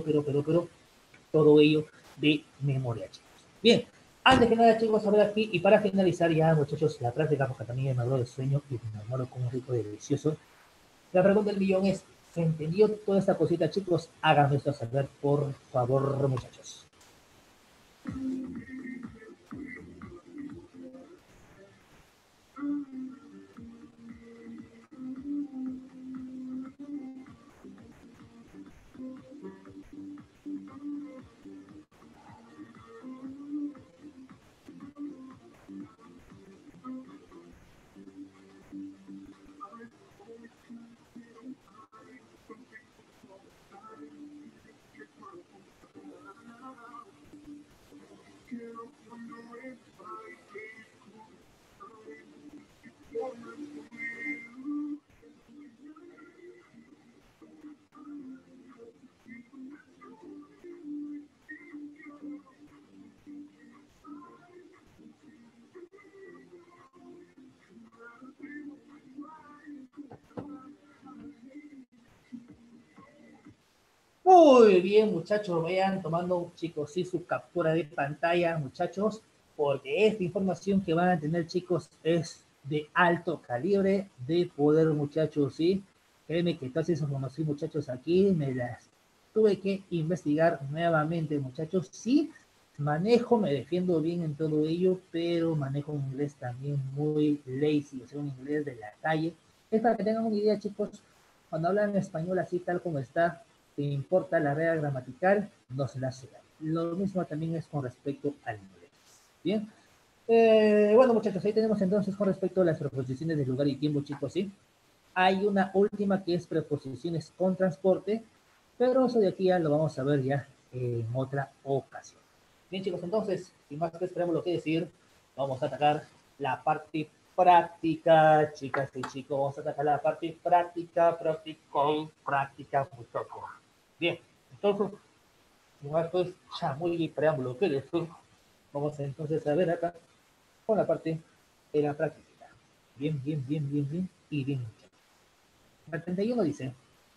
todo ello de memoria, chicos. Bien, antes que nada, chicos, a ver aquí, y para finalizar ya, muchachos, la práctica, porque también me habló de sueño y me muero con un rico y delicioso. La pregunta del millón es, ¿se entendió toda esta cosita, chicos? Háganme esto saber, por favor, muchachos. Muy bien, muchachos, vayan tomando, chicos, sí, su captura de pantalla, muchachos, porque esta información que van a tener, chicos, es de alto calibre de poder, muchachos, sí. Créeme que toda esa información, muchachos, aquí me las tuve que investigar nuevamente, muchachos. Sí, manejo, me defiendo bien en todo ello, pero manejo un inglés también muy lazy, o sea, un inglés de la calle. Es para que tengan una idea, chicos, cuando hablan español así tal como está, te importa la regla gramatical, no se la hace. Lo mismo también es con respecto al inglés. Bien. Bueno, muchachos, ahí tenemos entonces con respecto a las preposiciones de lugar y tiempo, chicos, ¿sí? Hay una última que es preposiciones con transporte, pero eso de aquí ya lo vamos a ver ya en otra ocasión. Bien, chicos, entonces, sin más que esperemos lo que decir, vamos a atacar la parte práctica, chicas y chicos, vamos a atacar la parte práctica, muchachos. Bien, entonces, sin más pues, ya muy preámbulo que decir, vamos entonces a ver acá con la parte de la práctica. Bien, y bien. El 31 dice,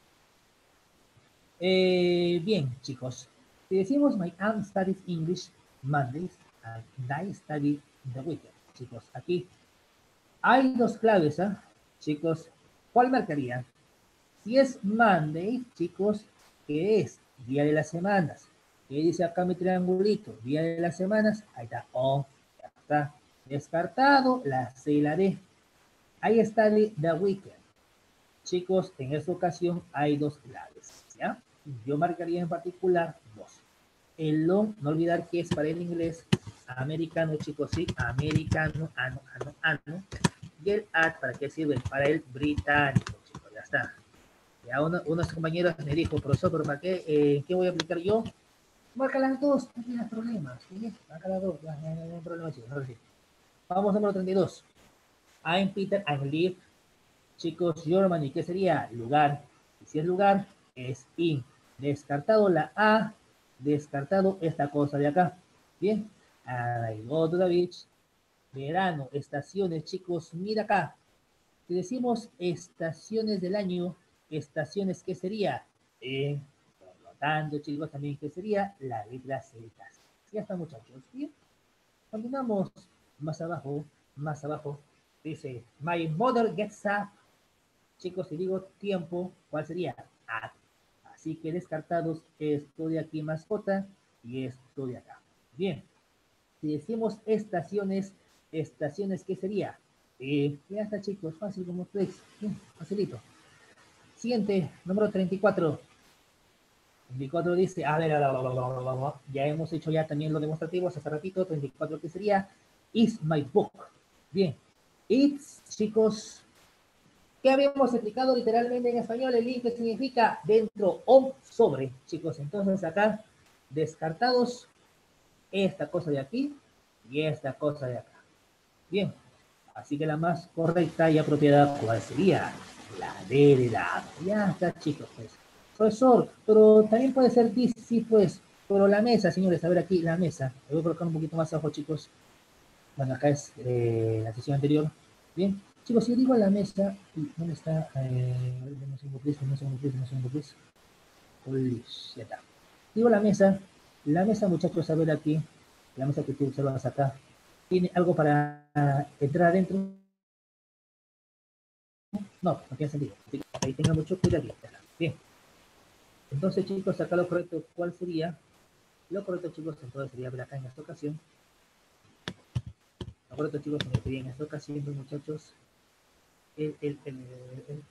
bien, chicos, si decimos my aunt studies English Mondays and I study the weekend, chicos, aquí hay dos claves, ¿eh? Chicos, ¿cuál marcaría? Si es Monday, chicos, ¿qué es? Día de las semanas. ¿Qué dice acá mi triangulito? Día de las semanas, ahí está, oh, ya está. Descartado, la C y la D. Ahí está the weekend. Chicos, en esta ocasión hay dos claves, ¿ya? Yo marcaría en particular dos. El long, no olvidar que es para el inglés americano, chicos, sí, americano, ano. Y el at, ¿para qué sirve? Para el británico, chicos, ya está. Ya unos compañeros me dijo, profesor, ¿pero para qué? ¿Qué voy a aplicar yo? Marca las dos, no tienes problemas, ¿sí? Marca las dos, no hay problema, chicos. Ahora sí. Vamos, número 32. I'm Peter, I'm live. Chicos, Germany, ¿qué sería? Lugar. Y si es lugar, es in. Descartado la A, descartado esta cosa de acá. Bien. I go to the beach. Verano, estaciones, chicos, mira acá. Si decimos estaciones del año, estaciones, ¿qué sería? Por lo tanto, chicos, también, ¿qué sería? La letra Z. Ya está, muchachos. Bien. Continuamos más abajo. Dice, my mother gets up. Chicos, si digo tiempo, ¿cuál sería? At. Así que descartados esto de aquí mascota y esto de acá. Bien. Si decimos estaciones, estaciones, ¿qué sería? Ya está, chicos, fácil como ustedes. Bien, facilito. Siguiente, número 34. 34 dice, a ver, ya hemos hecho ya también lo demostrativo hace ratito. 34, ¿qué sería? Is my book. Bien. It's, chicos, ¿qué habíamos explicado literalmente en español? El link que significa dentro o sobre, chicos. Entonces acá, descartados esta cosa de aquí y esta cosa de acá. Bien, así que la más correcta y apropiada, ¿cuál sería? La D de la A. Ya está, chicos, pues. Profesor, pero también puede ser this, sí, pues. Pero la mesa, señores, a ver aquí, la mesa. Le voy a colocar un poquito más abajo, chicos. Bueno, acá es la sesión anterior. Bien, chicos, si yo digo la mesa, ¿dónde está? Un segundo, please, un segundo, please, un segundo, please. Uy, ya está. Digo la mesa, muchachos, a ver aquí, la mesa que tú observas acá, ¿tiene algo para entrar adentro? No, no tiene sentido. Ahí tenga mucho cuidado. Bien, entonces, chicos, acá lo correcto, ¿cuál sería? Lo correcto, chicos, entonces sería ver acá en esta ocasión. Lo correcto, chicos, sería en esta ocasión, muchachos, el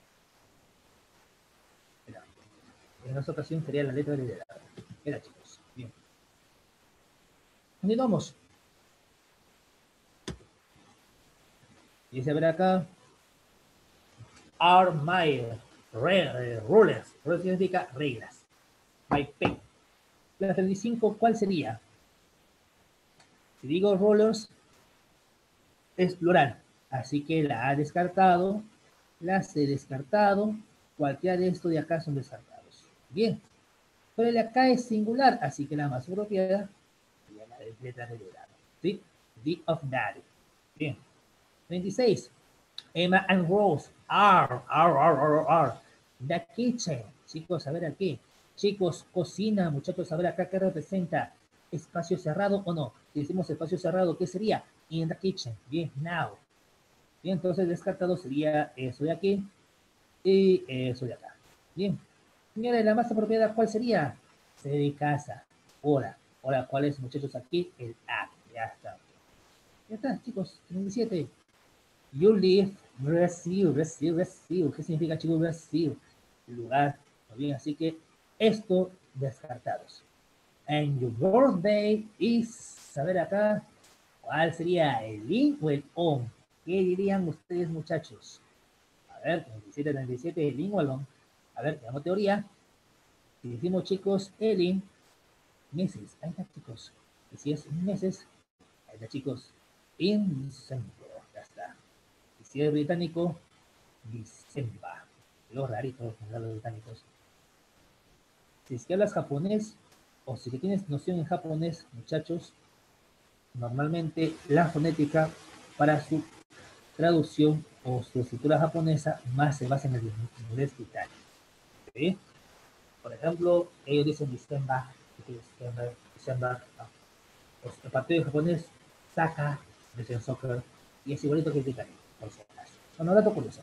mira, en esta ocasión sería la letra del liderazgo. Mira, chicos, bien. Continuamos. Dice, a ver acá, are my rulers. Rulers significa reglas. My pen. La 35, ¿cuál sería? Si digo rollers, es plural. Así que la A descartado, la C descartado, cualquiera de estos de acá son descartados. Bien. Pero el de acá es singular, así que la más apropiada sería la letra de grado. ¿Sí? The of Daddy. Bien. 26. Emma and Rose are the kitchen. Chicos, a ver aquí. Chicos, cocina, muchachos, a ver acá qué representa. ¿Espacio cerrado o no? Si decimos espacio cerrado, ¿qué sería? In the kitchen. Bien, now. Bien, entonces descartado sería eso de aquí y eso de acá. Bien. Señores, la más apropiada, ¿cuál sería? Se de casa. Ahora, ¿cuál es, muchachos? Aquí el A. Ya está. Ya está, chicos. 37. You live, receive. ¿Qué significa, chicos, receive? Lugar. Muy bien, así que esto descartados. And your birthday is, a ver acá, ¿cuál sería el in o el on? ¿Qué dirían ustedes, muchachos? A ver, 37, el in o el on. A ver, tenemos teoría. Si decimos, chicos, el in, meses. Ahí está, chicos. Y si es meses, ahí está, chicos. In December. Ya está. Y si es británico, December. Los raritos, los británicos. Si es que hablas japonés, o si que tienes noción en japonés, muchachos, normalmente la fonética para su traducción o su escritura japonesa más se basa en el inglés británico. ¿Sí? Por ejemplo, ellos dicen December, no. El partido de japonés, Saka, dicen soccer, y es igualito que el británico, por si acaso. Bueno, dato curioso.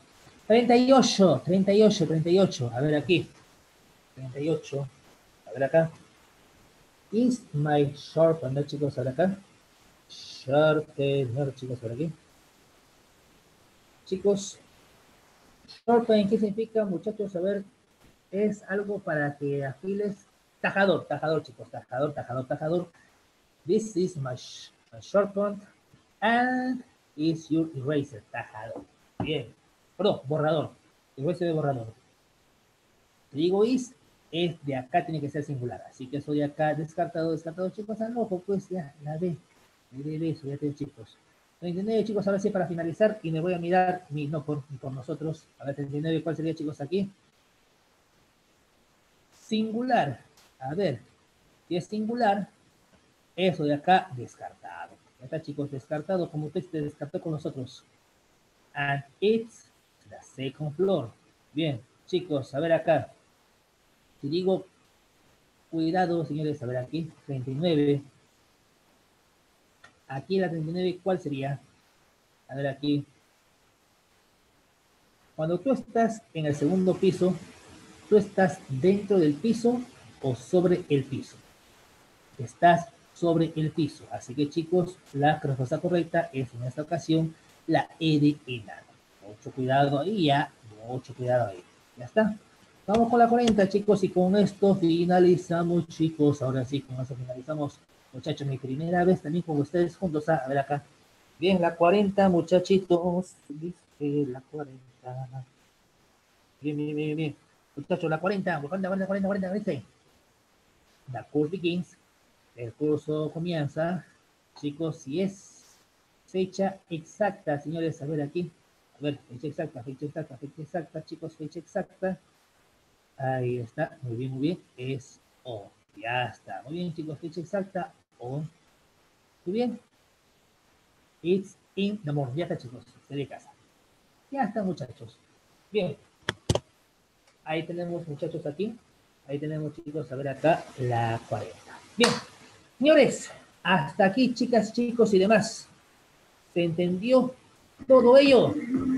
38. A ver aquí. 38. A ver acá. Is my sharpener, chicos, a ver acá. Sharpener, chicos, por aquí. Chicos, sharpen, ¿qué significa, muchachos? A ver, es algo para que afiles. Tajador, chicos, tajador. This is my sharpen and is your eraser, tajador. Bien. Perdón, borrador. Eraser de borrador. Digo is de acá tiene que ser singular. Así que eso de acá descartado, chicos, al ojo, pues ya, la B. Eso, ya te chicos. 39, chicos, ahora sí para finalizar, y me voy a mirar, no por nosotros. A ver, 39, ¿cuál sería, chicos, aquí? Singular. A ver, si es singular, eso de acá, descartado. Ya está, chicos, descartado, como usted se descartó con nosotros. And it's the second floor. Bien, chicos, a ver acá. Si digo, cuidado, señores, a ver aquí, 39. Aquí la 39, ¿cuál sería? A ver aquí. Cuando tú estás en el segundo piso, tú estás dentro del piso o sobre el piso. Estás sobre el piso. Así que, chicos, la respuesta correcta es en esta ocasión la E de enano. Mucho cuidado ahí, ya. Mucho cuidado ahí. Ya está. Vamos con la 40, chicos, y con esto finalizamos, chicos. Ahora sí, con eso finalizamos. Muchachos, mi primera vez también con ustedes juntos. A ver acá. Bien, la 40, muchachitos. Dice la 40. Bien. Muchachos, la 40, ¿viste? The course begins. El curso comienza. Chicos, si es fecha exacta, señores, a ver aquí. A ver, fecha exacta, chicos, fecha exacta. Ahí está, muy bien, es hoy. Ya está. Muy bien, chicos. Fecha exacta. On. Muy bien. It's in the morning. Ya está, chicos. Se de casa. Ya está, muchachos. Bien. Ahí tenemos, muchachos, aquí. Ahí tenemos, chicos, a ver acá, la 40. Bien. Señores, hasta aquí, chicas, chicos y demás. ¿Se entendió todo ello?